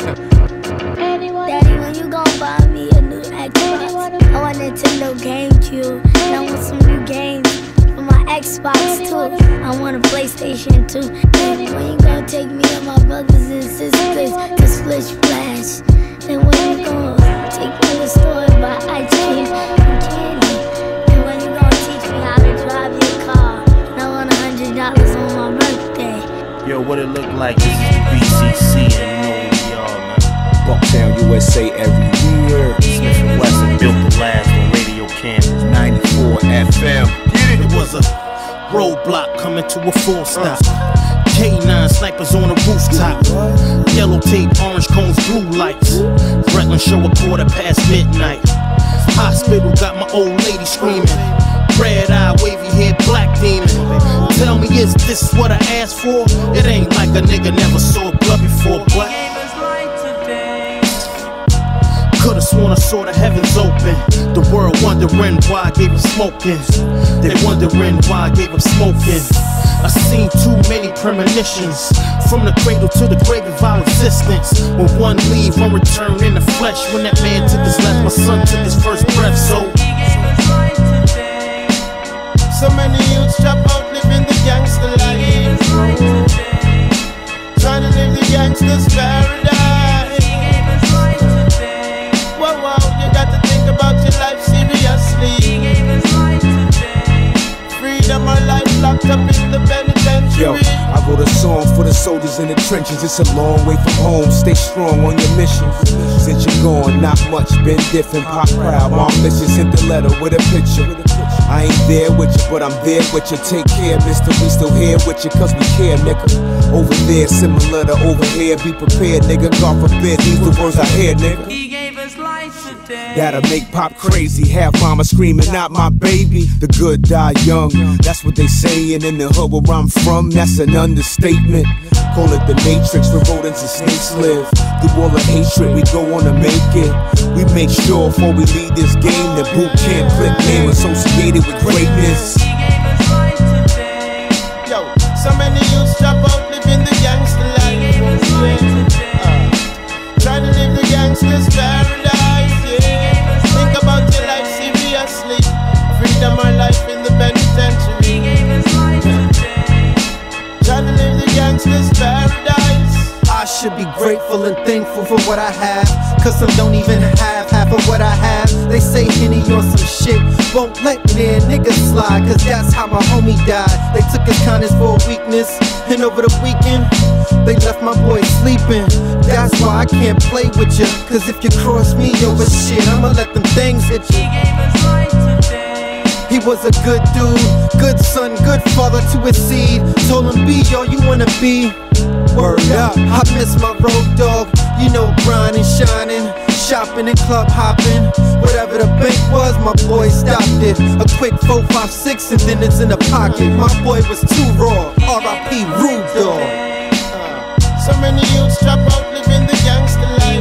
F: Daddy, when you gon' buy me a new Xbox? I want Nintendo GameCube, and I want some new games for my Xbox too. I want a PlayStation too. Daddy, when you gon' take me and my brothers and sisters to Splish Splash? And when you gon' take me to the store and buy ice cream and candy? And when you gon' teach me how to drive your car? And I want a hundred dollars on my birthday.
G: Yo, what it look like? This is the B C C, and you know who we are, man.
E: Bucktown, U S A every year.
G: Smith and Wesson built the last on Radio Campus ninety-four F M.
U: Get it? It was a roadblock coming to a full stop. K nine snipers on the rooftop. Yellow tape, orange cones, blue lights. Bretland show a quarter past midnight. Hospital got my old lady screaming. Red eye, wavy hair, black demon. Tell me, is this what I asked for? It ain't like a nigga never saw blood before, but could've sworn I saw the heavens open. The world wondering why I gave him smoking. They wondering why I gave him smoking. I seen too many premonitions. From the cradle to the grave of our existence. When one leave, one return in the flesh. When that man took his last, my son took his first breath. So
I: So many youths drop out living the gangster life. Trying to live the gangster's paradise. Whoa, whoa, you got to think about your life seriously. Freedom or life locked up in the penitentiary.
E: Yo, I wrote a song for the soldiers in the trenches. It's a long way from home. Stay strong on your mission. Since you're gone, not much been different. Pop proud, mom missus sent the letter with a picture. I ain't there with you, but I'm there with you. Take care, mister, we still here with you, cause we care, nigga. Over there, similar to over here. Be prepared, nigga, God forbid. These the words I hear, nigga.
K: He gave us life today.
E: That'll make Pop crazy. Have mama screaming, not my baby. The good die young, that's what they saying in the hood where I'm from. That's an understatement. Call it the matrix where rodents and snakes live. Through all the hatred, we go on to make it. We make sure before we leave this game that boot camp click name associated with greatness.
I: Yo, so many youths drop out living the gangster life. Uh, trying to live the gangster's paradise. Yeah. Think about your life seriously. Freedom or life in the penitentiary. Trying to live the gangster's paradise.
T: I should be grateful and thankful for what I have, cause some don't even have half of what I have. They say Henny on some shit, won't let their niggas slide, cause that's how my homie died. They took his kindness for a weakness, and over the weekend they left my boy sleeping. That's why I can't play with you, cause if you cross me over shit, I'ma let them things hit you. He was a good dude, good son, good father to his seed. Told him be all you wanna be. Word up, I miss my road dog. You know, grinding, shining, shopping and club hopping. Whatever the bank was, my boy stopped it. A quick four, five, six, and then it's in the pocket. My boy was too raw. R I P Rude Dog.
I: Uh, so many youths drop out living the gangster life.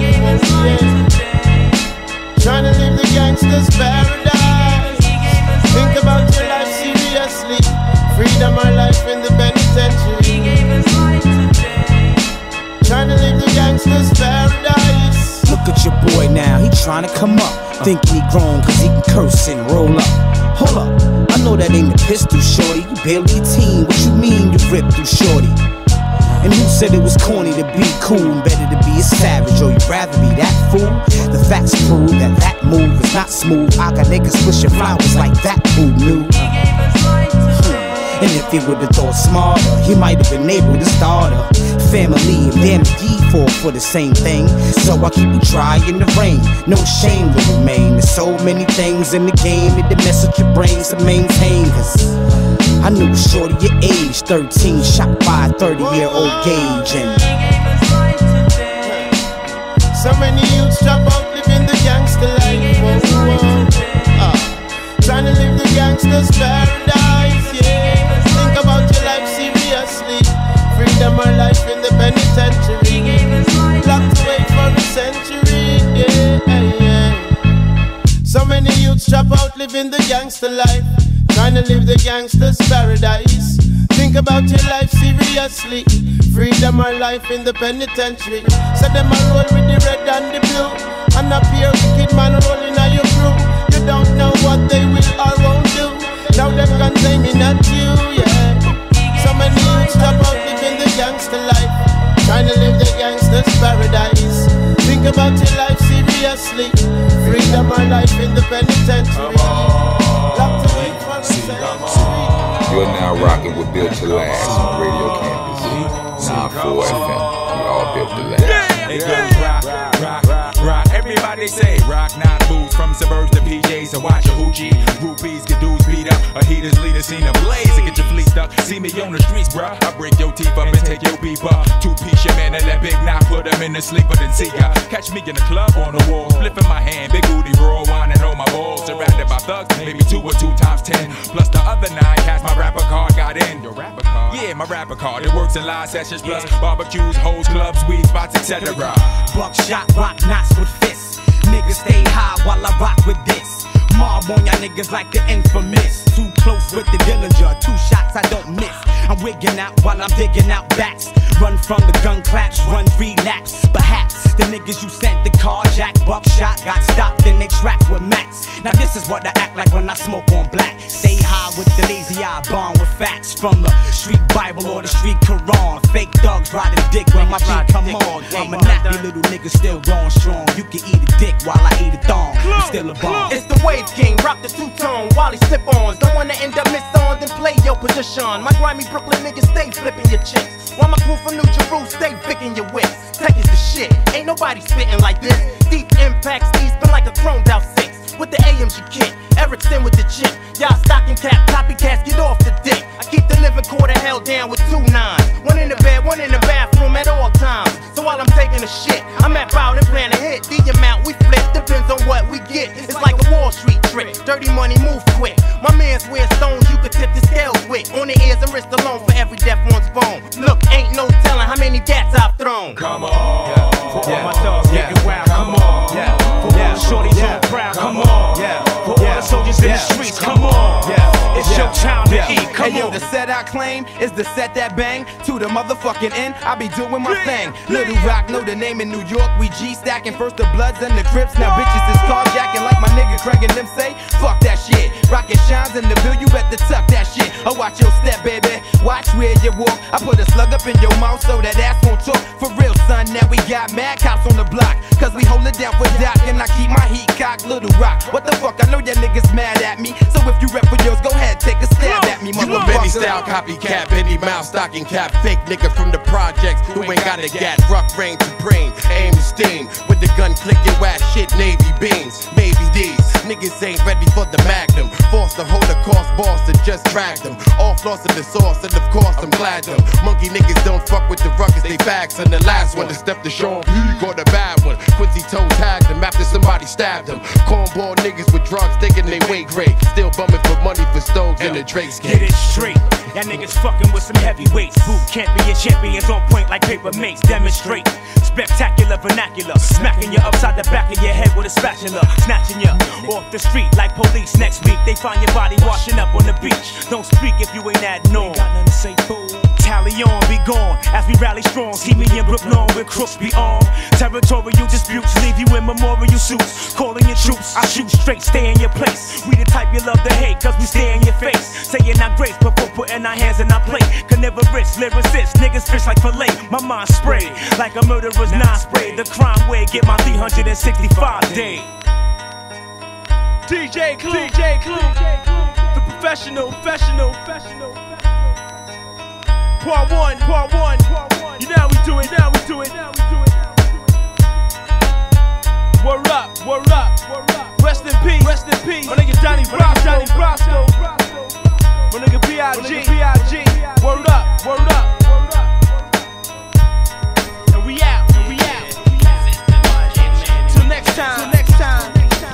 I: Yeah. Trying to live the gangster's paradise. Think about your life seriously. Freedom or life in the penitentiary. Trying to live the gangster's paradise.
E: Look at your boy now, he
L: trying to come up, thinking he grown cause he can curse and roll up. Hold up, I know that ain't a pistol, shorty. You barely a teen, what you mean you ripped through shorty? And who said it was corny to be cool and better to be a savage? Or you'd rather be that fool? The facts prove that that move is not smooth. I got niggas wishing flowers like that who knew. And if he would've thought smarter, he might have been able to start a family. And damn it, ye fall for the same thing. So I keep it dry in the rain. No shame will remain. There's so many things in the game that the mess with your brain to maintain. Cause I knew a shorty your age, thirteen, shot by a thirty year old gauge. And
I: so many youths drop out living the gangster life. Whoa, whoa. Uh, trying to live the gangster's paradise, yeah. Think about your life seriously. Freedom or life in the penitentiary. Locked away for a century, yeah, yeah. So many youths drop out living the gangster life. Trying to live the gangster's paradise. Think about your life seriously. Freedom or life in the penitentiary. So them a roll with the red and the blue. And up here wicked man rolling on your crew. You don't know what they will or won't do. Now them can say me not you, yeah. So many youths stop out living the gangster life. Trying to live the gangster's paradise. Think about your life seriously. Freedom or life in the penitentiary. Locked away for a century.
N: You're now rocking with Built to Last on Radio Campus nine four F M. We all built to last.
Q: They go rock, rock, rock, rock. Everybody say rock, not boots from suburbs to P Js and watch a hoochie. Groupies get dudes beat up. A heaters leader seen a blaze and get your fleet stuck. See me on the streets, bruh. I break your teeth up and take your beef up. Two-piece your man and that big knock, put him in the sleeper, then see ya. Catch me in the club on the wall, flipping my hand, big booty roll, whining on my balls. Surrounded by thugs, maybe two or two times ten. Plus the other nine has my rapper card got in. Your rapper card? Yeah, my rapper card. It works in live sessions, plus barbecues, hoes, clubs, weed spots, et cetera.
O: Buckshot, rock knots with fists. Niggas stay high while I rock with this. Mob on y'all niggas like the infamous. Too close with the Dillinger, two shots I don't miss. I'm wigging out while I'm digging out bats. Run from the gun claps, run three laps. Perhaps the niggas you sent the carjack, buckshot got stopped and they trapped with mats. Now this is what I act like when I smoke on black. Stay high with the lazy eye, bond with facts from the street Bible or the street Quran. Fake thugs riding dick when my beat come on. I'm a nappy little nigga still going strong. You can eat a dick while I eat a thong. I'm still a bomb.
S: It's the Wave King, rock the two-tone while he slip-ons. Don't wanna end up missed-on, then play your position. My grimy Brooklyn niggas stay flipping your chicks, while my crew from New Jerusalem stay picking your whips. Take is the shit, ain't nobody spitting like this. Deep impacts, these spin like a chromed out six. With the A M G kit, Erickson with the chip. Y'all stocking cap, copycats, get off the dick. I keep the living quarter held down with two nines. One in the bed, one in the bathroom at all times. So while I'm taking a shit, I map out and plan to hit. The amount we flip depends on what we get. It's like a Wall Street trick, dirty money move quick. My man's wear stones you could tip the scales with. On the ears and wrist alone for every deaf one's bone. Look, ain't no telling how many gats I've thrown.
Q: Come on, yeah. For all my thugs getting wild, come on, yeah. For all the shorties on the crowd, come on, yeah. For all the soldiers in the streets, come on, yeah. It's your time to eat, come
O: hey, yo,
Q: on.
O: the set I claim is the set that bang. To the motherfucking end, I be doing my thing. Little Rock know the name in New York. We G-stacking first the Bloods and the Crips. Now bitches is carjacking like my nigga Craig and them say. Fuck that shit. Rockin' shines in the bill, you better tuck that shit. Oh, watch your step, baby. Watch where you walk. I put a slug up in your mouth so that ass won't talk. For real, son, now we got mad cops on the block. Cause we hold it down for Doc and I keep my heat cocked. Little Rock, what the fuck? I know y'all niggas mad at me. So if you rep for yours, go ahead, take a stab at me,
U: You a
O: motherfucker.
U: Benny style copycat, Benny mouth stocking cap, fake nigga from the projects who ain't got a gat. Rock rain supreme, aim and steam. With the gun click your ass shit, navy beans. Maybe these niggas ain't ready for the magnum. Forced to hold a cost boss to just drag them. All floss of the sauce, and of course I'm glad them. Monkey niggas don't fuck with the ruckus, they facts. And the last one to step to Sean P got a bad one. Quincy toe tagged him after somebody stabbed him. Cornball niggas with drugs thinking they weight great. Still bumming for money for stoves in the Drake's
Q: Get
U: game.
Q: it straight, y'all niggas fucking with some heavyweights. Boot champion champions on point like paper mates. Demonstrate spectacular vernacular, smacking you upside the back of your head with a spatula, snatching you off the street like police. Next week they find your body washing up on the beach. Don't speak if you ain't at norm. Got nothing to say, fool. Talent
H: rally on, be gone. As we rally strong, see me in Brooklyn with crooks be armed. Territorial disputes leave you in memorial suits. Calling your troops, I shoot straight, stay in your place. We the type you love to hate, cause we stay in your face. Saying our grace before putting our hands in our plate. Carnivorous, lyricists, niggas fish like filet. My mind sprayed like a murderer's non-spray. The crime way, get my three hundred sixty-five day.
P: D J Clik, D J Clik, the professional, professional, professional. Part one, part one, you know how we do it, now we do it, now we do it. Word up, word up, rest in peace, rest in peace. My nigga Johnny Brasco, Johnny Brasco. My nigga B I G, B I G. Word up, word up. And we out, and we out. Till next time, till next time.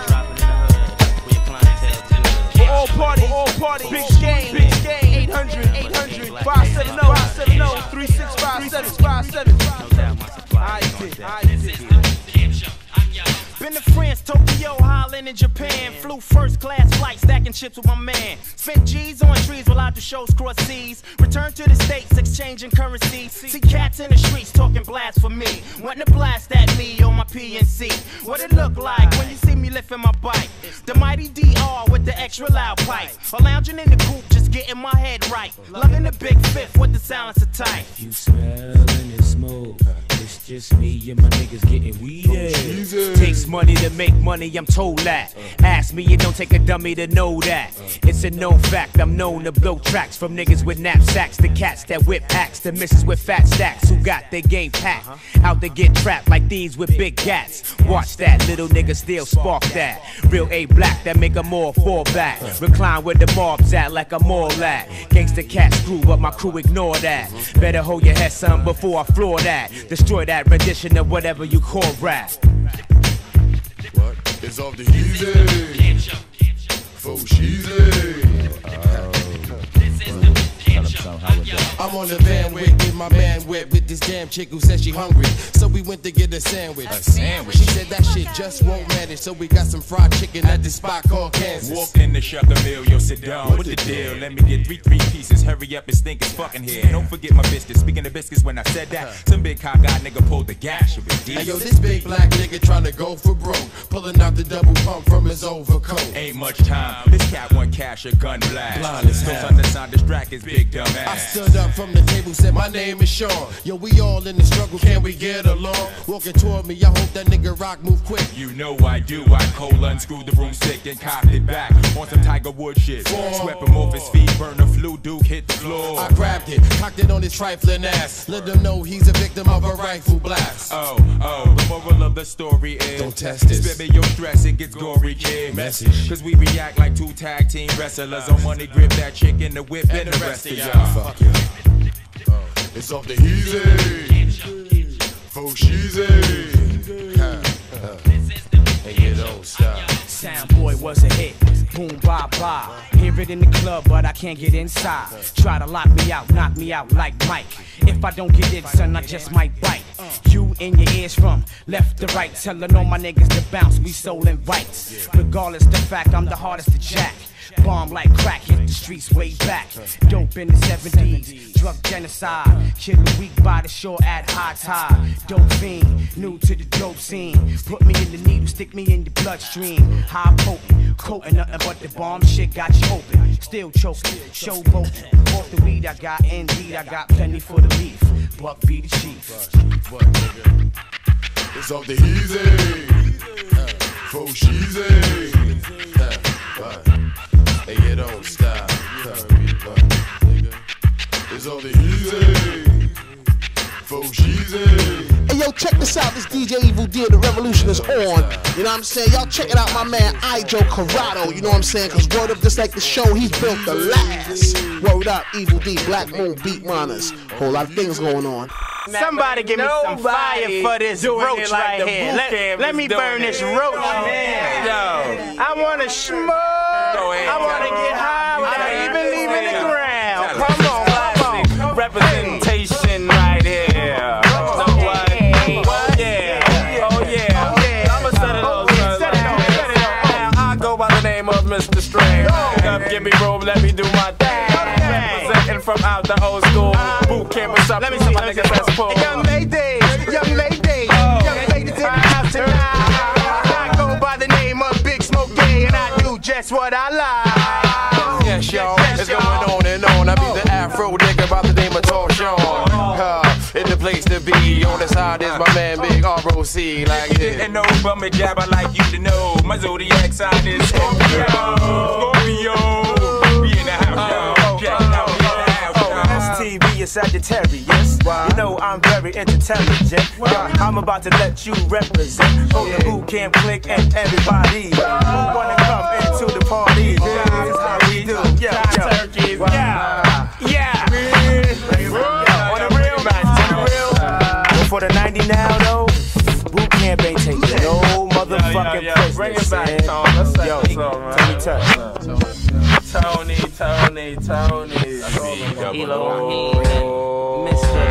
P: For all parties, all parties. Big game, big game. eight hundred, eight hundred, five seven zero, five seven zero, three six five seven, five seven. I did, I did.
S: Been to France, Tokyo, Holland, and Japan. Flew first class flight, stacking chips with my man. Spent G's on trees while I do shows cross seas. Returned to the States, exchanging currency. See cats in the streets talking blasphemy. Wanting to blast at me on my P N C. What it look like when you see me lifting my bike? The mighty D R with the extra loud pipe. Or lounging in the coupe, just getting my head right. Loving the big fifth with the silencer tight.
L: You smellin' it smooth. It's just me and my niggas getting weeded.
E: Takes money to make money, I'm told that. Ask me, it don't take a dummy to know that. It's a known fact, I'm known to blow tracks. From niggas with knapsacks to cats that whip axe to misses with fat stacks who got their game packed. Out to get trapped like these with big gats. Watch that, little nigga still spark that. Real A black that make 'em all fall back. Recline where the mob's at like I'm all at. Gangsta cat screw, but my crew ignore that. Better hold your head, son, before I floor that. Destroy that rendition of whatever you call rap.
J: What? It's off the easy. Faux cheesy.
U: I'm on the van with, with my man wet with this damn chick who said she hungry. So we went to get a sandwich.
N: A sandwich?
U: She said that shit just won't manage. So we got some fried chicken at this spot called Kansas.
N: Walk in the shut the meal, yo, sit down. What's the deal? Let me get three, three pieces. Hurry up and stink is fucking here. Don't forget my biscuits. Speaking of biscuits, when I said that, some big cock guy nigga pulled the gas.
U: Hey yo, this big black nigga trying to go for broke. Pulling out the double pump from his overcoat.
N: Ain't much time. This cat want cash, a gun blast.
U: Blind as
N: Don't
U: hell.
N: understand distract his big dumb ass.
U: I stood up from the table, said my name is Sean. Yo, we all in the struggle, can we get along? Walking toward me, I hope that nigga rock move quick.
N: You know I do. I cold unscrewed the broomstick and cocked it back on some Tiger Wood shit. Swept him off his feet, burn the flu, Duke hit the floor.
U: I grabbed it, cocked it on his trifling ass. Let him know he's a victim of a rifle blast.
N: Oh, oh, the moral of the story is
U: don't test this.
N: Spit me your stress, it gets gory, kid.
U: Message.
N: Cause we react like two tag team wrestlers. On money, grip that chick in the whip and, and the rest of y'all.
U: Fuck you.
J: It's off the easy. Faux cheesy.
U: And you don't stop.
L: Soundboy was a hit, boom, bye, bye. Hear it in the club, but I can't get inside. Try to lock me out, knock me out like Mike. If I don't get it, son, I just might bite. You in your ears from left to right, telling all my niggas to bounce, we soul invites. Regardless the fact I'm the hardest to jack. Bomb like crack, hit the streets way back. Dope in the seventies, drug genocide. Killer weak by the shore at high tide. Dope fiend, new to the dope scene. Put me in the needle, stick me in the bloodstream. High potent, coating nothing but the bomb shit got you open. Still choking, showboating. Off the weed I got, indeed I got plenty for the beef. Buck be the chief.
J: It's off the easy. Faux cheesy.
U: Hey, you don't stop.
J: It's all the easy. Faux cheesy.
G: Hey yo, check this out. This D J Evil D, the revolution is on. You know what I'm saying? Y'all check it out, my man Ijo Corrado. You know what I'm saying? Cause word up, just like the show, he's built the last. Word up, Evil D, Black Moon Beat Runners. Whole lot of things going on.
S: Somebody give me some fire for this roach like right here. Let, let me burn this roach, man. Yo, I wanna smoke. I wanna get high without even leaving the ground. Come on, come on. Representation right here. So what? What? Yeah. Oh yeah. I'ma set it up. Set it up. Set it up. I go by the name of Mister Strange. Up, give me room, let me do my thing.
V: Spitting from out the old school. Boot camp, what's up? Let me see my niggas that's pulled.
D: Young ladies, young ladies, young ladies in the house tonight. I go by the name of Big Smoke Gay, and I do just what I like.
U: Yes, y'all, it's going on and on. I be the Afro nigga by the name of Tall Sean. Uh, in the place to be, on the side is my man Big R O C. Like
N: you didn't know, but me jab I like you to know. My zodiac sign is Scorpio. Scorpio. We in the house, y'all. Okay, now we in the house.
R: S T V is Sagittarius. You know I'm very intelligent. Yo, I'm about to let you represent. Hold the boot camp, click, and everybody who wanna come into the party. This is how we do. Yeah, yeah, yeah, yeah. On the real, man, on the real. But for the ninety now, though, boot camp ain't taking no motherfucking place.
V: Bring it back, Tone. Let's say
R: Yo,
V: what's up, man.
R: Tony Touch.
V: Tony, Tony, Tony.
R: Elo, Mister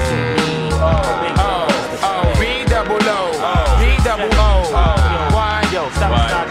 U: Oh, oh, B double O, B double O, Y, yo, stop,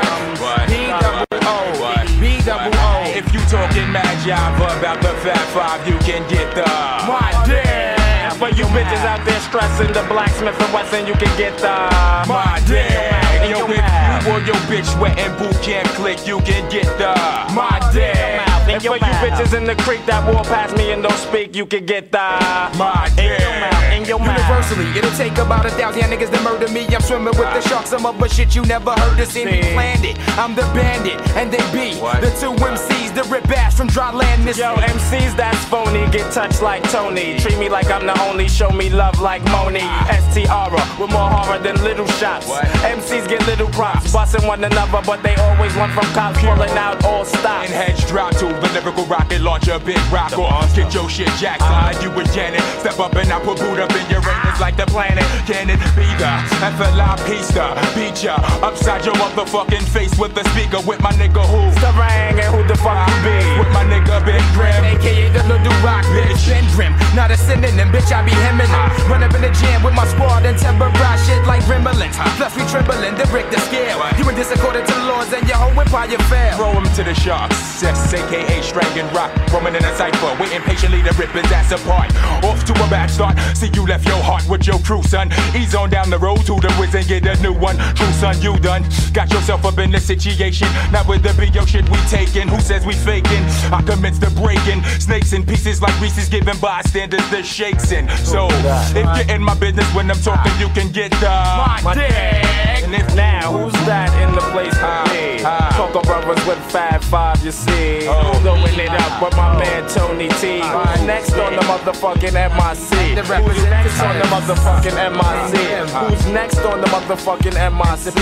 U: Y, B double O, B double O.
N: If you talking mad job about the Fat Five, you can get the
V: My damn. For you bitches out there stressing the blacksmith and Wesson, you can get the
N: My damn. Yo, if you or your bitch sweating boot camp click, you can get the
V: My damn. And for you bitches in the creek that walk past me and don't speak, you can get the
N: My
V: damn. In your mouth.
O: Universally, it'll take about a thousand niggas to murder me. I'm swimming with the sharks, some other shit you never heard of. See me planned it. I'm the bandit, and they be
V: What?
O: the two M Cs, the rip ass from dry land.
V: Yo, M Cs that's phony, get touched like Tony. Treat me like I'm the only, show me love like Moni. S T R with more horror than little shots.
N: What?
V: M Cs get little props, busting one another, but they always run from cops, pulling out all stops.
N: And heads drop to the lyrical rocket launcher, big rock off. Get your shit jacked, slide you with Janet. Step up and I put boot up in your anus like the planet. Can it be the F L I pista? Beat ya upside your motherfucking face with the speaker with my nigga who?
V: Starang and who the fuck you be?
N: With my nigga Big Grim,
O: A K A the little rock bitch. Ben Grim, not a synonym, bitch. I be hemming it. Run up in the jam with my squad and terrorize shit like Rimmerlins. Plus we trembling, the break the scale. You in this according to the laws and your whole empire fail.
N: throw him to the sharks. Sex, A K A Strangin' Rock, roaming in a cipher, waiting patiently to rip his ass apart. Off to a bad start. See you left your heart with your crew, son. Ease on down the road to the whiz and get a new one. True son, you done got yourself up in this situation. Not with the big yo shit we taking. Who says we faking? I commence the breaking. Snakes in pieces like Reese's giving bystanders the shakes in. So if you're in my business when I'm talking, you can get the
V: My dick. And if now, who's that in the place to be? Coco Brothers with Fat Five, you see.
N: Oh.
V: Blowing it up with my man Tony T. Who's next on the motherfucking M I C? Who's next on the motherfucking M I C? Who's next on the motherfucking M I C?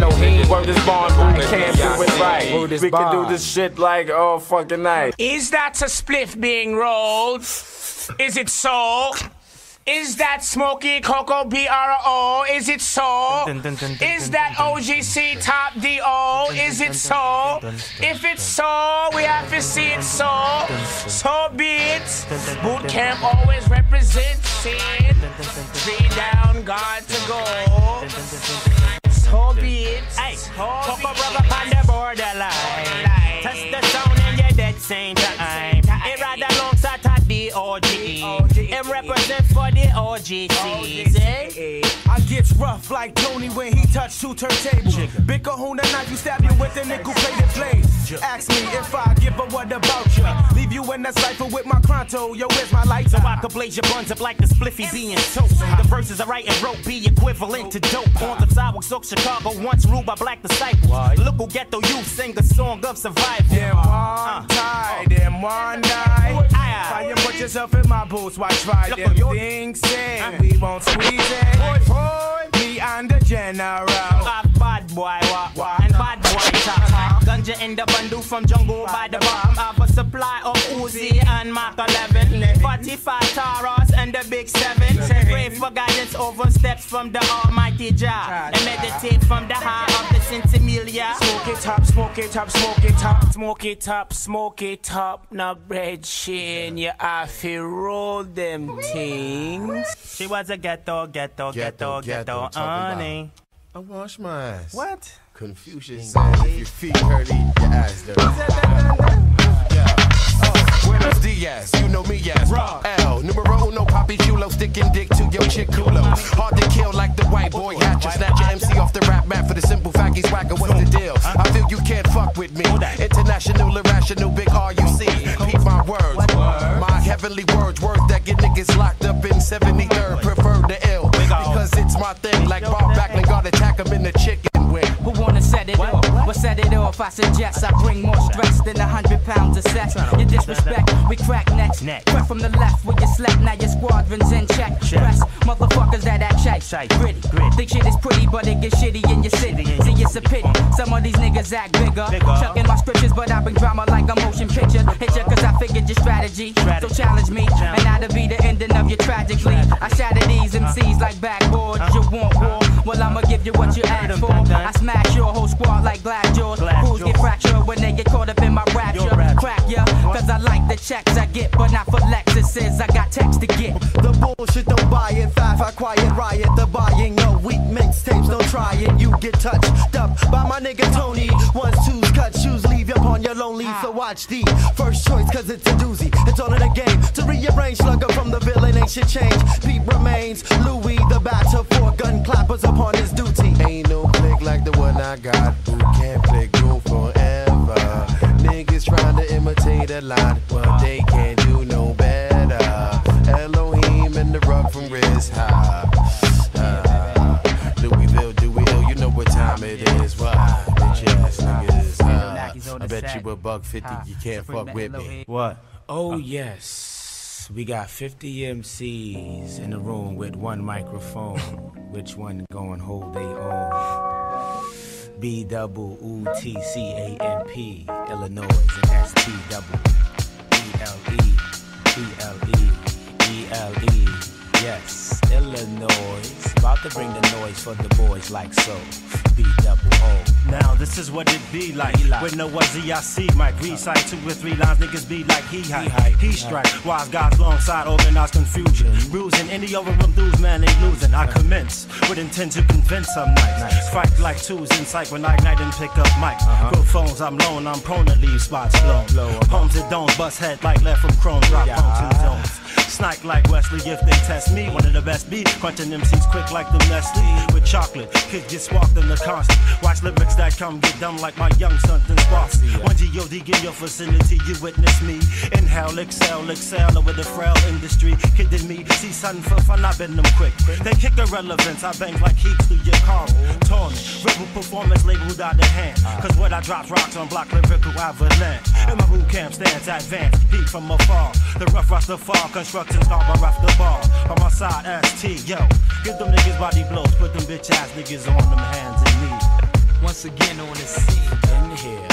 V: Word is born, we can't do it right. We can do this shit like all fucking night.
W: Is that a spliff being rolled? Is it so? Is that Smokey Coco B R O? Is it so? Is that O G C Top D O? Is it so? If it's so, we have to see it so. So be it. Boot camp always represents it. Three down, God to go. So be it. Hey, Coco brother on the borderline. Touch the sound and you're dead same time. It ride alongside the O G. It represents for the O G Cs, eh?
R: I get rough like Tony when he touch two turntables. Big Kahuna knife, you stab you with a nickel plated blade. Ask me if I give a what about ya. Leave you in the cipher with my Cronto. Yo, where's my light?
W: So I could blaze your buns up like the spliffy being toast. The verses I write and wrote be equivalent to dope. On the sidewalks of Chicago, once ruled by black disciples. Local ghetto youth sing a song of survival.
R: Them one tie, them one night. Try and put yourself in my boots, why try them things in? We won't squeeze it. Boy, boy, me and the general.
W: Bad boy walk and bad boy talk. Ganja in the bundle from jungle by the bomb. Have a supply of Uzi and Mark eleven. forty-five Taros and the big seven. Pray for guidance over steps from the almighty Jah. And meditate from the heart of the Saint Emilia.
R: Smoke it up, smoke it up, smoke it up, smoke it up, smoke it up. Now bread shin, you have to roll them things.
W: She was a ghetto, ghetto, ghetto, ghetto, honey.
J: I wash my ass.
R: What?
J: Confucius said if your feet hurt, eat your ass dirty.
R: Yeah. Oh.
U: Buenos dias, you know me as L. Numero uno, papi chulo, sticking dick to your chick culo. Hard to kill like the white boy hatcher. Snatch your M C off the rap map for the simple fact he's whacker. What's the deal? I feel you can't fuck with me. International, irrational, big R U C. Peep my words, my heavenly words, words that get niggas locked up in seventy-third. Prefer the L because it's my thing. Like Bob Backlund, got attack him in the chicken wing.
B: Who wanna set it off? Well, set it off. I suggest I bring more stress than a hundred pounds of sex. You disrespect, we crack necks. Cut from the left where you slept. Now your squadron's in check. Press motherfuckers that act shy. Gritty. Think shit is pretty, but it gets shitty in your city. See, it's a pity. Some of these niggas act bigger. Chucking my scriptures, but I bring drama like a motion picture. Hit ya cause I figured your strategy. So challenge me, and that'll be the ending of you tragically. I shatter these M Cs like backboards. You want war? Well, I'ma give you what you asked for. I smash your whole squad like glass jaws. Fools get fractured when they get caught up in my rapture. Crack ya, cause I like the checks I get, but not for Lexuses. I got text to get.
I: The bullshit don't buy it. Five, I quiet riot. The buying no weak mixtapes, don't try it. You get touched up by my nigga Tony. Ones, twos, cut shoes, leave you upon your lonely. So watch the first choice, cause it's a doozy. It's all in the game. To rearrange slugger from the villain, ain't shit change. Pete remains Louis, the battle for gun clappers upon his duty.
U: Ain't no click like the one I got. Who can't play go forever? Niggas trying to imitate a lot, but they can't do no better. Elohim and the rug from Riz High. Uh, Louisville, do we ill? You know what time it is. Why? Bitch ass niggas. Uh, I bet you a buck fifty, you can't fuck with me.
O: What?
W: Oh, yes. We got fifty M Cs in the room with one microphone. Which one gon' hold they own? B double U T C A N P, Illinois, and that's T double E L E, E L E, E L E. Yes, Illinois. About to bring the noise for the boys like so. B double O.
C: Now this is what it be like. With no one Z I C, Mike recite two or three lines, niggas be like he hype. He strike, wise guys alongside organized confusion. Bruising any over them dudes, man, they losing. I commence with intent to convince some nights. Fight like twos in sight when I ignite and pick up mic. Microphones, I'm lone, I'm prone to leave spots blown. Homes that don't bust head like left from chrome, drop on two zones. Snike like Wesley if they test me. One of the best be crunching M Cs quick like the Nestle with chocolate. Kids get sparked in the constant. Watch lyrics that come get dumb like my young son then Sparksy. One G O D in your vicinity, you witness me. Inhale, exhale, excel over the frail industry. Kidding me, see something for fun, I bend them quick. They kick irrelevance, I bang like heaps through your car. Torn, rebel performance labeled out the hand. Cause what I drop rocks on block lyrical avalanche. In my boot camp stands advanced, peek from afar. The rough rock the fall, construction start by rough the ball. On my side, S T, yo. Give them niggas body blows, put them bitch ass niggas on them hands and knees.
W: Once again on the scene in here.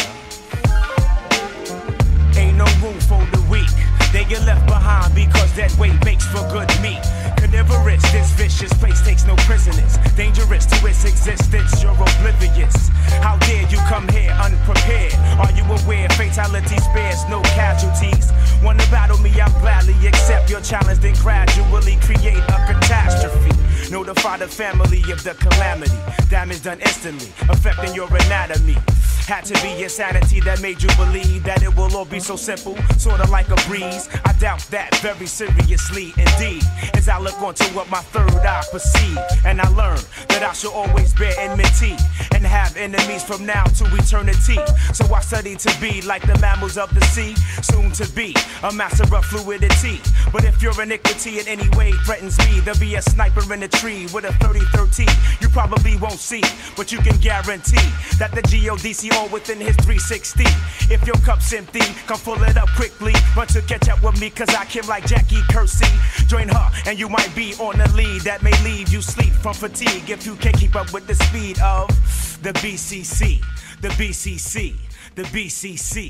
W: Ain't no room for the weak. They get left behind because that weight makes for good meat. Carnivorous, this vicious place takes no prisoners. Dangerous to its existence, you're oblivious. How dare you come here unprepared? Are you aware fatality spares no casualties? Wanna battle me, I'll gladly accept your challenge, then gradually create a catastrophe. Notify the family of the calamity. Damage done instantly, affecting your anatomy. Had to be insanity that made you believe that it will all be so simple, sorta like a breeze. I doubt that very seriously indeed, as I look onto what my third eye perceive. And I learn that I shall always bear enmity and have enemies from now to eternity. So I study to be like the mammals of the sea, soon to be a master of fluidity. But if your iniquity in any way threatens me, there'll be a sniper in the tree with a thirty thirteen. You probably won't see, but you can guarantee that the G O D C all within his three sixty. If your cup's empty, come fill it up quickly. Run to catch up with me, cause I kill like Jackie Kersey. Join her, and you might be on the lead that may leave you sleep from fatigue if you can't keep up with the speed of the B C C. The B C C. The B C C.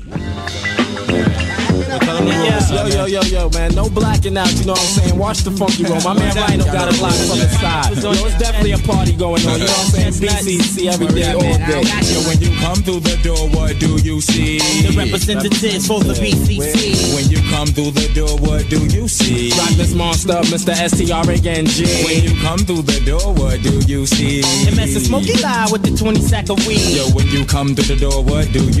V: Yo, yo, yo, yo, man, no blacking out, you know what I'm saying? Watch the funky roll. My man Rhino got it locked from the side. Yo, it's definitely a party going on, you know what I'm saying? B C C every day, all day.
N: Yo, when you come through the door, what do you see?
B: The representatives for the B C C.
N: When you come through the door, what do you see?
V: Rock this monster, Mister S T R A N G.
N: When you come through the door, what do you see?
B: And Mister Smokey Live with the twenty sack of weed.
N: Yo, when you come through the door, what do you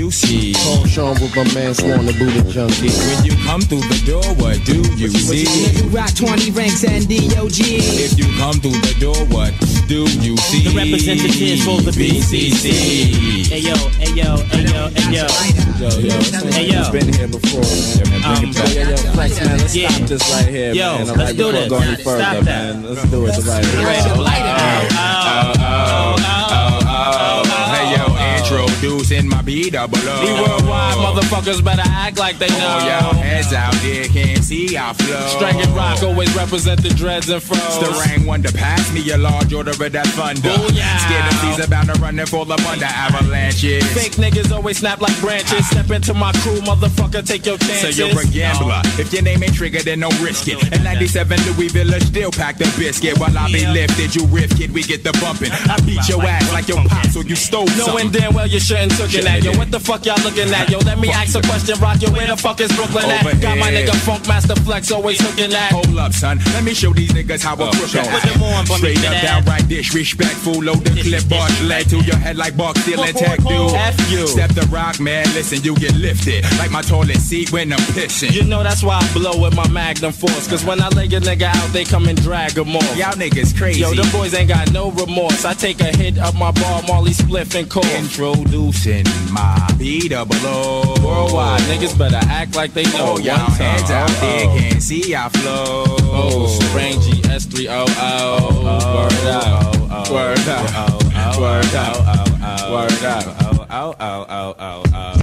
N: you see?
U: Paul Sean with my man Swan, the Buddha junkie.
N: When you come through the door, what do you see?
L: You rock twenty ranks and D O G.
N: If you come through the door, what do you see?
S: The representatives for the B C C. Hey yo, hey yo, hey yo, hey yo.
U: Yo, yo,
S: hey yo.
U: It's been here before, man.
S: Um,
U: yo, yo, yo, Flex, man, let's
S: yeah.
U: stop this right here,
S: yo,
U: man. I'm
S: let's
U: like,
S: do
U: before
S: this.
U: going further,
S: Stop that.
U: man. Let's do it right here.
S: Right. Oh, oh, oh, oh, oh, oh.
N: Hey yo, introducing my B double O.
V: The worldwide motherfuckers better act like they know.
N: Oh, yo, heads out there can't see our flow.
V: Strang and rock always represent the dreads and froze.
N: It's the rank one to pass me a large order of that thunder.
V: Oh, yeah.
N: Scared of these about to run and fall up under avalanches.
V: Fake niggas always snap like branches. Step into my crew, motherfucker, take your chances.
N: So you're a gambler. Oh. If your name ain't triggered, then don't risk it. At ninety-seven Louis Village, still pack the biscuit. While I be lifted, you riff kid, we get the bumping. I beat your ass like your pop, so you stole something.
V: Knowing damn well you shouldn't took it at. Yo, what the fuck y'all looking at? Yo, let me ask a question, rock. Yo, where the fuck is Brooklyn at?
N: Over
V: Got my
N: here.
V: nigga Funk Master Flex always hooking at.
N: Hold up, son. Let me show these niggas how a crook
V: Put them on, but
N: straight up, downright disrespectful. Load the clip, bar lead to your head like Bark Steel and Tech do.
V: F you.
N: Step the rock, man. Listen, you get lifted like my toilet seat when I'm pissing.
V: You know that's why I blow with my Magnum Force. Cause when I lay a nigga out, they come and drag him off.
N: Y'all niggas crazy.
V: Yo, them boys ain't got no remorse. I take a hit up my bar, Marley Spliff and cough.
N: Introducing my B double O.
V: Worldwide, niggas better act like they know.
N: Oh, y'all hands out there can't see our flow.
V: Oh, Spring G S three O O. Word out. Word out. Word out. Word out.
N: Oh, oh, oh, oh, oh, oh.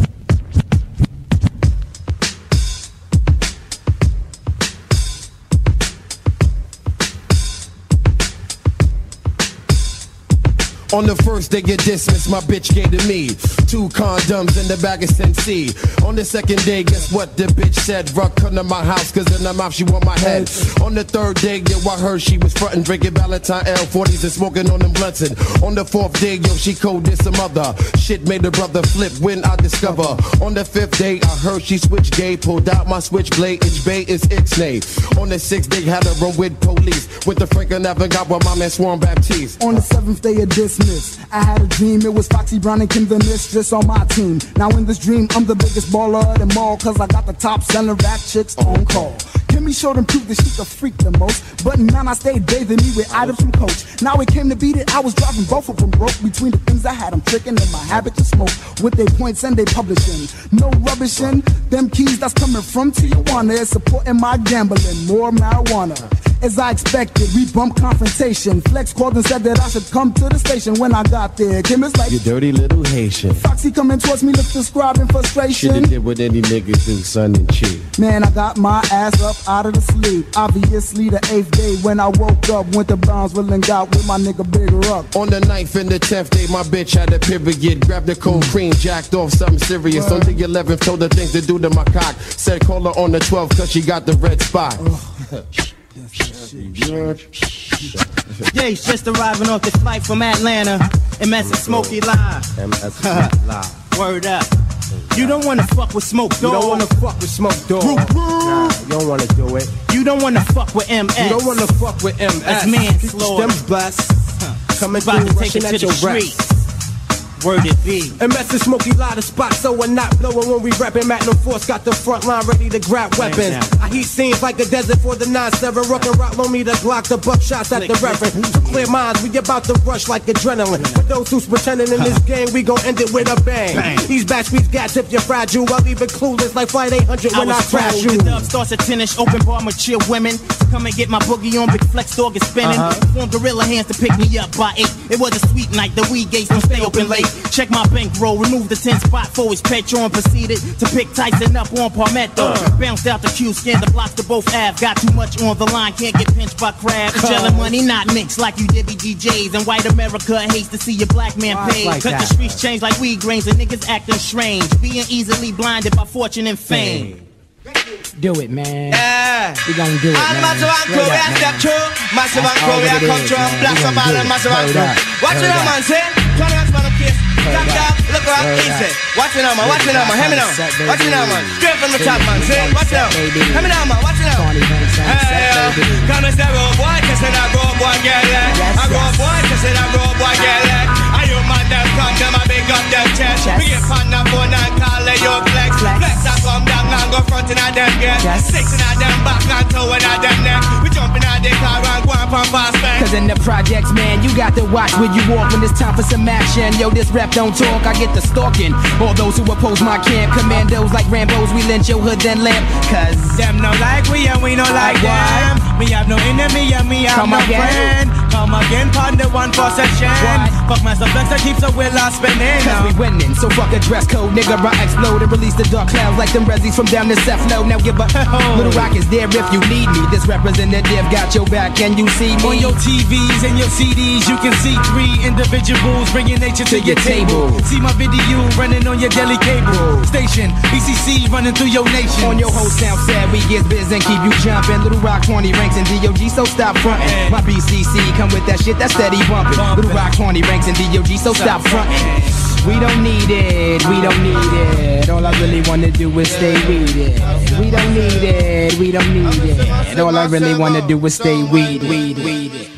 U: On the first day you dismissed, my bitch gave to me two condoms in the bag of Sensi. On the second day, guess what the bitch said? Ruck, come to my house, cause in her mouth she want my head. On the third day, yo, I heard she was frontin', drinking Valentine L forties and smoking on them blunts. On the fourth day, yo, she coded some other shit, made her brother flip when I discover. On the fifth day, I heard she switched gay, pulled out my switchblade, itch bay is ixnay. On the sixth day, had her run with police. With the Frank and never got with my man Swarm Baptiste.
A: On the seventh day of dismiss, I had a dream, it was Foxy Brown and Kim the mistress on my team. Now in this dream, I'm the biggest baller of them all, cause I got the top selling rap chicks on call. Kimmy showed and proved that she could freak the most, but now I stayed bathing me with items from Coach. Now it came to beat it, I was driving both of them broke. Between the things I had, I'm tricking and my habit to smoke. With their points and they publishing, no rubbishing. Them keys that's coming from Tijuana is supporting my gambling, more marijuana. As I expected, we bumped confrontation. Flex called and said that I should come to the station. When I got there, Kim is like,
U: you dirty little Haitian.
A: Foxy coming towards me, looked described in frustration.
U: Shoulda did what any nigga do, son, and cheat.
A: Man, I got my ass up out of the sleep. Obviously the eighth day when I woke up, went to Brownsville and got with my nigga Bigger Up.
U: On the ninth and the tenth day, my bitch had a period. Grabbed the cold cream, jacked off something serious. On the eleventh, told her things to do to my cock. Said call her on the twelfth, cause she got the red spot.
S: Jay's just arriving off the flight from Atlanta. M S is Smokey Live.
U: M S is Smokey Live.
S: Word up. You don't wanna fuck with Smoke Dog.
U: You don't wanna fuck with Smoke Dog. Nah, you don't wanna do it.
S: You don't wanna fuck with M S.
U: You don't wanna fuck with M S.
S: That's manslaughter.
U: Them blessed. Coming
S: About
U: through,
S: to take it
U: rushing
S: to
U: at
S: the
U: your
S: street.
U: rap.
S: Word it be.
U: M S is Smokey Live the spot, so we're not blowing when we rapping. Magnum Force got the front line ready to grab weapons. I heat scenes like a desert for the nine seven. Rock and rock, loan me the Glock, the buck shots at the reverend. To clear minds, we about to rush like adrenaline. For those who's pretending in this game, we gon' end it with a bang. bang. These batch beats gats if you're fragile. I'll leave it clueless like Flight eight hundred when I, I crash you.
S: The dub starts at ten-ish, open bar, mature women. Come and get my boogie on, big flex dog is spinning. Uh-huh. Form gorilla hands to pick me up by eight. It was a sweet night, the weed gates don't stay open late. Check my bank roll, remove the ten spot for his petrol and proceeded to pick Tyson up on Palmetto. Uh. Bounced out the queue, scanned the blocks to both Ave. Got too much on the line, can't get pinched by crab. Uh. Gelling money not mixed like you did D Js. And white America hates to see your black man paid. Like Cut that. The streets change like weed grains and niggas acting strange. Being easily blinded by fortune and fame.
L: Do it, man.
F: Yeah.
L: We gon' do it,
F: and
L: man.
F: Massive and Crew, we are step through. Massive and Crew, we are come through and blast some ball and Massive and Crew. Watch it now, man, say. twenty hands man, kiss. Tap, tap, look around, easy. Watch it now, man, watch it now, man. Hear me now. Watch it now, man. Straight from the top, man, say. Watch it now. Hear me now, man, watch it now. Hey, yo. Come and say, road boy, kiss it, I road boy, get it. I road boy, kiss it, I road boy, get it. I you man, them come, them, I big up them chest. We get pan up for Sixing out them back and towing out them neck. We jumping out the car and going from fast back.
B: Cause in the projects, man, you got to watch where you walk when it's time for some action. Yo, this rap don't talk, I get the stalking. All those who oppose my camp, commandos like Rambos, we lynch your hood then lamp. Cause
F: them no like we and we no like them. Me have no enemy and me have
B: Come
F: no
B: again.
F: friend. Come again, pon the one for session. Fuck my subjects that keeps a will I spending.
B: Cause we winning, so fuck a dress code, nigga, I explode and release the dark clouds like them resis from down the Cephalo. Now give a Little Rock is there if you need me. This representative got your back, can you see me?
F: On your T Vs and your C Ds, you can see three individuals bringing nature to, to your, your table. table. See my video running on your daily cable station. B C C running through your nation.
B: On your whole sound sad, we get biz and keep you jumping. Little Rock twenty ranks in D O G, so stop frontin'. My B C C come with that shit that's steady bumping. Little Rock twenty ranks in D O G, so stop frontin'. We don't need it, we don't need it. All I really wanna do is stay with it. We don't need it, we don't need it. All I really wanna do is stay weed, weed, weed it.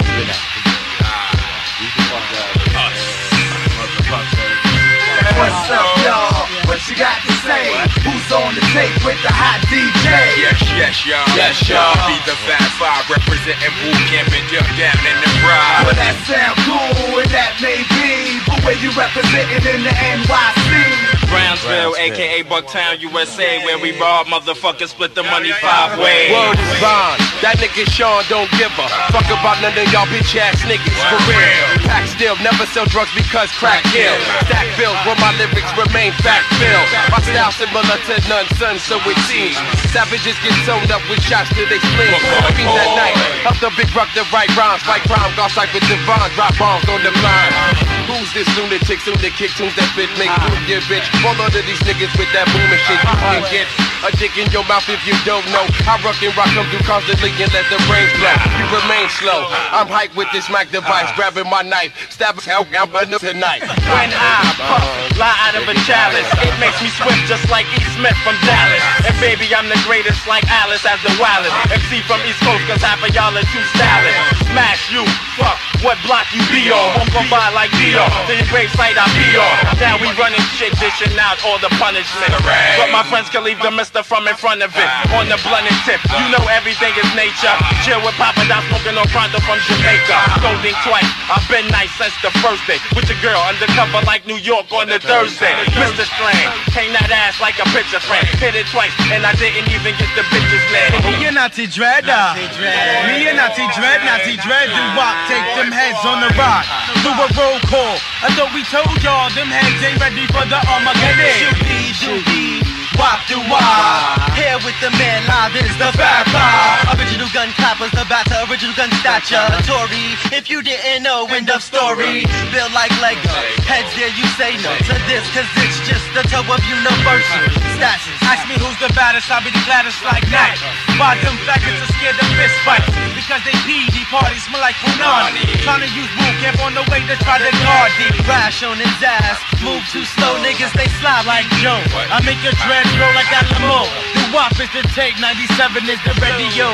K: What's up, y'all? What you got to say? Who's on the tape with the hot D J?
N: Yes, yes, y'all. Yes, y'all. Be the Fat Five representing boot camp and jump down in the ride.
K: Well, that sound cool, and that may be, but where you representing in the N Y C?
V: Brownsville, aka Bucktown, U S A, where we rob motherfuckers, split the money five ways.
U: Word is bond. That nigga Sean don't give a fuck about none of y'all bitch ass niggas. For real. Pack still, never sell drugs because crack kill. Stack filled where my lyrics remain fact filled. My style similar to none, son, so it seems. Savages get toned up with shots till they spleen. Fiends at night, help the big rock the right rhymes. Fight crime, got sight with Devon, drop bombs on the blind. Who's this lunatic? Soon to kick tunes that fit, make you your bitch. All of these niggas with that booming shit, you can get a dick in your mouth if you don't know. I rock and rock come through constantly and let the brains blow. You remain slow. I'm hyped with this mic device, grabbing my knife, stabbing out tonight.
V: When I puff, lie out of a chalice, it makes me swift just like E. Smith from Dallas. And baby, I'm the greatest like Alice as the wildest. M C from East Coast, cause half of y'all are too stylish. Smash you, fuck, what block you be on? Won't go by like Dior, to your grave site I be on. Now we running shit, dishing out all the punishment. But my friends can leave the mister from in front of it. On the blunt and tip, you know everything is nature. Chill with Papa Doc, smoking on Pronto from Jamaica. Don't think twice, I've been nice since the first day. With your girl undercover like New York on the Thursday. Mister Strange, hang that ass like a picture frame. Hit it twice, and I didn't even get the bitches laid.
F: Me and Natty Dread, uh. Me and Natty Dread, Natty Dread, do walk, take them heads on the rock. Do a roll call. I thought we told y'all them heads ain't ready for the Armageddon.
K: Doobie doobie, wop do wop. Here with the man live is the Fat Five. Original gun clappers, the batter, original gun stature. Tory, if you didn't know, end of story. Built like Lego, heads there you say no to this, cause it's just the toe of universal status.
F: Ask me who's the baddest, I'll be the gladdest like that. Why them faggots are scared to fist fight? Because they P D parties smell like punani. Trying to use boot camp on the way to try to guard D.
K: Rash on his ass, move too slow, niggas they slide like Joe.
F: I make your dreads roll like Alamo. The W A P is the tape, ninety-seven is the radio.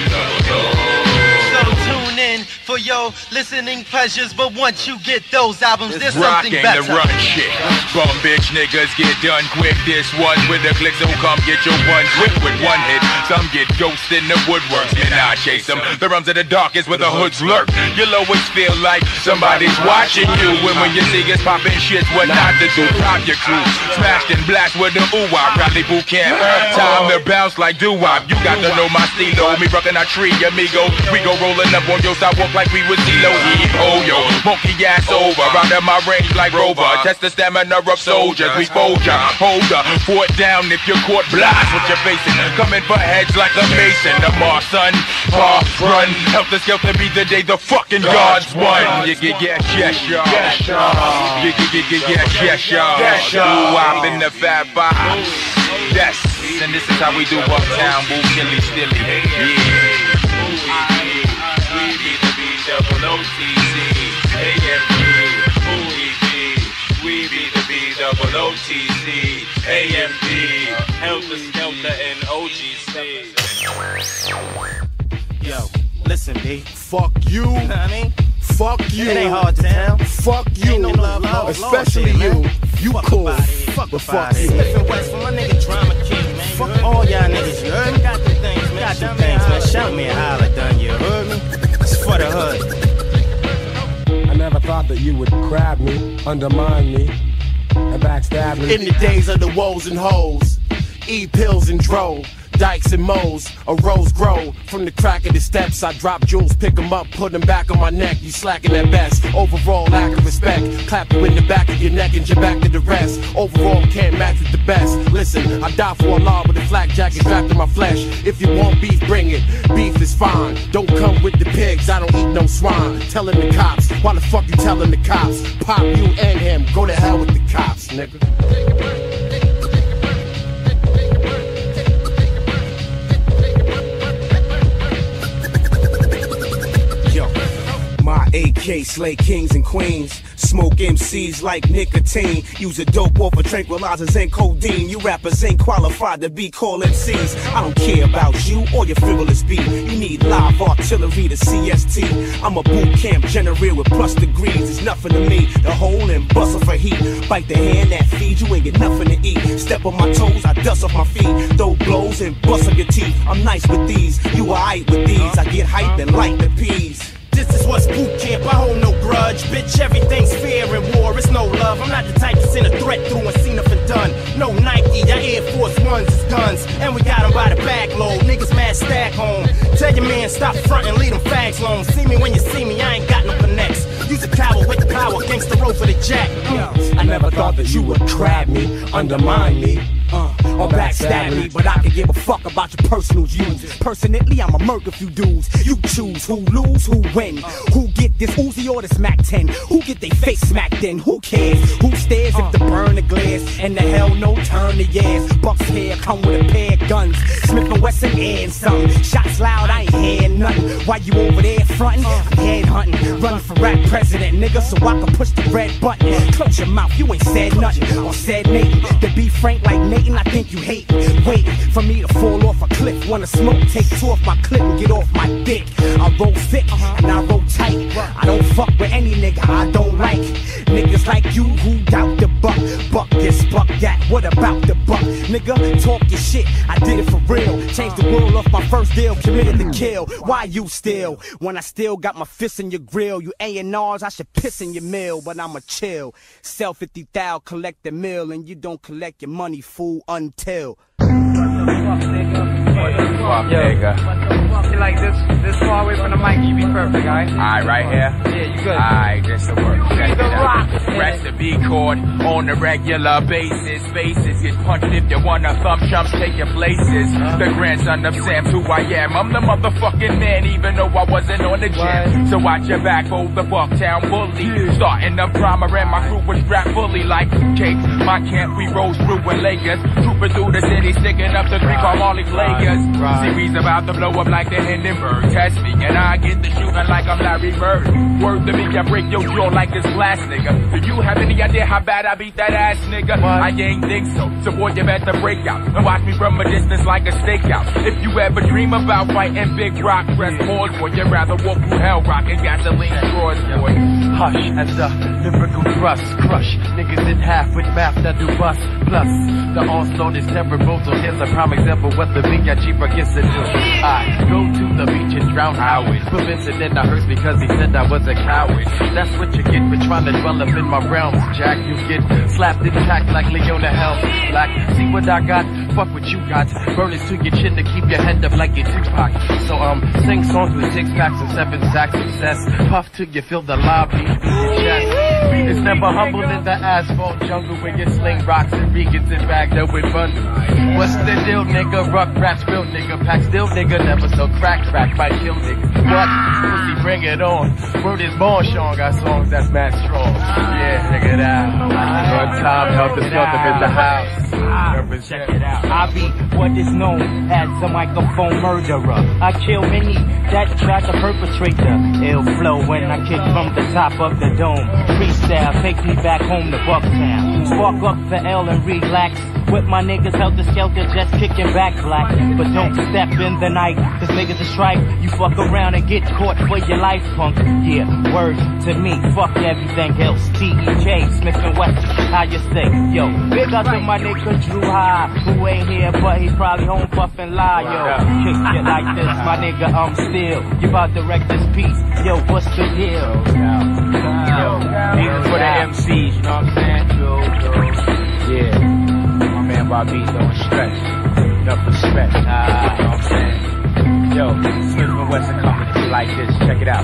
K: So tune in for your listening pleasures, but once you get those albums, there's something
N: Rockin'
K: better.
N: the run shit. Bum bitch niggas get done quick. This one with a click, so come get your one quick with one hit. Some get ghosted in the woodworks, and I chase them. The rums of the darkest where the hoods lurk. You'll always feel like somebody's watching you. And when you see us popping shit, what not to do. Pop your crew, smashed and blast with the ooh-wop. Rally boot camp, time to bounce like doo-wop. You got to know my stilo. Me rockin' a tree, amigo. We go rolling up on your sidewalk like we was D-Lo. Oh yo, monkey ass over. Out of my range like Rover. Test the stamina of soldiers. We fold ya, hold ya, fort down if you're caught blast what you're facing. Coming for heads like a mason. The Mars son, far run. Help the skelter be the day the fucking gods won. Yeah, yeah, yeah, yes, y'all. Yes, y'all. Yeah, yeah, yeah, yeah, yes, yes, y'all. Yes, y'all. I'm in the Fat Five. Yes, and this is how we do Uptown, Boo, Killy, Stilly. Yeah. We be the B double O T C, A M D, who we be? We be the B double O T C, A M D, Helter Skelter and O G C.
F: Yo, listen, B.
G: Fuck you.
F: You know what I mean?
G: Fuck you.
F: It ain't hard to tell.
G: Fuck you.
F: Ain't no love, love,
G: especially
F: love shit,
G: you.
F: man.
G: You
F: fuck
G: cool.
F: Fuck
G: but
F: about
G: fuck
F: it.
G: you.
F: Smith and West for my nigga Drama King, man. Fuck all y'all niggas, you heard? Got the thing. I do things, man. Shout me and holler, done, you heard me? It's for the hood.
M: I never thought that you would grab me, undermine me, and backstab me.
G: In the days of the woes and hoes, eat pills and dro, dikes and moles, a rose grow. From the crack of the steps, I drop jewels, pick them up, put them back on my neck. You slacking at best. Overall lack of respect. Clap you in the back of your neck and your back to the rest. Overall can't match with the best. Listen, I die for Allah with a flak jacket strapped to my flesh. If you want beef, bring it. Beef is fine. Don't come with the pigs, I don't eat no swine. Telling the cops, why the fuck you telling the cops? Pop you and him, go to hell with the cops, nigga.
E: My A K slay kings and queens, smoke M Cs like nicotine. Use a dope off of tranquilizers and codeine. You rappers ain't qualified to be called M Cs. I don't care about you or your frivolous beat. You need live artillery to C S T. I'm a boot camp general with plus degrees. It's nothing to me. The hole and bustle for heat. Bite the hand that feeds you, ain't get nothing to eat. Step on my toes, I dust off my feet. Throw blows and bust on your teeth. I'm nice with these, you alright with these. I get hype and light the peas.
F: This is what's boot camp, I hold no grudge. Bitch, everything's fair in war, it's no love. I'm not the type to send a threat through and see nothing done. No Nike, our Air Force Ones is guns. And we got them by the backload, niggas mad stack home. Tell your man stop frontin', leave them fags alone. See me when you see me, I ain't got no connects. Use a coward with the power, gangsta roll for the jack.
M: Mm. I never thought that you would grab me, undermine me, uh, or backstab me, but I can give a fuck about your personal views. Personally, I'ma murder a few dudes. You choose who lose, who win, who get this Uzi or this Mac ten, who get they face smacked in, who cares, who stares if the burn the glass, and the hell no turn the years. Bucks here come with a pair of guns, Smith and Wesson and some. Shots loud, I ain't hearing nothing. While you over there frontin', I'm head hunting, running for rap president, nigga, so I can push the red button. Close your mouth, you ain't said nothing, or said Nathan. To be frank like Nathan, I think you hate waiting for me to fall off a cliff. Wanna smoke, take two off my clip and get off my dick. I roll thick and I roll tight. I don't fuck with any nigga I don't like. Niggas like you who doubt the buck. Buck this, buck that, what about the buck? Nigga, talk your shit, I did it for real. Changed the world off my first deal, committed to kill. Why you still? When I still got my fist in your grill. You A and R's, I should piss in your mill, but I'ma chill. Sell fifty thou, collect the mill, and you don't collect your money, fool, until.
Q: What the fuck, nigga? You like this, this far away from the mic, you be perfect, alright?
U: Alright, right here?
Q: Yeah, you good.
U: Alright, this'll work. Check it
Q: the rock,
U: out. Rest the B chord on a regular basis. Faces get punched if you wanna thumb chumps taking places. The grandson of Sam, who I am. I'm the motherfucking man, even though I wasn't on the gym. So watch your back, old the Bucktown bully. Starting the drama and my crew was strapped fully like cakes. My camp, we rose through in Lakers. Trooping through the city, sticking up the creek, all Molly players. Series about to blow up like the Hindenburg. Test me and I get the shooting like I'm Larry Bird. Word to me, I break your jaw like this glass, nigga. Do you have any idea how bad I beat that ass, nigga? I ain't think so. So boy, you better break out and watch me from a distance like a stakeout. If you ever dream about fighting Big Rock, press pause, boy. You'd rather walk through hell rocking gasoline straws, boy.
T: Hush as the lyrical thrust crush niggas in half with math that do bust. Plus, the onslaught is terrible. So here's a prime example what the V I G gets to do. I go to the beach and drown Howard. Prevented in the hurts because he said I was a coward. That's what you get for trying to dwell up in my realm. Jack, you get slapped in tack like Leona Helm. Black, see what I got? Fuck what you got. Burn it to your chin to keep your head up like your Tupac. So um, sing songs with six packs and seven sacks success. Puff till you feel the lobby in your chest. It's never humble in the asphalt jungle where you sling rocks and vegans and bagged up with bundles. What's the deal, nigga? Rock raps, real nigga. Pack still, nigga. Never so crack, crack, fight, kill, nigga. What? Pussy, bring it on. Word is born, Sean got songs that's mad strong. Yeah, check it out. One time, help us go up in the house.
S: Check it out. I be what is known as a microphone murderer. I kill many that try to perpetrate the ill flow when I kick from the top of the dome. Freestyle takes me back home to Bucktown. Spark up the L and relax.
B: With my niggas helter skelter, just kicking back black. But don't step in the night, cause niggas is strike. You fuck around and get caught for your life, punk. Yeah, words to me, fuck everything else. T E J, Smith and Wesson, how you say? Yo, big up to my nigga Drew High, who ain't here, but he's probably home puffin' lie. Yo, kick shit like this, my nigga, I'm still. You about to wreck this piece, yo, what's the deal?
E: Yo, these are for the M Cs, you know what I'm saying? Yo, yo. Yeah, my man Bobby don't stress. Enough respect, ah, you know what I'm saying? Yo, Smith and Wesson coming to you like this, check it out.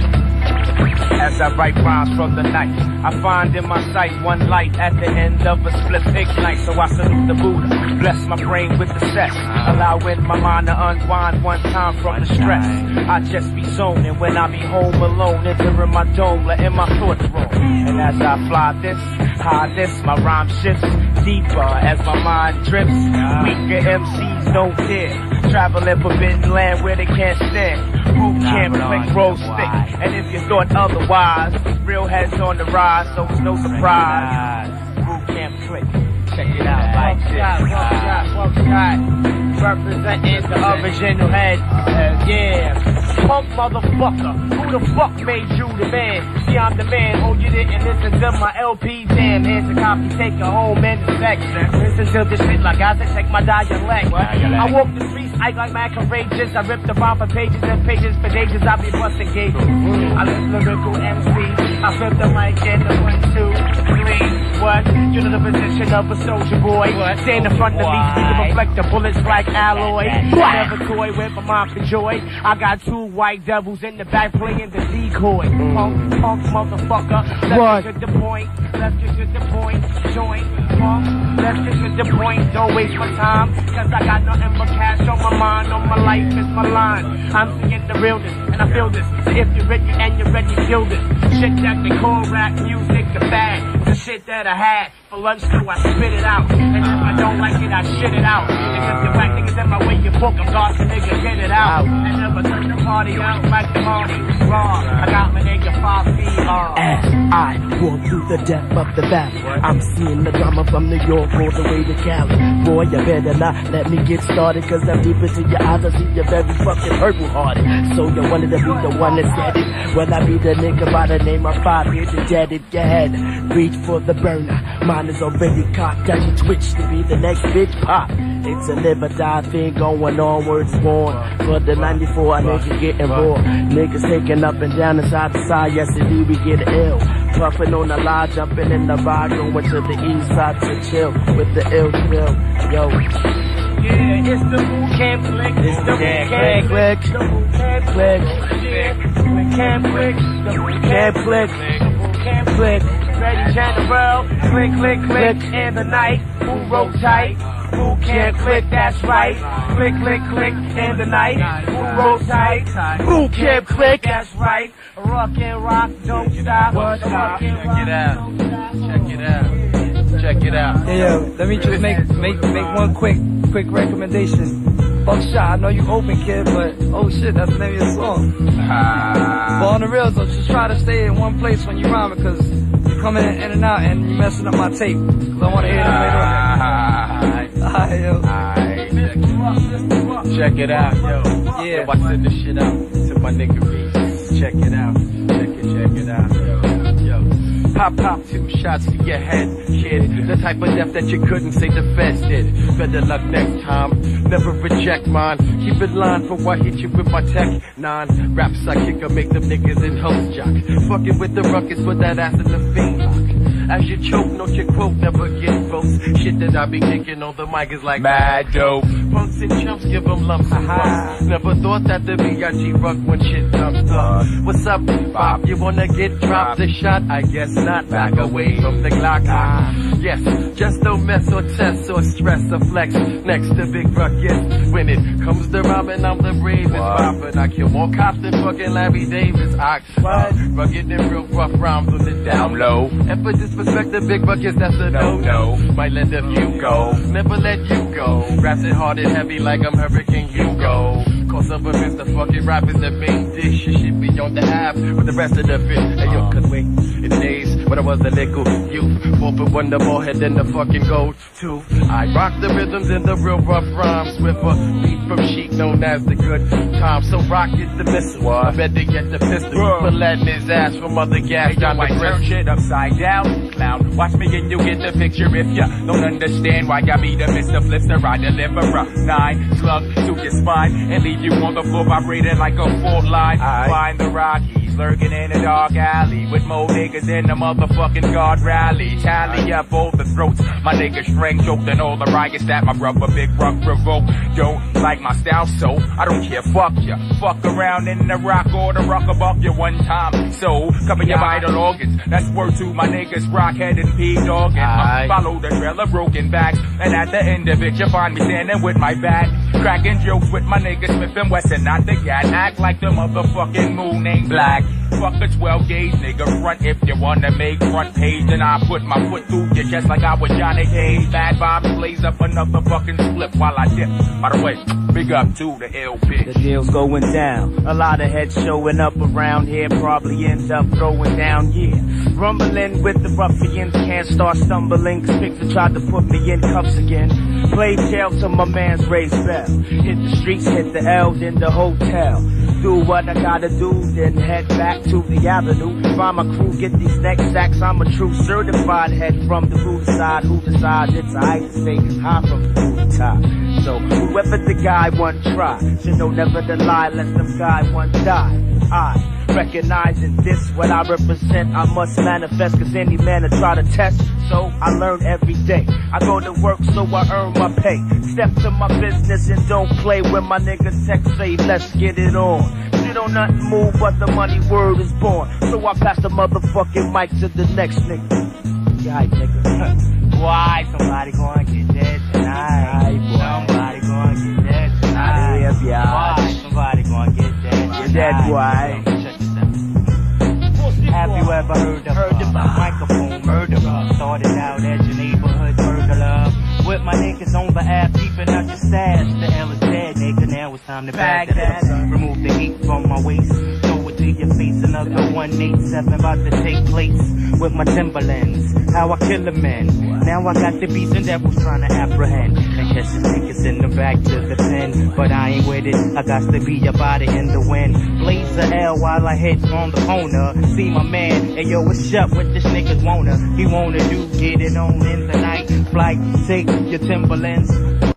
E: As I write rhymes from the night, I find in my sight one light at the end of a split ignite. So I salute the Buddha, bless my brain with the cess, allowing my mind to unwind one time from the stress. I just be zoning when I be home alone, entering my dome, letting my thoughts roll. And as I fly this, high this, my rhyme shifts deeper as my mind drifts. Weaker M Cs don't dare traveling forbidden land where they can't stand. Boot camp, click, roll stick. And if you thought otherwise, real heads on the rise, so it's no surprise. Boot camp, click. Check it out like this. One shot, one shot. Representing the original head. Uh, yeah. Punk motherfucker, who the fuck made you the man? See, I'm the man, oh, you didn't listen to my L P, damn. Here's a copy, take it home in the sex. Listen to this shit like I said, check my dialect. I walk the streets, I like mad courageous. I rip the bomb for pages and pages for days. I be busting gauges. I live lyrical M C. I flip the mic in the one, two, three. What? You know the position of a soldier boy. Stand in front of me, speak to reflect the bullets like alloy. Never toy with my mind for joy. I got two white devils in the back playing the decoy. Punk, punk, motherfucker. Let's get to the point. Let's get to the point. Joint, punk. Let's get to the point. Don't waste my time. Cause I got nothing but cash on my mind. On my life is my line. I'm seeing the realness and I feel this. So if you're ready and you're ready, kill this. Shit that they call rap music, the bad. The shit that I had for lunch, so I spit it out. And if I don't like it, I shit it out. And if the black niggas in my way, you book, I'm lost, the nigga, get it out. And never turn the party out like the party raw. I got my nigga five feet long.
D: As I walk through the depth of the valley, I'm seeing the drama from New York all the way to Cali. Boy, you better not let me get started, cause I'm deep into your eyes, I see you're very fucking purple-hearted. So you wanted to be the one that said it. Well, I be the nigga by the name of Five here to dead it. Go ahead, reach for the burner. Mine is already cocked, got you twitch to be the next bitch pop. It's a live or die thing going on, words born. For the ninety-four, I nigga getting raw. Niggas taking up and down and side to side, yes indeed we get ill. Puffing on the line, jumping in the ride, going to the east side to chill with the ill chill. Yo.
B: Yeah, it's the boot camp click, it's the boot camp click, the boot camp click, boot camp click, the boot camp click, the boot camp click. Ready, General, click, click, click, in the night, who roll tight, boot camp click, that's right, click, click, click, in the night, who roll tight, boot camp click, that's right, rock and rock, don't stop,
T: What's up? Check it out, check it out, check it out.
H: Hey, yo, let me just make, make, make one quick, quick recommendation. Buckshot, I know you open, kid, but oh shit, that's the name of your song.
T: Ah.
H: But on the real, so just try to stay in one place when you rhyming, cause you come in, in and out and you messing up my tape. Cause I wanna hear it later on. Alright, yo.
T: Alright, check it out, yo.
H: Yeah.
T: Yo, I send this shit out to my nigga Reese. Check it out, check it, check it out, yo. Yo. Pop, pop, two shots to your head, kid. The type of death that you couldn't say the feds did. Better luck next time. Never reject mine. Keep it line for I hit you with my tech. Nine rap psychic or make them niggas in host jock. Fucking with the ruckus, put that ass in the fiend lock. As you choke, note your quote, never get votes. Shit that I be kicking on the mic is like mad dope. Punks and chumps give them lumps and bumps. Never thought that the B I G ruck when shit comes up. What's up, Bob? You wanna get dropped a shot? I guess not. Back away from the Glock. Ah, yes, just don't mess or test or stress or flex. Next to Big Ruckus. When it comes to rhyming, I'm the bravest. Boppin', I kill more cops than fucking Larry Davis. I uh, rugged and real rough rhymes on the down low. And for disrespect, Big Ruckus, that's a no-no. Might let the view go, never let you go. Raps it hard and heavy like I'm Hurricane Hugo. Cause of events, the fucking rap is the main dish. You should be on the half with the rest of the fish. Hey yo, cause wait, in the days when I was a little youth, both with one the ball head and the fucking gold tooth. I rock the rhythms and the real rough rhymes with a beat from Sheik known as the good time. So rock it the missile, I bet they get the pistol. For letting his ass from other gas down the
J: turn shit upside down, clown. Watch me and you get the picture if ya don't understand why I be the Mister Flipster. I deliver a nine slug to your spine and leave you on the floor vibrating like a fault line. I find the Rockies lurking in a dark alley with more niggas than the motherfucking guard rally. Tally up all the throats, my niggas strength choked and all the riots that my brother Big Rock provoked. Don't like my style, so I don't care. Fuck ya, fuck around in the rock or the rock above you one time. So cover your vital organs. That's word to my niggas, Rockhead and P Dog. And follow the trail of broken backs, and at the end of it, you find me standing with my bat, cracking jokes with my niggas Smith and Wesson, not the gat. Act like the motherfucking moon ain't black. Fuck a twelve gauge, nigga, front if you wanna make front page. Then I put my foot through your chest like I was Johnny Cage. Bad vibes blaze up another fucking slip while I dip. By the way, big up to the L bitch.
O: The deal's going down. A lot of heads showing up around here, probably end up throwing down, yeah. Rumbling with the ruffians, can't start stumbling. Spixer tried to put me in cuffs again. Played jail to my man's raised bell. Hit the streets, hit the L, then the hotel. Do what I gotta do, then head back to the avenue. Find my crew, get these neck sacks. I'm a true certified head from the root side. Who decides it's I to say high from the root top. So whoever the guy one try, should know never to lie, let them guy one die. I recognizing this, what I represent, I must manifest, cause any man to try to test. So I learn every day. I go to work so I earn my pay. Step to my business and don't play when my niggas text say let's get it on. Shit on nothing move but the money word is born. So I pass the motherfucking mic to the next nigga. Yeah, nigga. Why somebody gonna get dead tonight? Somebody gonna get dead tonight. Yeah, why somebody gonna get dead tonight? Get dead, why? Have you ever heard of heard a microphone murderer? Started out as your neighborhood burglar. With my niggas on the app, peeping out your stash. The L is dead, nigga, now it's time to bag that. Remove the heat from my waist. Throw it to your face, another one eighty-seven about to take place. With my Timberlands, how I kill a man. Now I got the beats and devils trying to apprehend. And catch the niggas in the back to the pen. But I ain't with it, I got to be about it in the wind. Blaze the L while I hit on the corner. See my man, hey yo, what's up with this niggas wanna? He wanna do, get it on in the night. Flight, take your Timberlands.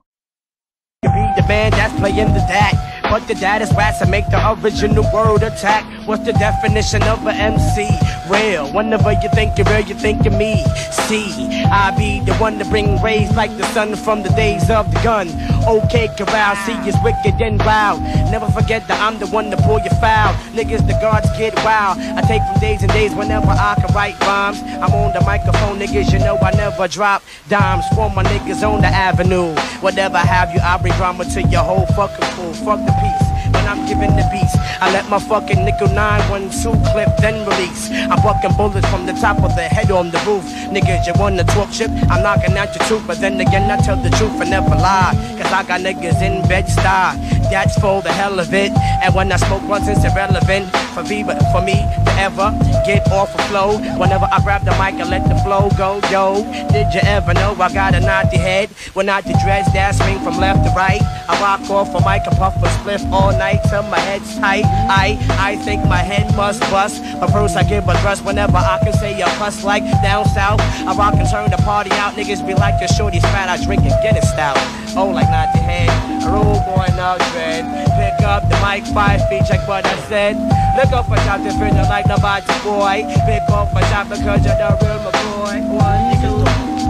O: You be the man that's playing the dat. But the dad is rats that make the original word attack. What's the definition of a M C? Real. Whenever you think you're real, you think of me. See, I be the one to bring rays like the sun from the days of the gun. Okay, corral, see is wicked and wild. Never forget that I'm the one to pull your foul. Niggas, the guards get wild. I take from days and days whenever I can write rhymes. I'm on the microphone, niggas, you know I never drop dimes for my niggas on the avenue. Whatever have you, I bring drama to your whole fucking crew. Fuck the peace. When I'm giving the beats, I let my fucking nickel nine one two clip then release. I'm bucking bullets from the top of the head on the roof. Niggas, you wanna talk shit? I'm knocking out your tooth, but then again I tell the truth and never lie. Cause I got niggas in Bed-Stuy, that's for the hell of it. And when I smoke blunts, it's irrelevant for me, but for me to ever get off a flow. Whenever I grab the mic, I let the flow go. Yo, did you ever know I got a naughty head? When I do dreads, that swing from left to right. I rock off a mic and puff a spliff all night till my head's tight. I, I think my head must bust, but first I give a thrust whenever I can say a cuss like down south. I rock and turn the party out, niggas be like your shorty's fat, I drink and get it stout. Oh, like not the head, a rule boy now dread. Pick up the mic five feet, check what I said. Look up for top, defender like nobody's boy. Pick up for top because you're the real McCoy. One, two,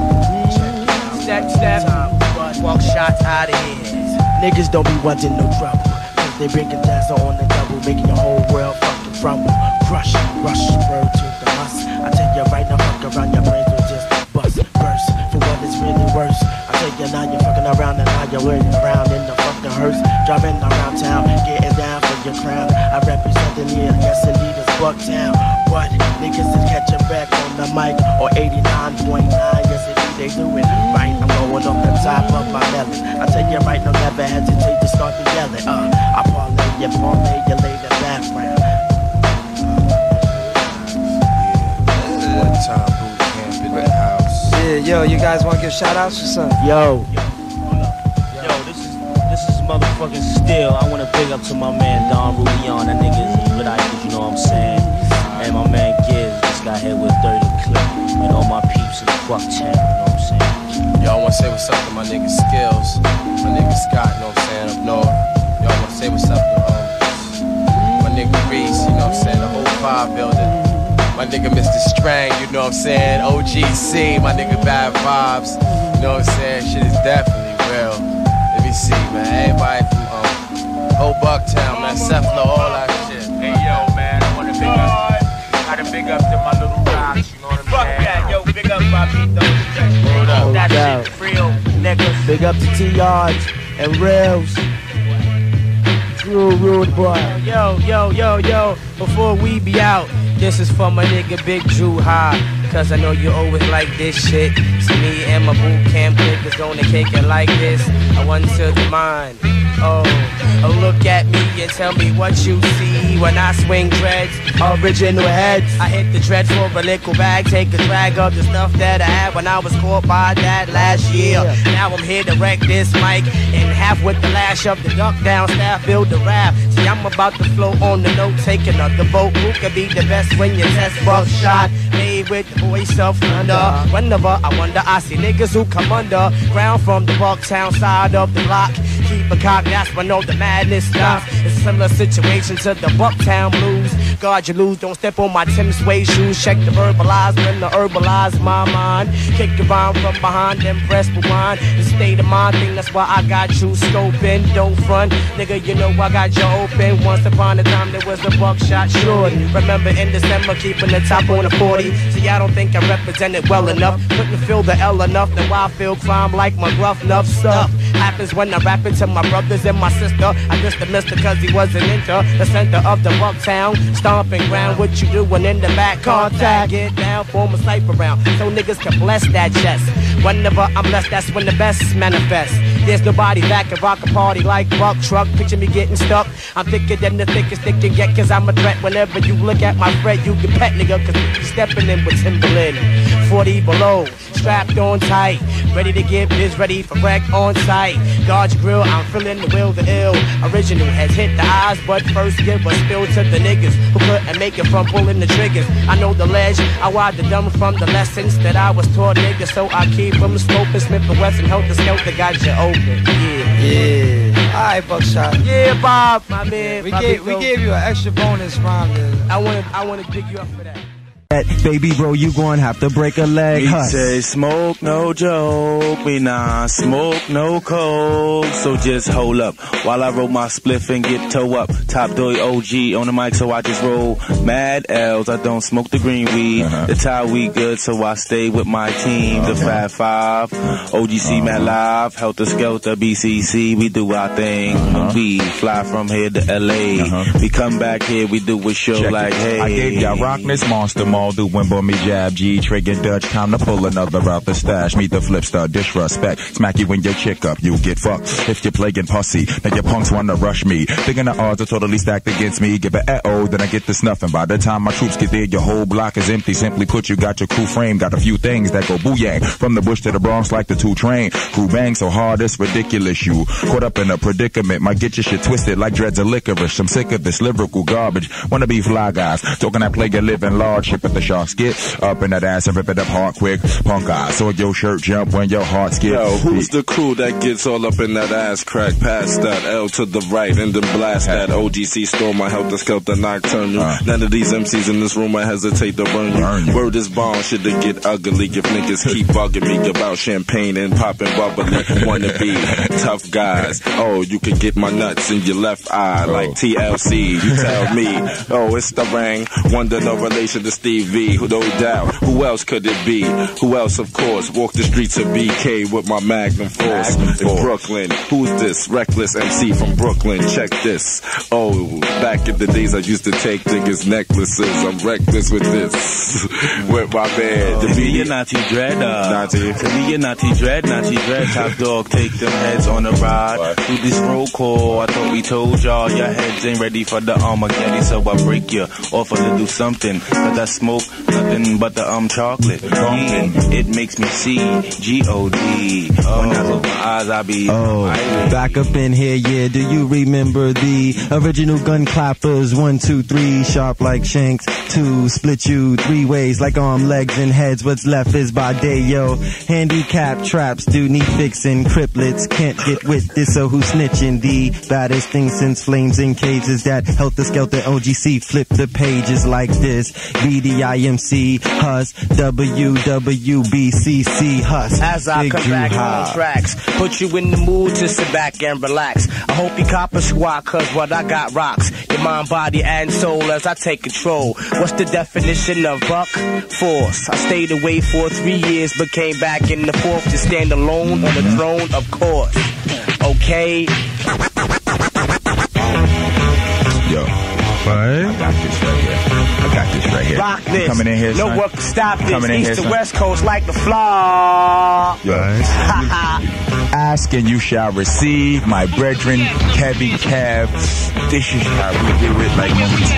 O: step, step, walk shots out of here. Niggas don't be wanting no trouble. They bringing dancer on the double, making your whole world fucking crumble. Crush, rush, word to the must. I tell you right now, fuck around, your brains will just bust, burst. For what is really worse, I tell you now, you're fucking around and now you're waiting around in the fucking hearse. Driving around town, getting down for your crown. I represent the near, yes indeed, it's Bucktown. What? Niggas is catching back on the mic, or eighty-nine point nine, yes indeed, they do it right. I'm going off the top of my melon. I tell you right now, never hesitate to start to yelling. Uh, I
D: formulated background.
I: One time boot camp in the house.
H: Yeah, yo, you guys want to give shout outs or something?
D: Yo.
P: Yo, this is this is motherfucking Still. I wanna big up to my man Don Rulion. That nigga is lit out, you know what I'm saying? And my man Giz just got hit with thirty clip. And all my peeps in Bucktown, you know what I'm saying?
I: Yo, I wanna say what's up to my nigga Skills, my nigga Scott, you know what I'm saying, up north. Yo, I wanna say what's up to um, my nigga Reese, you know what I'm saying, the whole five building. My nigga Mister Strang, you know what I'm saying, O G C, my nigga Bad Vibes, you know what I'm saying, shit is definitely real. Let me see, man, everybody from um, old Bucktown, man, Cephala, all that shit.
W: Hey, yo, man, I wanna big up, gotta big up to my little rocks, you know what I'm saying? Fuck that, yo, big up my beat, those stretch. That
D: down.
W: shit real, niggas.
D: Big up to T-Yards and Rails. True rude boy.
O: Yo, yo, yo, yo, before we be out, this is for my nigga Big Drew High. Cause I know you always like this shit. See me and my boot camp niggas gonna kick it like this. I want to the mind. Oh, look at me and tell me what you see when I swing dreads. Original heads. I hit the dread for a little bag. Take a drag of the stuff that I had when I was caught by that last year. Now I'm here to wreck this mic in half with the lash of the duck down staff. Build the rap. See, I'm about to flow on the note. Take another vote. Who can be the best when you test buckshot? Made with the voice of thunder. Whenever I wonder, I see niggas who come under ground from the Bucktown side of the block. Keep a cock, that's when all the madness stops. It's a similar situation to the Bucktown blues. Guard you lose, don't step on my Tim Suede shoes. Check the verbalize when the herbalize my mind. Kick the rhyme from behind, then press rewind. The state of mind thing, that's why I got you scoping. Don't front, nigga, you know I got you open. Once upon a time there was a buckshot shorty. Remember in December keeping the top on the forty. See, I don't think I represented well enough. Couldn't feel the L enough, now I feel crime like my gruff enough stuff. Happens when I rap it to my brothers and my sister. I just a mister cause he wasn't into the center of the Bucktown stomping ground. What you doing in the back? Contact, get down, form a cipher round so niggas can bless that chest. Whenever I'm blessed, that's when the best manifest. There's nobody that can rock a party like Buck Truck. Picture me getting stuck. I'm thicker than the thickest thick can get cause I'm a threat. Whenever you look at my friend, you can pet nigga cause you stepping in with Timberland. forty below, strapped on tight. Ready to get biz, ready for wreck on sight. Guard your grill, I'm feeling the will, the ill. Original has hit the eyes, but first give a spill to the niggas who couldn't make it from pulling the triggers. I know the ledge, I wired the dumb from the lessons that I was taught, niggas. So I keep from scoping, Smith and Wesson, help the skelter, got you open. Yeah,
H: yeah. Alright, Buckshot.
O: Yeah, Bob, my man.
H: We
O: my
H: gave we gave you an extra bonus rhyme.
O: I wanna I wanna dig you up for that.
R: Baby bro, you gon' have to break a leg.
X: We
R: Hush.
X: say smoke, no joke. We nah smoke, no coke. So just hold up while I roll my spliff and get toe up. Top Doy O G on the mic, so I just roll mad L's. I don't smoke the green weed. Uh-huh. The tie we good, so I stay with my team. Okay. The Fat Five, O G C uh-huh. Mad Live, Helter Skelter, B C C. We do our thing. Uh-huh. We fly from here to L A. Uh-huh. We come back here, we do a show Check like, it. hey.
N: I gave y'all Rockness Monster Mall, doing for me jab, G, trigger Dutch, time to pull another out the stash. Meet the flip star, disrespect, smack you when your chick up, you get fucked. If you're playing pussy, now your punks wanna rush me. Thinking the odds are totally stacked against me. Give it uh-oh, then I get the snuffing. By the time my troops get there, your whole block is empty. Simply put, you got your crew frame. Got a few things that go booyang. From the bush to the Bronx like the two train. Crew bang so hard, it's ridiculous. You caught up in a predicament. Might get your shit twisted like dreads of licorice. I'm sick of this lyrical garbage. Wanna be fly guys. Talking that play your living large. Ship at the sharks get up in that ass and rip it up hard quick. Punk eye. So your shirt jump when your heart skip.
X: Yo, who's the crew that gets all up in that ass crack? Pass that L to the right and then blast that O G C storm. I help the skelter nocturne you. Uh. None of these M Cs in this room I hesitate to burn you. Burn you. Word is bomb, shit to get ugly if niggas keep bugging me about champagne and popping bubbly. Wanna be tough guys. Oh, you can get my nuts in your left eye oh. like T L C. You tell me, oh, it's the ring. Wonder no relation to Steve T V, no doubt. Who else could it be? Who else, of course? Walk the streets of B K with my Magnum Force. In Brooklyn, who's this? Reckless M C from Brooklyn. Check this. Oh, back in the days I used to take niggas' necklaces. I'm reckless with this. With my man. To be a Nazi dread, uh, Nazi. To be a Nazi dread, Nazi dread. Top dog, take them heads on a ride. What? Through this roll call, I thought we told y'all your heads ain't ready for the Armageddon, so I break you off to do something. Cause I smoke nothing but the um chocolate. Mm, it makes me see G O D. Oh. When I close my eyes, I be.
R: Oh, back up in here, yeah. Do you remember the original gun clappers? One, two, three, sharp like shanks. Two, split you three ways like arm, legs, and heads. What's left is by day, yo. Handicap traps do need fixing. Criplets can't get with this, so who's snitching? The baddest thing since flames in cages. That helter skelter O G C. Flip the pages like this. B D I M C, Hus, W W B C C, Hus.
O: As I
R: Big
O: come
R: Drew
O: back
R: High.
O: on tracks, put you in the mood to sit back and relax. I hope you cop a squat, cause what I got rocks. Your mind, body, and soul as I take control. What's the definition of buck? Force. I stayed away for three years, but came back in the fourth to stand alone on the throne, of course. Okay?
X: Yo. I got this right here. I got this right here.
O: Rock this.
X: Coming in here,
O: no
X: son.
O: work to stop this.
X: Coming in
O: East
X: here,
O: to
X: son.
O: West Coast like the flaw.
X: Yo. Ask and you shall receive, my brethren, Kevin Kev. This is how we do it like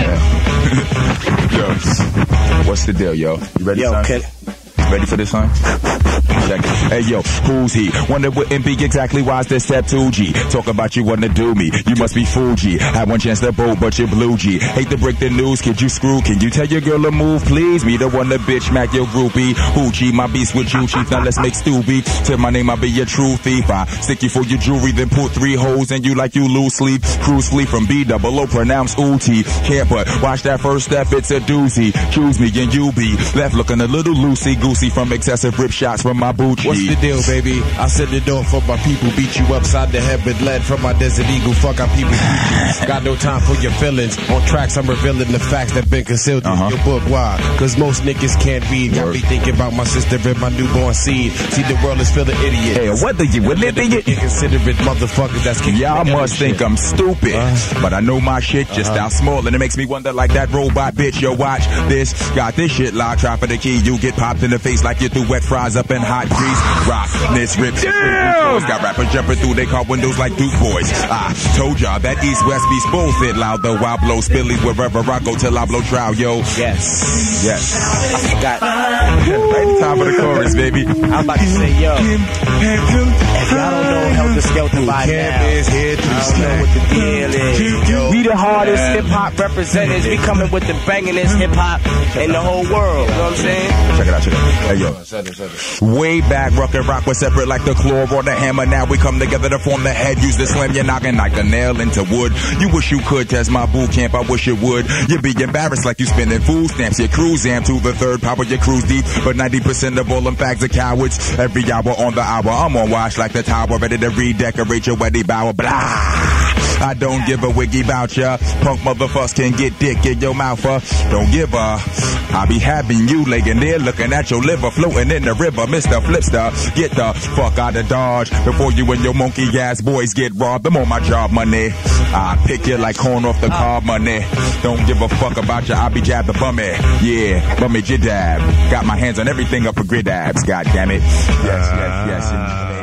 X: Yo, what's the deal, yo? You ready,
O: yo,
X: son?
O: Kid.
X: Ready for this, son? Check it. Hey, yo, who's he? Wonder wouldn't be exactly why's this step two G. Talk about you wanna do me. You must be Fuji. Had one chance to boat, but you're blue G. Hate to break the news, kid, you screw. Can you tell your girl to move, please? Me the one to bitch, Mac your groupie. Hoochie, my beast with you, chief. Now let's make Stubby. Tell my name, I'll be your true thief. I stick you for your jewelry, then put three holes in you like you lose sleep. Cruise sleep from B double O, pronounce Uti. Can't but watch that first step, it's a doozy. Choose me and you be left looking a little loosey-goosey from excessive rip shots from my booty.
U: What's the deal, baby? I send it off for my people. Beat you upside the head with lead from my desert eagle. Fuck our people. Got no time for your feelings. On tracks, I'm revealing the facts that been concealed in
X: Uh-huh.
U: your book. Why? Cause most niggas can't read. Got me thinking about my sister and my newborn seed. See, the world is full of idiots.
X: Hey, what the you will idiot?
U: Inconsiderate motherfuckers that's kicking
X: Y'all
U: the
X: must think
U: shit.
X: I'm stupid, uh, but I know my shit just
U: uh-huh.
X: out small, and it makes me wonder like that robot bitch. Yo, watch this. Got this shit locked. Try for the key. You get popped in the face like you threw wet fries up in hot grease. Rock, this rip. Got rappers jumping through their car windows like Duke boys. I told y'all that East West beats bullshit loud, though I blow spillies wherever I go till I blow trial, yo.
O: Yes.
X: Yes.
O: I forgot.
X: Right top of the chorus, baby.
O: I'm about to say, yo. If y'all don't know Helter Skelter by now, I don't know what the deal is. We the hardest hip-hop representatives. We coming with the bangingest hip-hop in the whole world. You know what I'm saying?
X: Check it out, check it out. Hey, yo. Way back, rock and rock was separate like the claw or the hammer. Now we come together to form the head. Use the slam, you're knocking like a nail into wood. You wish you could test my boot camp, I wish you would. You'd be embarrassed like you spending food stamps. Your cruise am to the third power, your cruise deep. But ninety percent of all them fags are cowards. Every hour on the hour, I'm on watch like the tower, ready to redecorate your wedding bower. Blah. I don't give a wiggy about ya. Punk motherfuckers can get dick in your mouth, uh. Don't give a. I be having you laying there looking at your liver floating in the river. Mister Flipster, get the fuck out of Dodge before you and your monkey ass boys get robbed. I'm on my job money. I pick you like corn off the car money. Don't give a fuck about ya. I be jab the bummy. Yeah, bummy jidab. Got my hands on everything up for grid abs. God damn it. Yes, yes, yes.